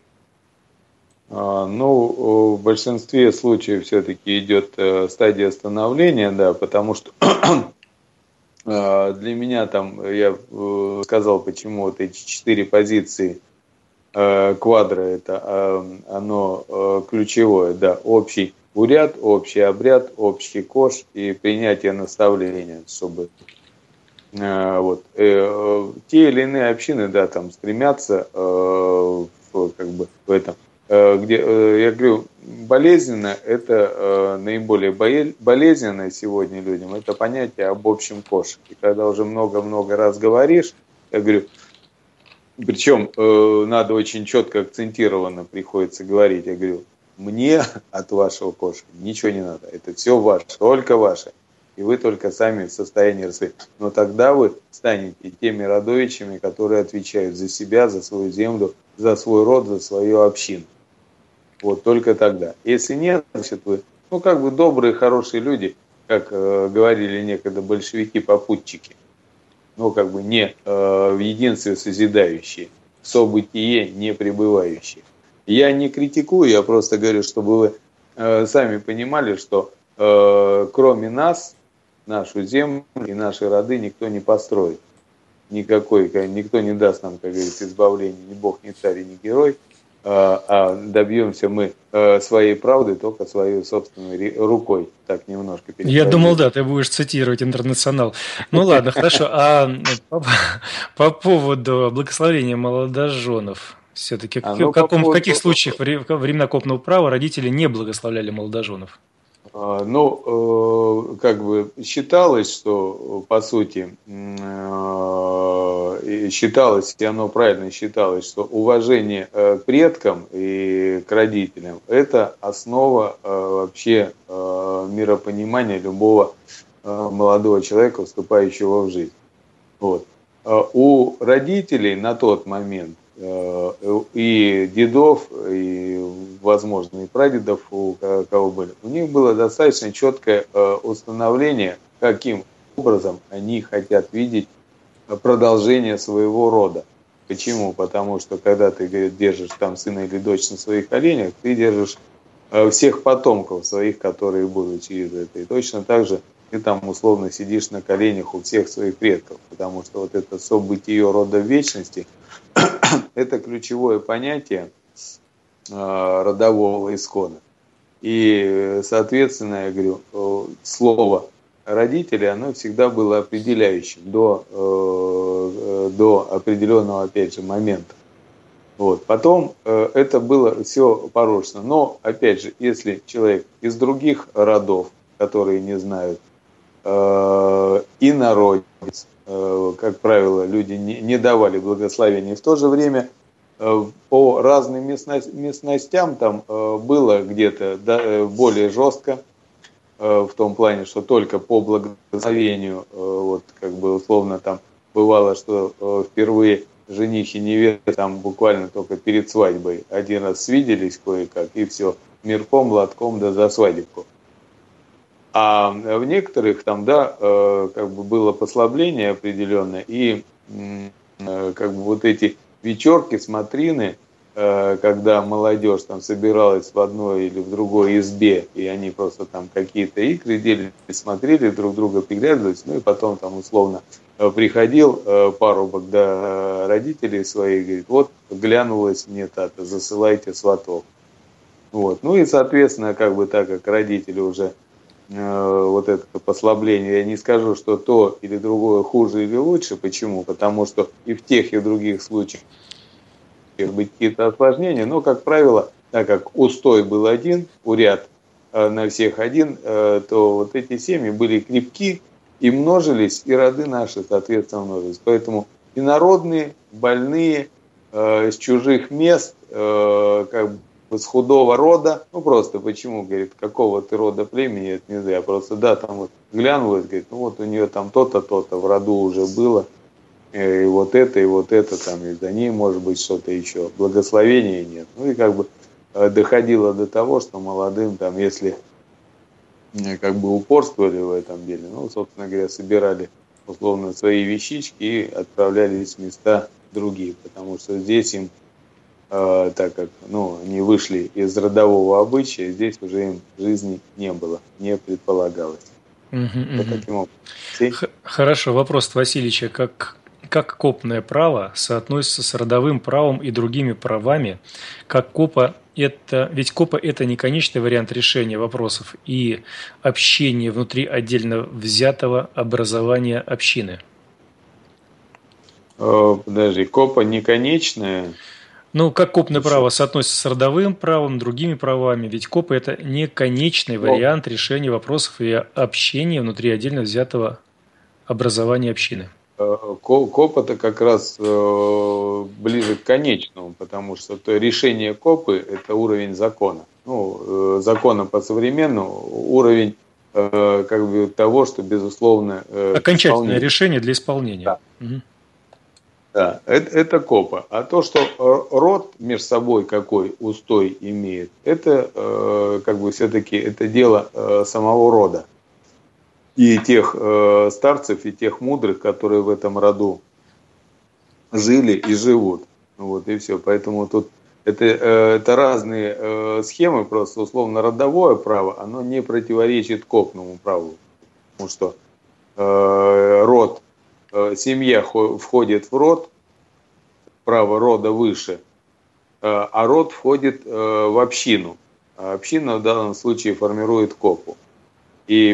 Ну, в большинстве случаев все-таки идет стадия становления, да, потому что для меня там, я сказал, почему вот эти 4 позиции квадра, это оно ключевое, да, общий уряд, общий обряд, общий кош и принятие наставления, чтобы вот, те или иные общины, да, там стремятся в этом, где, я говорю, болезненно, это наиболее болезненное сегодня людям, это понятие об общем коше. И когда уже много-много раз говоришь, я говорю, причем надо очень четко акцентированно приходится говорить, я говорю, мне от вашего коша ничего не надо, это все ваше, только ваше. И вы только сами в состоянии рассказать. Но тогда вы станете теми родовичами, которые отвечают за себя, за свою землю, за свой род, за свою общину. Вот только тогда. Если нет, значит вы, добрые, хорошие люди, как говорили некогда большевики-попутчики, не в единстве созидающие, в событие не пребывающие. Я не критикую, я просто говорю, чтобы вы сами понимали, что кроме нас, нашу землю и наши роды никто не построит. Никто не даст нам, как говорится, избавления, ни Бог, ни царь, ни герой. А добьемся мы своей правды только своей собственной рукой. Так немножко Я думал, да, ты будешь цитировать «Интернационал». Ну ладно, хорошо. А по поводу благословения молодоженов, Все-таки Ну, в каких случаях во времена копного права родители не благословляли молодоженов? Ну, как бы считалось, что, по сути, считалось, и оно правильно считалось, что уважение к предкам и к родителям – это основа вообще миропонимания любого молодого человека, вступающего в жизнь. Вот. У родителей на тот момент и дедов, и, возможно, и прадедов, у кого были, у них было достаточно четкое установление, каким образом они хотят видеть продолжение своего рода. Почему? Потому что, когда ты, говорит, держишь там сына или дочь на своих коленях, ты держишь всех потомков своих, которые будут через это. И точно так же ты там условно сидишь на коленях у всех своих предков, потому что вот это событие рода в вечности – это ключевое понятие родового исхода. И, соответственно, я говорю, слово родители, оно всегда было определяющим до определенного, опять же, момента. Вот. Потом это было все порочно. Но, опять же, если человек из других родов, которые не знают, инородец, как правило, люди не давали благословения. В то же время по разным местностям там было где-то более жестко, в том плане, что только по благословению, вот как бы условно там бывало, что впервые жених и невеста там буквально только перед свадьбой один раз свиделись кое-как, и все, мирком, лотком, да за свадебку. А в некоторых там, да, как бы было послабление определенное, и как бы вот эти вечерки, смотрины, когда молодежь там собиралась в одной или в другой избе, и они просто там какие-то игры делали, смотрели друг друга, приглядывались, ну и потом там условно приходил парубок до родителей своих, говорит, вот глянулась мне тата, засылайте сватов. Вот. Ну и, соответственно, как бы так как родители уже вот это послабление, я не скажу, что то или другое хуже или лучше. Почему? Потому что и в тех, и в других случаях быть какие-то осложнения, но, как правило, так как устой был один, уряд на всех один, то вот эти семьи были крепки и множились, и роды наши, соответственно, множились. Поэтому инородные, больные, с чужих мест, как бы с худого рода, ну просто почему, говорит, какого ты рода племени, это не знаю, просто да, там вот глянулась, говорит, ну вот у нее там то-то, то-то в роду уже было, и вот это там, и за ней может быть что-то еще, благословения нет. Ну и как бы доходило до того, что молодым там, если как бы упорствовали в этом деле, ну, собственно говоря, собирали условно свои вещички и отправлялись в места другие, потому что здесь им так как они вышли из родового обычая, здесь уже им жизни не было, не предполагалось. Вот таким образом. Хорошо, вопрос от Васильевича. Как копное право соотносится с родовым правом и другими правами? Ведь копа – это не конечный вариант решения вопросов и общения внутри отдельно взятого образования общины. Подожди, копа не конечная? Ну, как копное право соотносится с родовым правом, другими правами? Ведь копа – это не конечный вариант решения вопросов и общения внутри отдельно взятого образования общины. Коп – это как раз ближе к конечному, потому что решение копы – это уровень закона. Ну, закона по-современному, уровень как бы того, что, безусловно, окончательное решение для исполнения. Да. Угу. Да, это копа. А то, что род между собой какой устой имеет, это как бы все-таки это дело самого рода. И тех старцев, и тех мудрых, которые в этом роду жили и живут. Вот и все. Поэтому тут это разные схемы, просто условно родовое право, оно не противоречит копному праву. Потому что род, семья входит в род, право рода выше, а род входит в общину. А община в данном случае формирует копу. И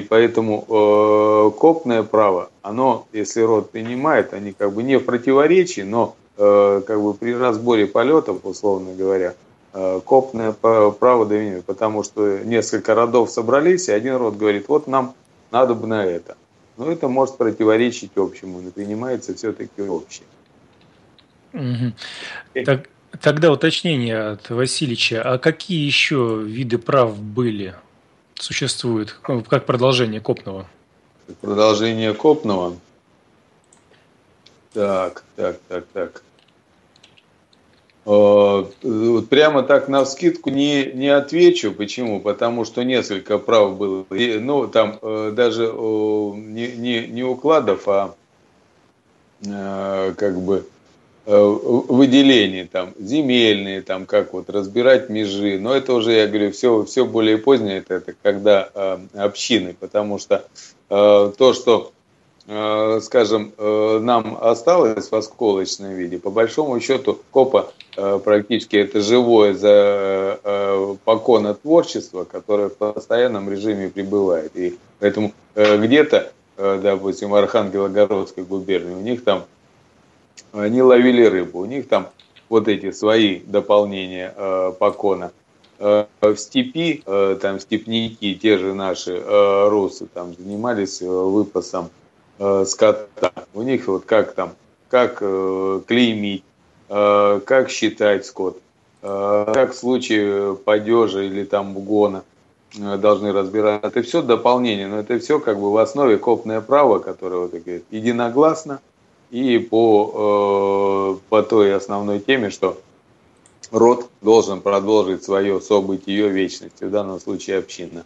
поэтому копное право, оно, если род принимает, они как бы не в противоречии, но как бы при разборе полетов, условно говоря, копное право доминирует, потому что несколько родов собрались, и один род говорит, вот нам надо бы на это. Но это может противоречить общему, но принимается все-таки общее. Тогда уточнение от Васильевича. А какие еще виды прав существуют, как продолжение копного? Продолжение копного? Так. Прямо так навскидку не отвечу. Почему? Потому что несколько прав было. Ну, там даже не укладов, а как бы выделений, там, земельные, там, как вот разбирать межи. Но это уже, я говорю, все более позднее, это когда общины, потому что то, что, скажем, нам осталось в осколочном виде, по большому счету, копа практически это живое поконотворчество, которое в постоянном режиме пребывает. И поэтому где-то, допустим, в Архангелогородской губернии, у них там они ловили рыбу, у них там вот эти свои дополнения покона. В степи, там степняки, те же наши русы, там занимались выпасом скота. У них вот как клеймить, как считать скот, как в случае падежа или там угона должны разбираться. Это все дополнение, но это все как бы в основе копное право, которое вот говорит, единогласно и по той основной теме, что род должен продолжить свое событие вечности, в данном случае община.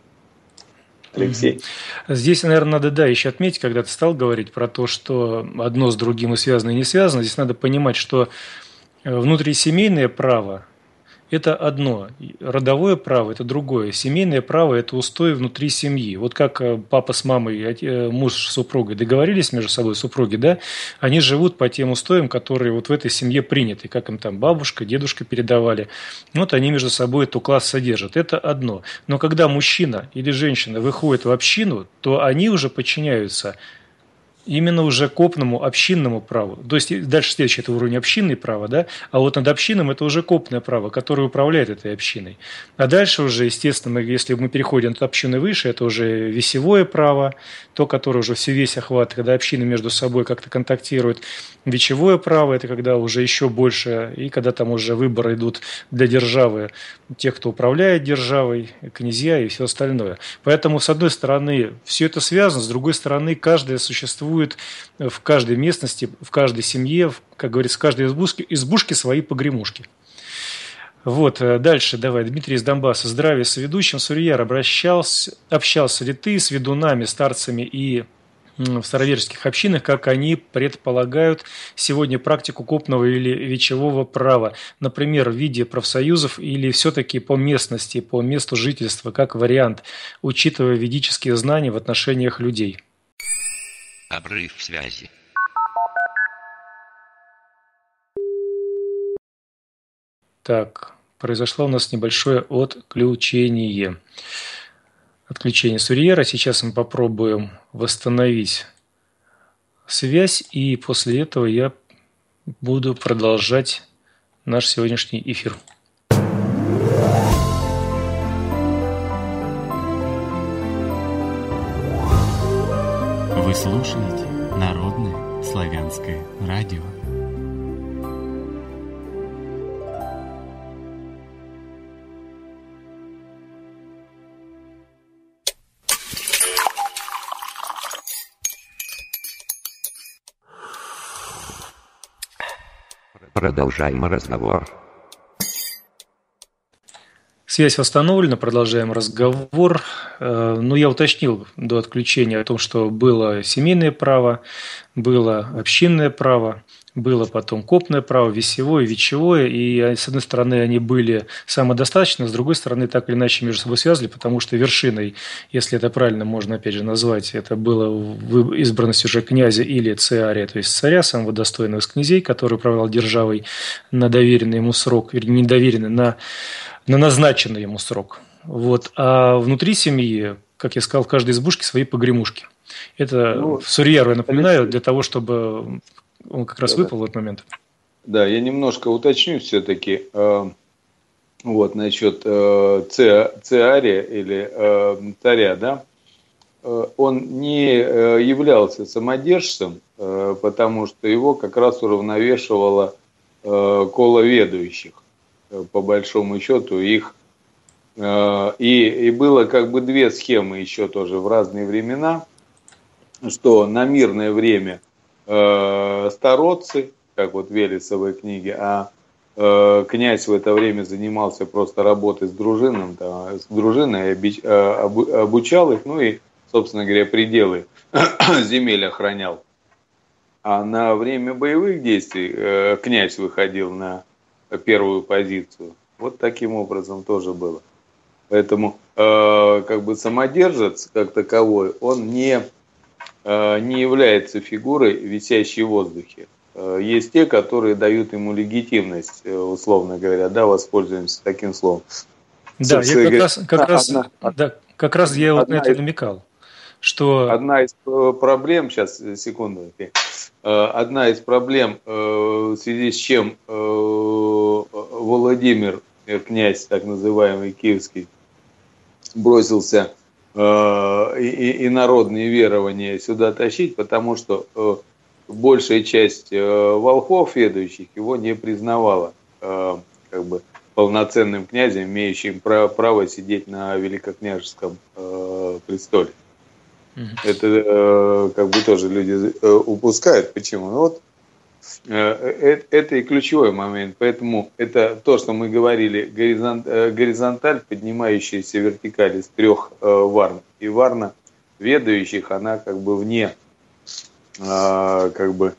Алексей. Здесь, наверное, надо, еще отметить, когда ты стал говорить про то, что одно с другим и связано, и не связано, здесь надо понимать, что внутрисемейное право – это одно, родовое право – это другое, семейное право – это устой внутри семьи. Вот как папа с мамой, муж с супругой договорились между собой, супруги, да, они живут по тем устоям, которые вот в этой семье приняты, как им там бабушка, дедушка передавали. Вот они между собой этот уклад содержат. Это одно. Но когда мужчина или женщина выходит в общину, то они уже подчиняются именно уже копному общинному праву. То есть дальше следующий это уровень общинное право, да? А вот над общинным это уже копное право, которое управляет этой общиной. А дальше уже, естественно, если мы переходим от общины выше, это уже весевое право, то, которое уже всю весь охват, когда общины между собой как-то контактируют. Вечевое право – это когда уже еще больше, и когда там уже выборы идут для державы, тех, кто управляет державой, князья и все остальное. Поэтому, с одной стороны, все это связано, с другой стороны, каждое существует в каждой местности, в каждой семье, как говорится, в каждой избушке свои погремушки. Вот, дальше давай. Дмитрий из Донбасса. Здравия соведущим. Сурьяр, общался ли ты с ведунами, старцами и в староверческих общинах, как они предполагают сегодня практику копного или вечевого права, например, в виде профсоюзов или все-таки по местности, по месту жительства, как вариант, учитывая ведические знания в отношениях людей? Обрыв связи. Так, произошло у нас небольшое отключение Сурьера. Сейчас мы попробуем восстановить связь, и после этого я буду продолжать наш сегодняшний эфир. Вы слушаете Народное славянское радио. Продолжаем разговор. Связь восстановлена, продолжаем разговор. Ну, я уточнил до отключения о том, что было семейное право, было общинное право, было потом копное право, весевое, вечевое. И, с одной стороны, они были самодостаточны, с другой стороны, так или иначе между собой связаны, потому что вершиной, если это правильно можно, опять же, назвать, это было избранность уже князя или царя, то есть царя, самого достойного из князей, который управлял державой на доверенный ему срок, вернее, не доверенный, на назначенный ему срок. Вот. А внутри семьи, как я сказал, в каждой избушке свои погремушки. Это Сурьяру я напоминаю, для того, чтобы он как раз выпал в этот момент. Да, я немножко уточню все-таки вот насчет царя или царя, да. Он не являлся самодержцем, потому что его как раз уравновешивало коло ведущих, по большому счету, их. И было как бы две схемы еще тоже в разные времена, что на мирное время стародцы, как вот в Велесовой книге, а князь в это время занимался просто работой с дружиной, обучал их, ну и, собственно говоря, пределы земель охранял. А на время боевых действий князь выходил на первую позицию. Вот таким образом тоже было. Поэтому как бы самодержец как таковой, он не является фигурой, висящей в воздухе. Есть те, которые дают ему легитимность, условно говоря, да, воспользуемся таким словом. Да, я как раз я вот на это намекал, что... Одна из проблем, сейчас, секунду, одна из проблем, в связи с чем Владимир, князь так называемый киевский, бросился и народные верования сюда тащить, потому что большая часть волхвов ведущих его не признавала как бы полноценным князем, имеющим право сидеть на великокняжеском престоле. Это как бы тоже люди упускают. Почему? Ну, вот это и ключевой момент. Поэтому это то, что мы говорили, горизонталь, поднимающаяся вертикаль из трех варн. И варна ведающих, она как бы вне как бы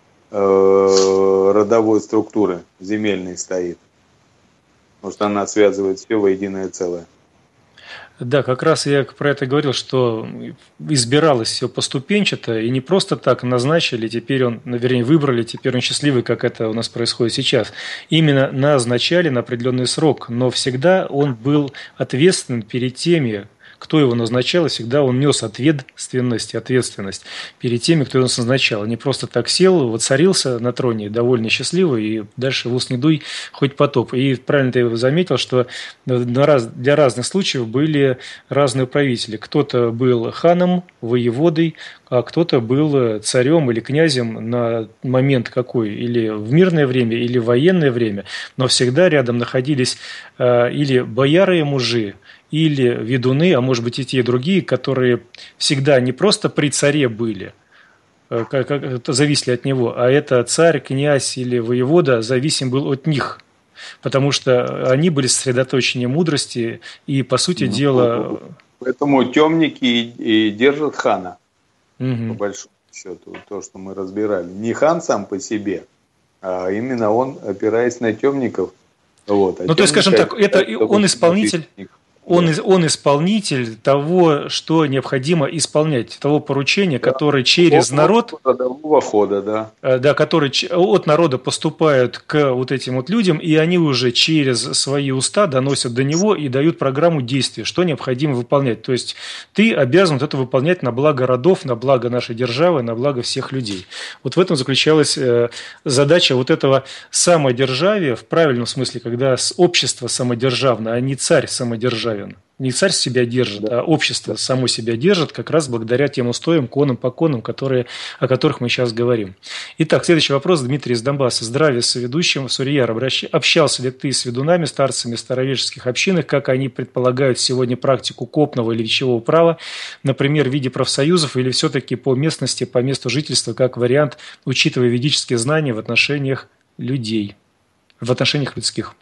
родовой структуры земельной стоит. Потому что она связывает все во единое целое. Да, как раз я про это говорил, что избиралось все поступенчато, и не просто так назначили, теперь он, вернее, выбрали, теперь он счастливый, как это у нас происходит сейчас. Именно назначали на определенный срок, но всегда он был ответственен перед теми, кто его назначал, и всегда он нес ответственность перед теми, кто его назначал. Не просто так сел, воцарился на троне, довольно счастливый, и дальше в ус не дуй, хоть потоп. И правильно ты заметил, что для разных случаев были разные правители. Кто-то был ханом, воеводой, а кто-то был царем или князем на момент какой, или в мирное время, или в военное время, но всегда рядом находились или бояры и мужи, или ведуны, а может быть и те, и другие, которые всегда не просто при царе были, зависели от него, а это царь, князь или воевода зависим был от них, потому что они были сосредоточения мудрости и, по сути дела... Поэтому темники и держат хана, по большому счету, то, что мы разбирали. Не хан сам по себе, а именно он, опираясь на темников. Вот. Ну, то есть, скажем так, он исполнитель... Он исполнитель того, что необходимо исполнять, того поручения, которое через народ, хода, да, который от народа поступают к вот этим вот людям, и они уже через свои уста доносят до него и дают программу действий, что необходимо выполнять. То есть ты обязан это выполнять на благо родов, на благо нашей державы, на благо всех людей. Вот в этом заключалась задача вот этого самодержавия в правильном смысле, когда общество самодержавное, а не царь самодержавен. Не царь себя держит, а общество само себя держит как раз благодаря тем устоям, поконам, о которых мы сейчас говорим. Итак, следующий вопрос. Дмитрий из Донбасса. Здравия соведущим. Сурьяр, общался ли ты с ведунами, старцами староверческих общин, как они предполагают сегодня практику копного или речевого права, например, в виде профсоюзов, или все-таки по местности, по месту жительства, как вариант, учитывая ведические знания в отношениях людей, в отношениях людских?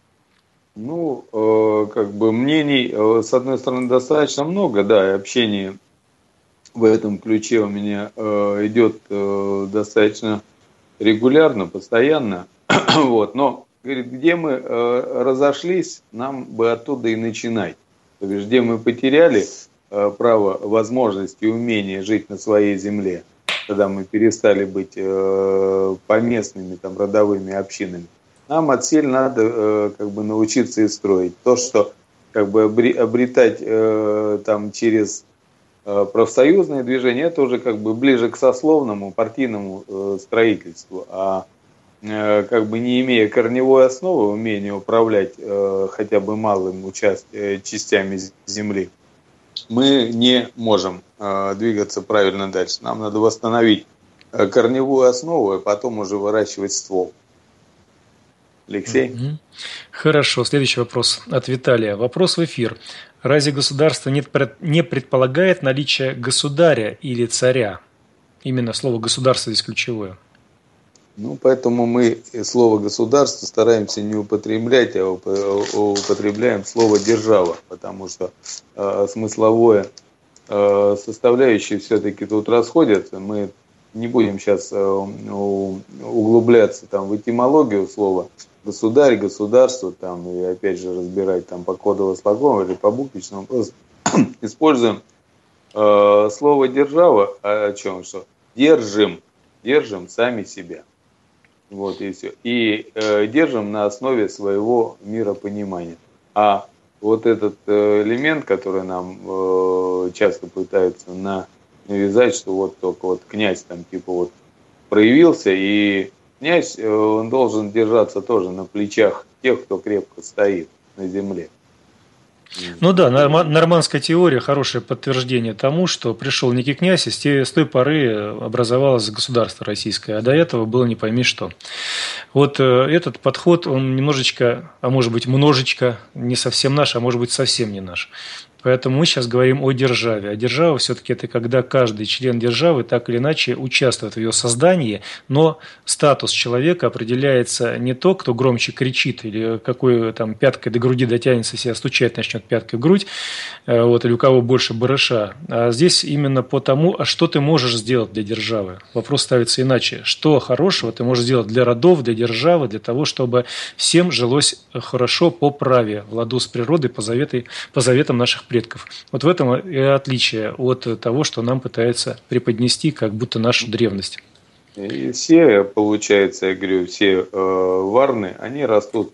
Ну, как бы мнений, с одной стороны, достаточно много, да, и общение в этом ключе у меня идет достаточно регулярно, постоянно, вот, но, говорит, где мы разошлись, нам бы оттуда и начинать, то есть, где мы потеряли право, возможность и умение жить на своей земле, когда мы перестали быть поместными, там, родовыми общинами, нам отсель надо как бы научиться и строить. То, что как бы обретать там через профсоюзное движение, это уже как бы ближе к сословному, партийному строительству. А как бы не имея корневой основы, умения управлять хотя бы малым частями земли, мы не можем двигаться правильно дальше. Нам надо восстановить корневую основу, а потом уже выращивать ствол. Алексей? Хорошо. Следующий вопрос от Виталия. Вопрос в эфир. Разве государство не предполагает наличие государя или царя? Именно слово «государство» здесь ключевое. Ну, поэтому мы слово «государство» стараемся не употреблять, а употребляем слово «держава», потому что смысловое составляющие все-таки тут расходятся. Мы не будем сейчас углубляться там в этимологию слова «государь», «государство», там, и опять же разбирать там по кодово-слоговому или по буквенному. Просто используем слово «держава», о чем что? Держим сами себя. Вот и все. И держим на основе своего миропонимания. А вот этот элемент, который нам часто пытаются навязать, что вот только вот князь там типа вот проявился, и князь, он должен держаться тоже на плечах тех, кто крепко стоит на земле. Ну да, нормандская теория – хорошее подтверждение тому, что пришел некий князь, и с той поры образовалось государство российское, а до этого было не пойми что. Вот этот подход, он немножечко, а может быть множечко, не совсем наш, а может быть совсем не наш. Поэтому мы сейчас говорим о державе. А держава все-таки это когда каждый член державы так или иначе участвует в ее создании, но статус человека определяется не то, кто громче кричит или какой там пяткой до груди дотянется, себя стучать начнет пяткой в грудь, вот, или у кого больше барыша. А здесь именно по тому, а что ты можешь сделать для державы. Вопрос ставится иначе. Что хорошего ты можешь сделать для родов, для державы, для того, чтобы всем жилось хорошо по праве, в ладу с природой, по заветам наших предков. Вот в этом и отличие от того, что нам пытаются преподнести как будто нашу древность. И все, получается, я говорю, все варны, они растут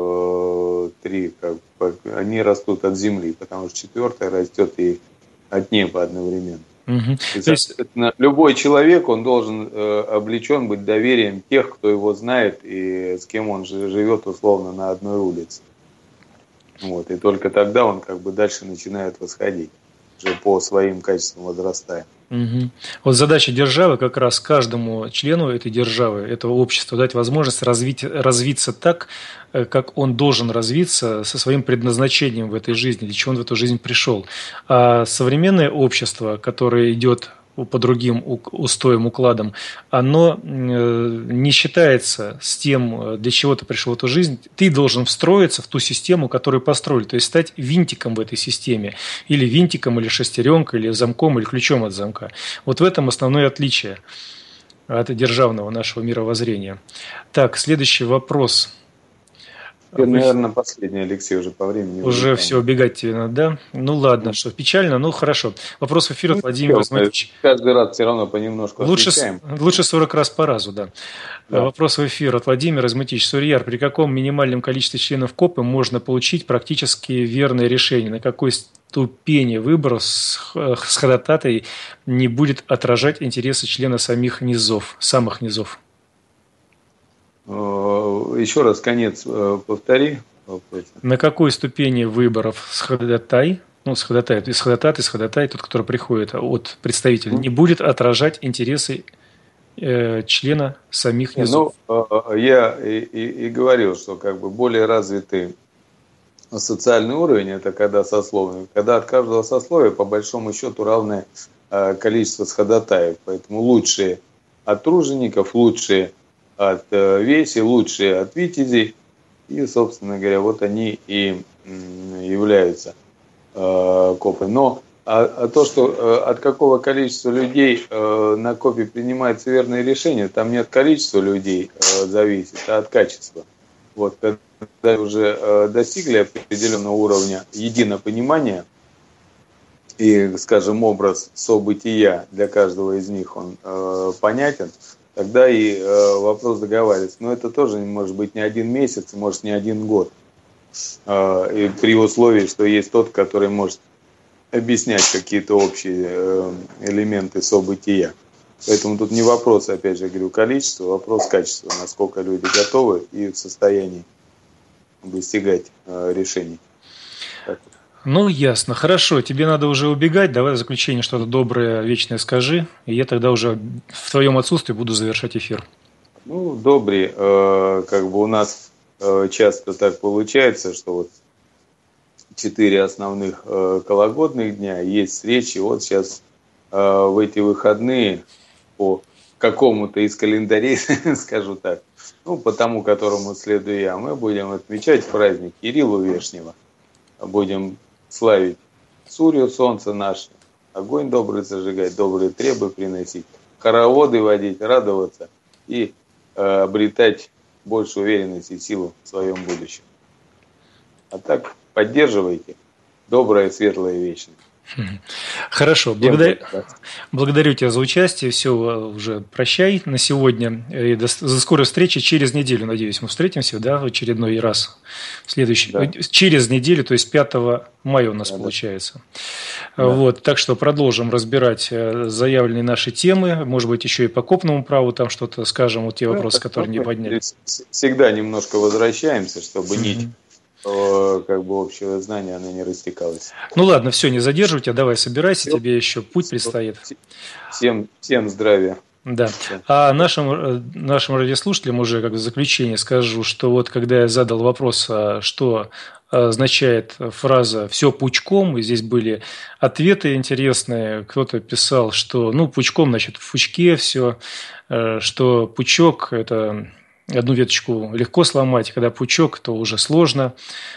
они растут от земли, потому что четвертая растет и от неба одновременно. Угу. То есть любой человек, он должен облечен быть доверием тех, кто его знает и с кем он живет условно на одной улице. Вот, и только тогда он как бы дальше начинает восходить, уже по своим качествам возрастая. Угу. Вот задача державы как раз каждому члену этой державы, этого общества дать возможность развиться так, как он должен развиться со своим предназначением в этой жизни, для чего он в эту жизнь пришел. А современное общество, которое идет по другим устоям, укладам, оно не считается с тем, для чего ты пришел в эту жизнь. Ты должен встроиться в ту систему, которую построили, то есть стать винтиком в этой системе, или винтиком, или шестеренкой, или замком, или ключом от замка. Вот в этом основное отличие от державного нашего мировоззрения. Так, следующий вопрос. Наверное, последний, Алексей, уже по времени. Уже все, убегать тебе надо, да? Ну ладно, что, печально, ну хорошо. Вопрос в эфир от Владимира Изматовича. Каждый раз все равно понемножку отвечаем. Лучше 40 раз по разу, да. Вопрос в эфир от Владимира Изматовича. Сурьяр, при каком минимальном количестве членов КОПы можно получить практически верное решение? На какой ступени выборов с ходататой не будет отражать интересы члена самих низов? Еще раз конец повтори. На какой ступени выборов с ходатай, тот, который приходит от представителя, не будет отражать интересы члена самих низов? Я и говорил, что как бы более развитый социальный уровень, это когда сословный, когда от каждого сословия по большому счету равное количество ходатаев. Поэтому лучшие от тружеников, лучшие от веси, лучшие от витязей. И, собственно говоря, вот они и являются копой. Но то, что от какого количества людей на копе принимается верное решение, там не от количества людей зависит, а от качества. Вот, когда уже достигли определенного уровня единопонимания, и, скажем, образ события для каждого из них, он понятен, тогда и вопрос договаривается. Но это тоже может быть не один месяц, может не один год. И при условии, что есть тот, который может объяснять какие-то общие элементы события. Поэтому тут не вопрос, опять же, говорю, количества, вопрос качества, насколько люди готовы и в состоянии достигать решений. Ну, ясно. Хорошо, тебе надо уже убегать. Давай в заключение что-то доброе, вечное скажи. И я тогда уже в твоем отсутствии буду завершать эфир. Ну, добрый. Как бы у нас часто так получается, что вот 4 основных кологодных дня, есть встречи. Вот сейчас в эти выходные по какому-то из календарей, скажу так, ну, по тому, которому следую я, мы будем отмечать праздник Кириллу Вешнего. Будем славить Сурью, солнце наше, огонь добрый зажигать, добрые требы приносить, хороводы водить, радоваться и обретать больше уверенности и силу в своем будущем. А так поддерживайте доброе, светлое, вечное. Хорошо, благодарю тебя за участие. Все, уже прощай на сегодня. И до скорой встречи через неделю, надеюсь, мы встретимся, да, в очередной раз. Через неделю, то есть 5 мая у нас получается. Да. Вот, так что продолжим разбирать заявленные наши темы. Может быть, еще и по копному праву там что-то скажем, вот те вопросы, которые не подняли. Всегда немножко возвращаемся, чтобы нить как бы общего знания, оно не растекалось. Ну ладно, все, не задерживай тебя, давай собирайся, тебе еще путь предстоит. Всем здравия. Да. А нашим радиослушателям уже как в заключение скажу, что вот когда я задал вопрос, что означает фраза «все пучком», и здесь были ответы интересные. Кто-то писал, что пучком, значит, в пучке все, что пучок – это одну веточку легко сломать, когда пучок, то уже сложно.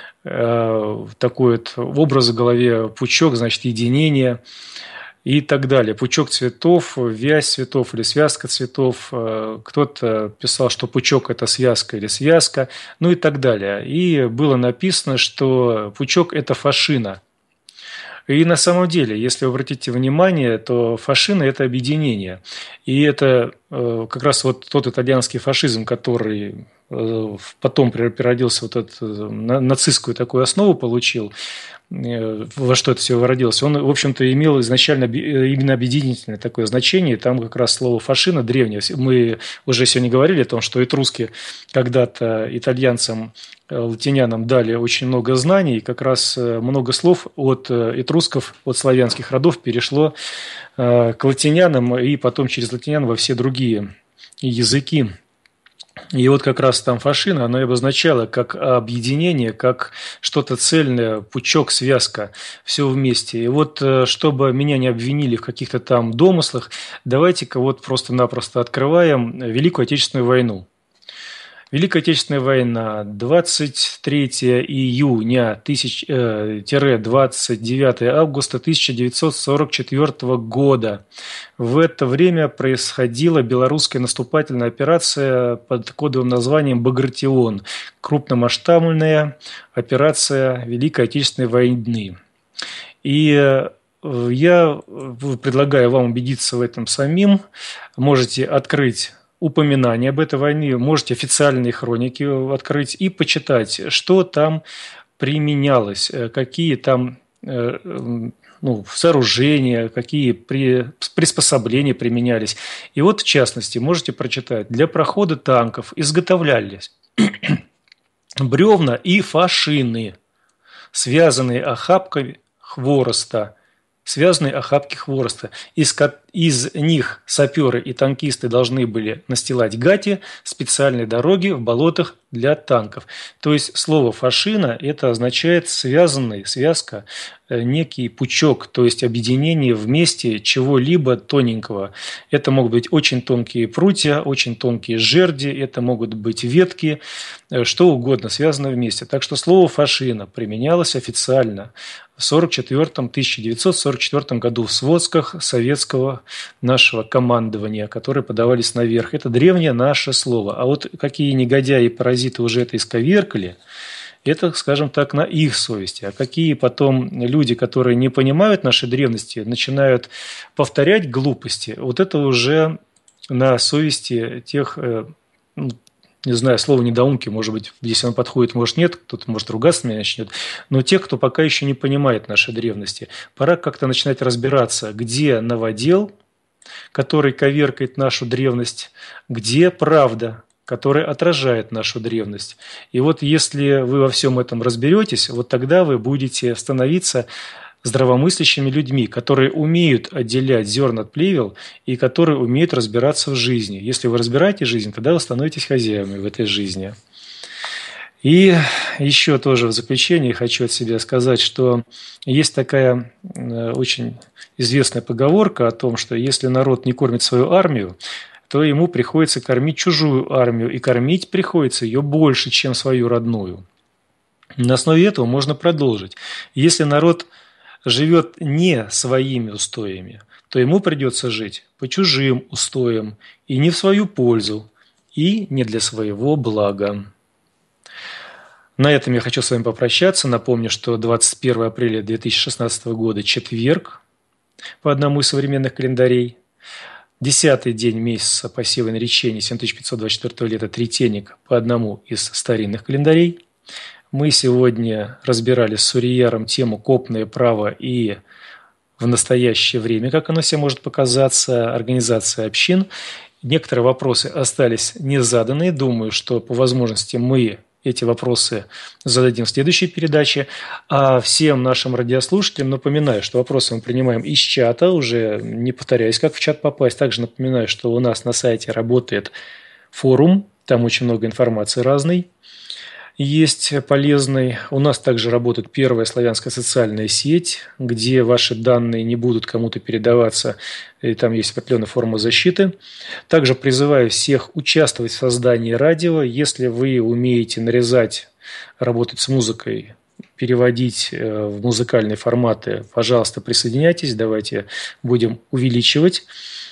Такой вот образ в голове: пучок, значит, единение и так далее. Пучок цветов, вязь цветов или связка цветов. Кто-то писал, что пучок – это связка или связка, ну и так далее. И было написано, что пучок – это фашина. И на самом деле, если вы обратите внимание, то фашина – это объединение. И это как раз вот тот итальянский фашизм, который потом переродился, вот эту нацистскую такую основу получил, во что это все выродилось, он, в общем-то, имел изначально именно объединительное такое значение. Там как раз слово «фашина» древнее. Мы уже сегодня говорили о том, что этруски когда-то итальянцам, латинянам дали очень много знаний, и как раз много слов от этрусков, от славянских родов перешло к латинянам и потом через латинян во все другие языки. И вот как раз там фашина, оно и обозначало как объединение, как что-то цельное, пучок, связка, все вместе. И вот, чтобы меня не обвинили в каких-то там домыслах, давайте-ка вот просто-напросто открываем Великую Отечественную войну. Великая Отечественная война, 23 июня 29 августа 1944 года. В это время происходила белорусская наступательная операция под кодовым названием «Багратион», крупномасштабная операция Великой Отечественной войны. И я предлагаю вам убедиться в этом самим. Можете открыть упоминания об этой войне, можете официальные хроники открыть и почитать, что там применялось, какие там сооружения, какие приспособления применялись. И вот, в частности, можете прочитать: для прохода танков изготовлялись бревна и фашины, связанные охапками хвороста, Из них саперы и танкисты должны были настилать гати, специальные дороги в болотах для танков. То есть слово «фашина» – это означает связанный, связка, некий пучок, то есть объединение вместе чего-либо тоненького. Это могут быть очень тонкие прутья, очень тонкие жерди, это могут быть ветки, что угодно связано вместе. Так что слово «фашина» применялось официально в 1944 году в сводках советского нашего командования, которые подавались наверх. Это древнее наше слово. А вот какие негодяи и паразиты уже это исковеркали, это, скажем так, на их совести. А какие потом люди, которые не понимают нашей древности, начинают повторять глупости, вот это уже на совести тех, не знаю, слово «недоумки», может быть, если оно подходит, может, нет, кто-то, может, ругаться меня начнет, но тех, кто пока еще не понимает нашей древности, пора как-то начинать разбираться, где новодел, который коверкает нашу древность, где правда, которая отражает нашу древность. И вот если вы во всем этом разберетесь, вот тогда вы будете становиться здравомыслящими людьми, которые умеют отделять зерна от плевел и которые умеют разбираться в жизни. Если вы разбираете жизнь, тогда вы становитесь хозяевами в этой жизни. И еще тоже в заключение хочу от себя сказать, что есть такая очень известная поговорка о том, что если народ не кормит свою армию, то ему приходится кормить чужую армию, и кормить приходится ее больше, чем свою родную. На основе этого можно продолжить. Если народ живет не своими устоями, то ему придется жить по чужим устоям и не в свою пользу, и не для своего блага. На этом я хочу с вами попрощаться. Напомню, что 21 апреля 2016 года – четверг по одному из современных календарей. 10-й день месяца по силе наречения 7524 лета – Третейник по одному из старинных календарей. Мы сегодня разбирали с Сурияром тему «Копное право» и в настоящее время, как оно себе может показаться, организация общин. Некоторые вопросы остались незаданные. Думаю, что по возможности мы эти вопросы зададим в следующей передаче. А всем нашим радиослушателям напоминаю, что вопросы мы принимаем из чата, уже не повторяюсь, как в чат попасть. Также напоминаю, что у нас на сайте работает форум, там очень много информации разной есть полезной. У нас также работает первая славянская социальная сеть, где ваши данные не будут кому-то передаваться, и там есть определенная форма защиты. Также призываю всех участвовать в создании радио. Если вы умеете нарезать, работать с музыкой, переводить в музыкальные форматы, пожалуйста, присоединяйтесь, давайте будем увеличивать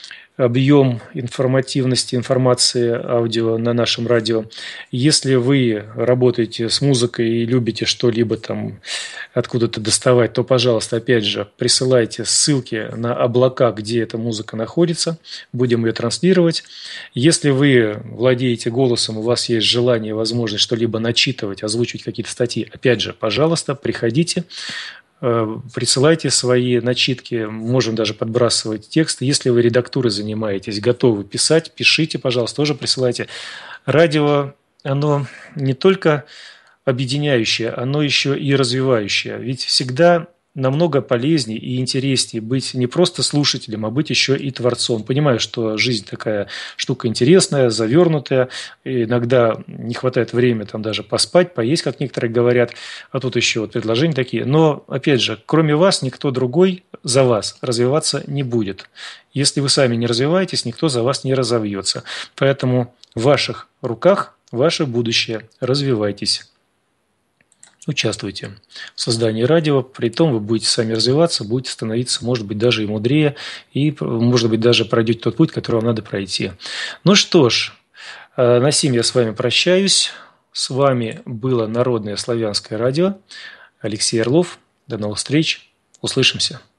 объем информативности, информации аудио на нашем радио. Если вы работаете с музыкой и любите что-либо там откуда-то доставать, то, пожалуйста, опять же, присылайте ссылки на облака, где эта музыка находится. Будем ее транслировать. Если вы владеете голосом, у вас есть желание, возможность что-либо начитывать, озвучивать какие-то статьи, опять же, пожалуйста, приходите. Присылайте свои начитки, можем даже подбрасывать тексты. Если вы редактурой занимаетесь, готовы писать, пишите, пожалуйста, тоже присылайте. Радио, оно не только объединяющее, оно еще и развивающее. Ведь всегда намного полезнее и интереснее быть не просто слушателем, а быть еще и творцом. Понимаю, что жизнь такая штука интересная, завернутая, и иногда не хватает времени там даже поспать, поесть, как некоторые говорят, а тут еще вот предложения такие. Но, опять же, кроме вас, никто другой за вас развиваться не будет. Если вы сами не развиваетесь, никто за вас не разовьется. Поэтому в ваших руках ваше будущее. Развивайтесь. Участвуйте в создании радио, при том вы будете сами развиваться, будете становиться, может быть, даже и мудрее, и, может быть, даже пройдете тот путь, который вам надо пройти. Ну что ж, на сим я с вами прощаюсь. С вами было Народное славянское радио. Алексей Орлов. До новых встреч. Услышимся.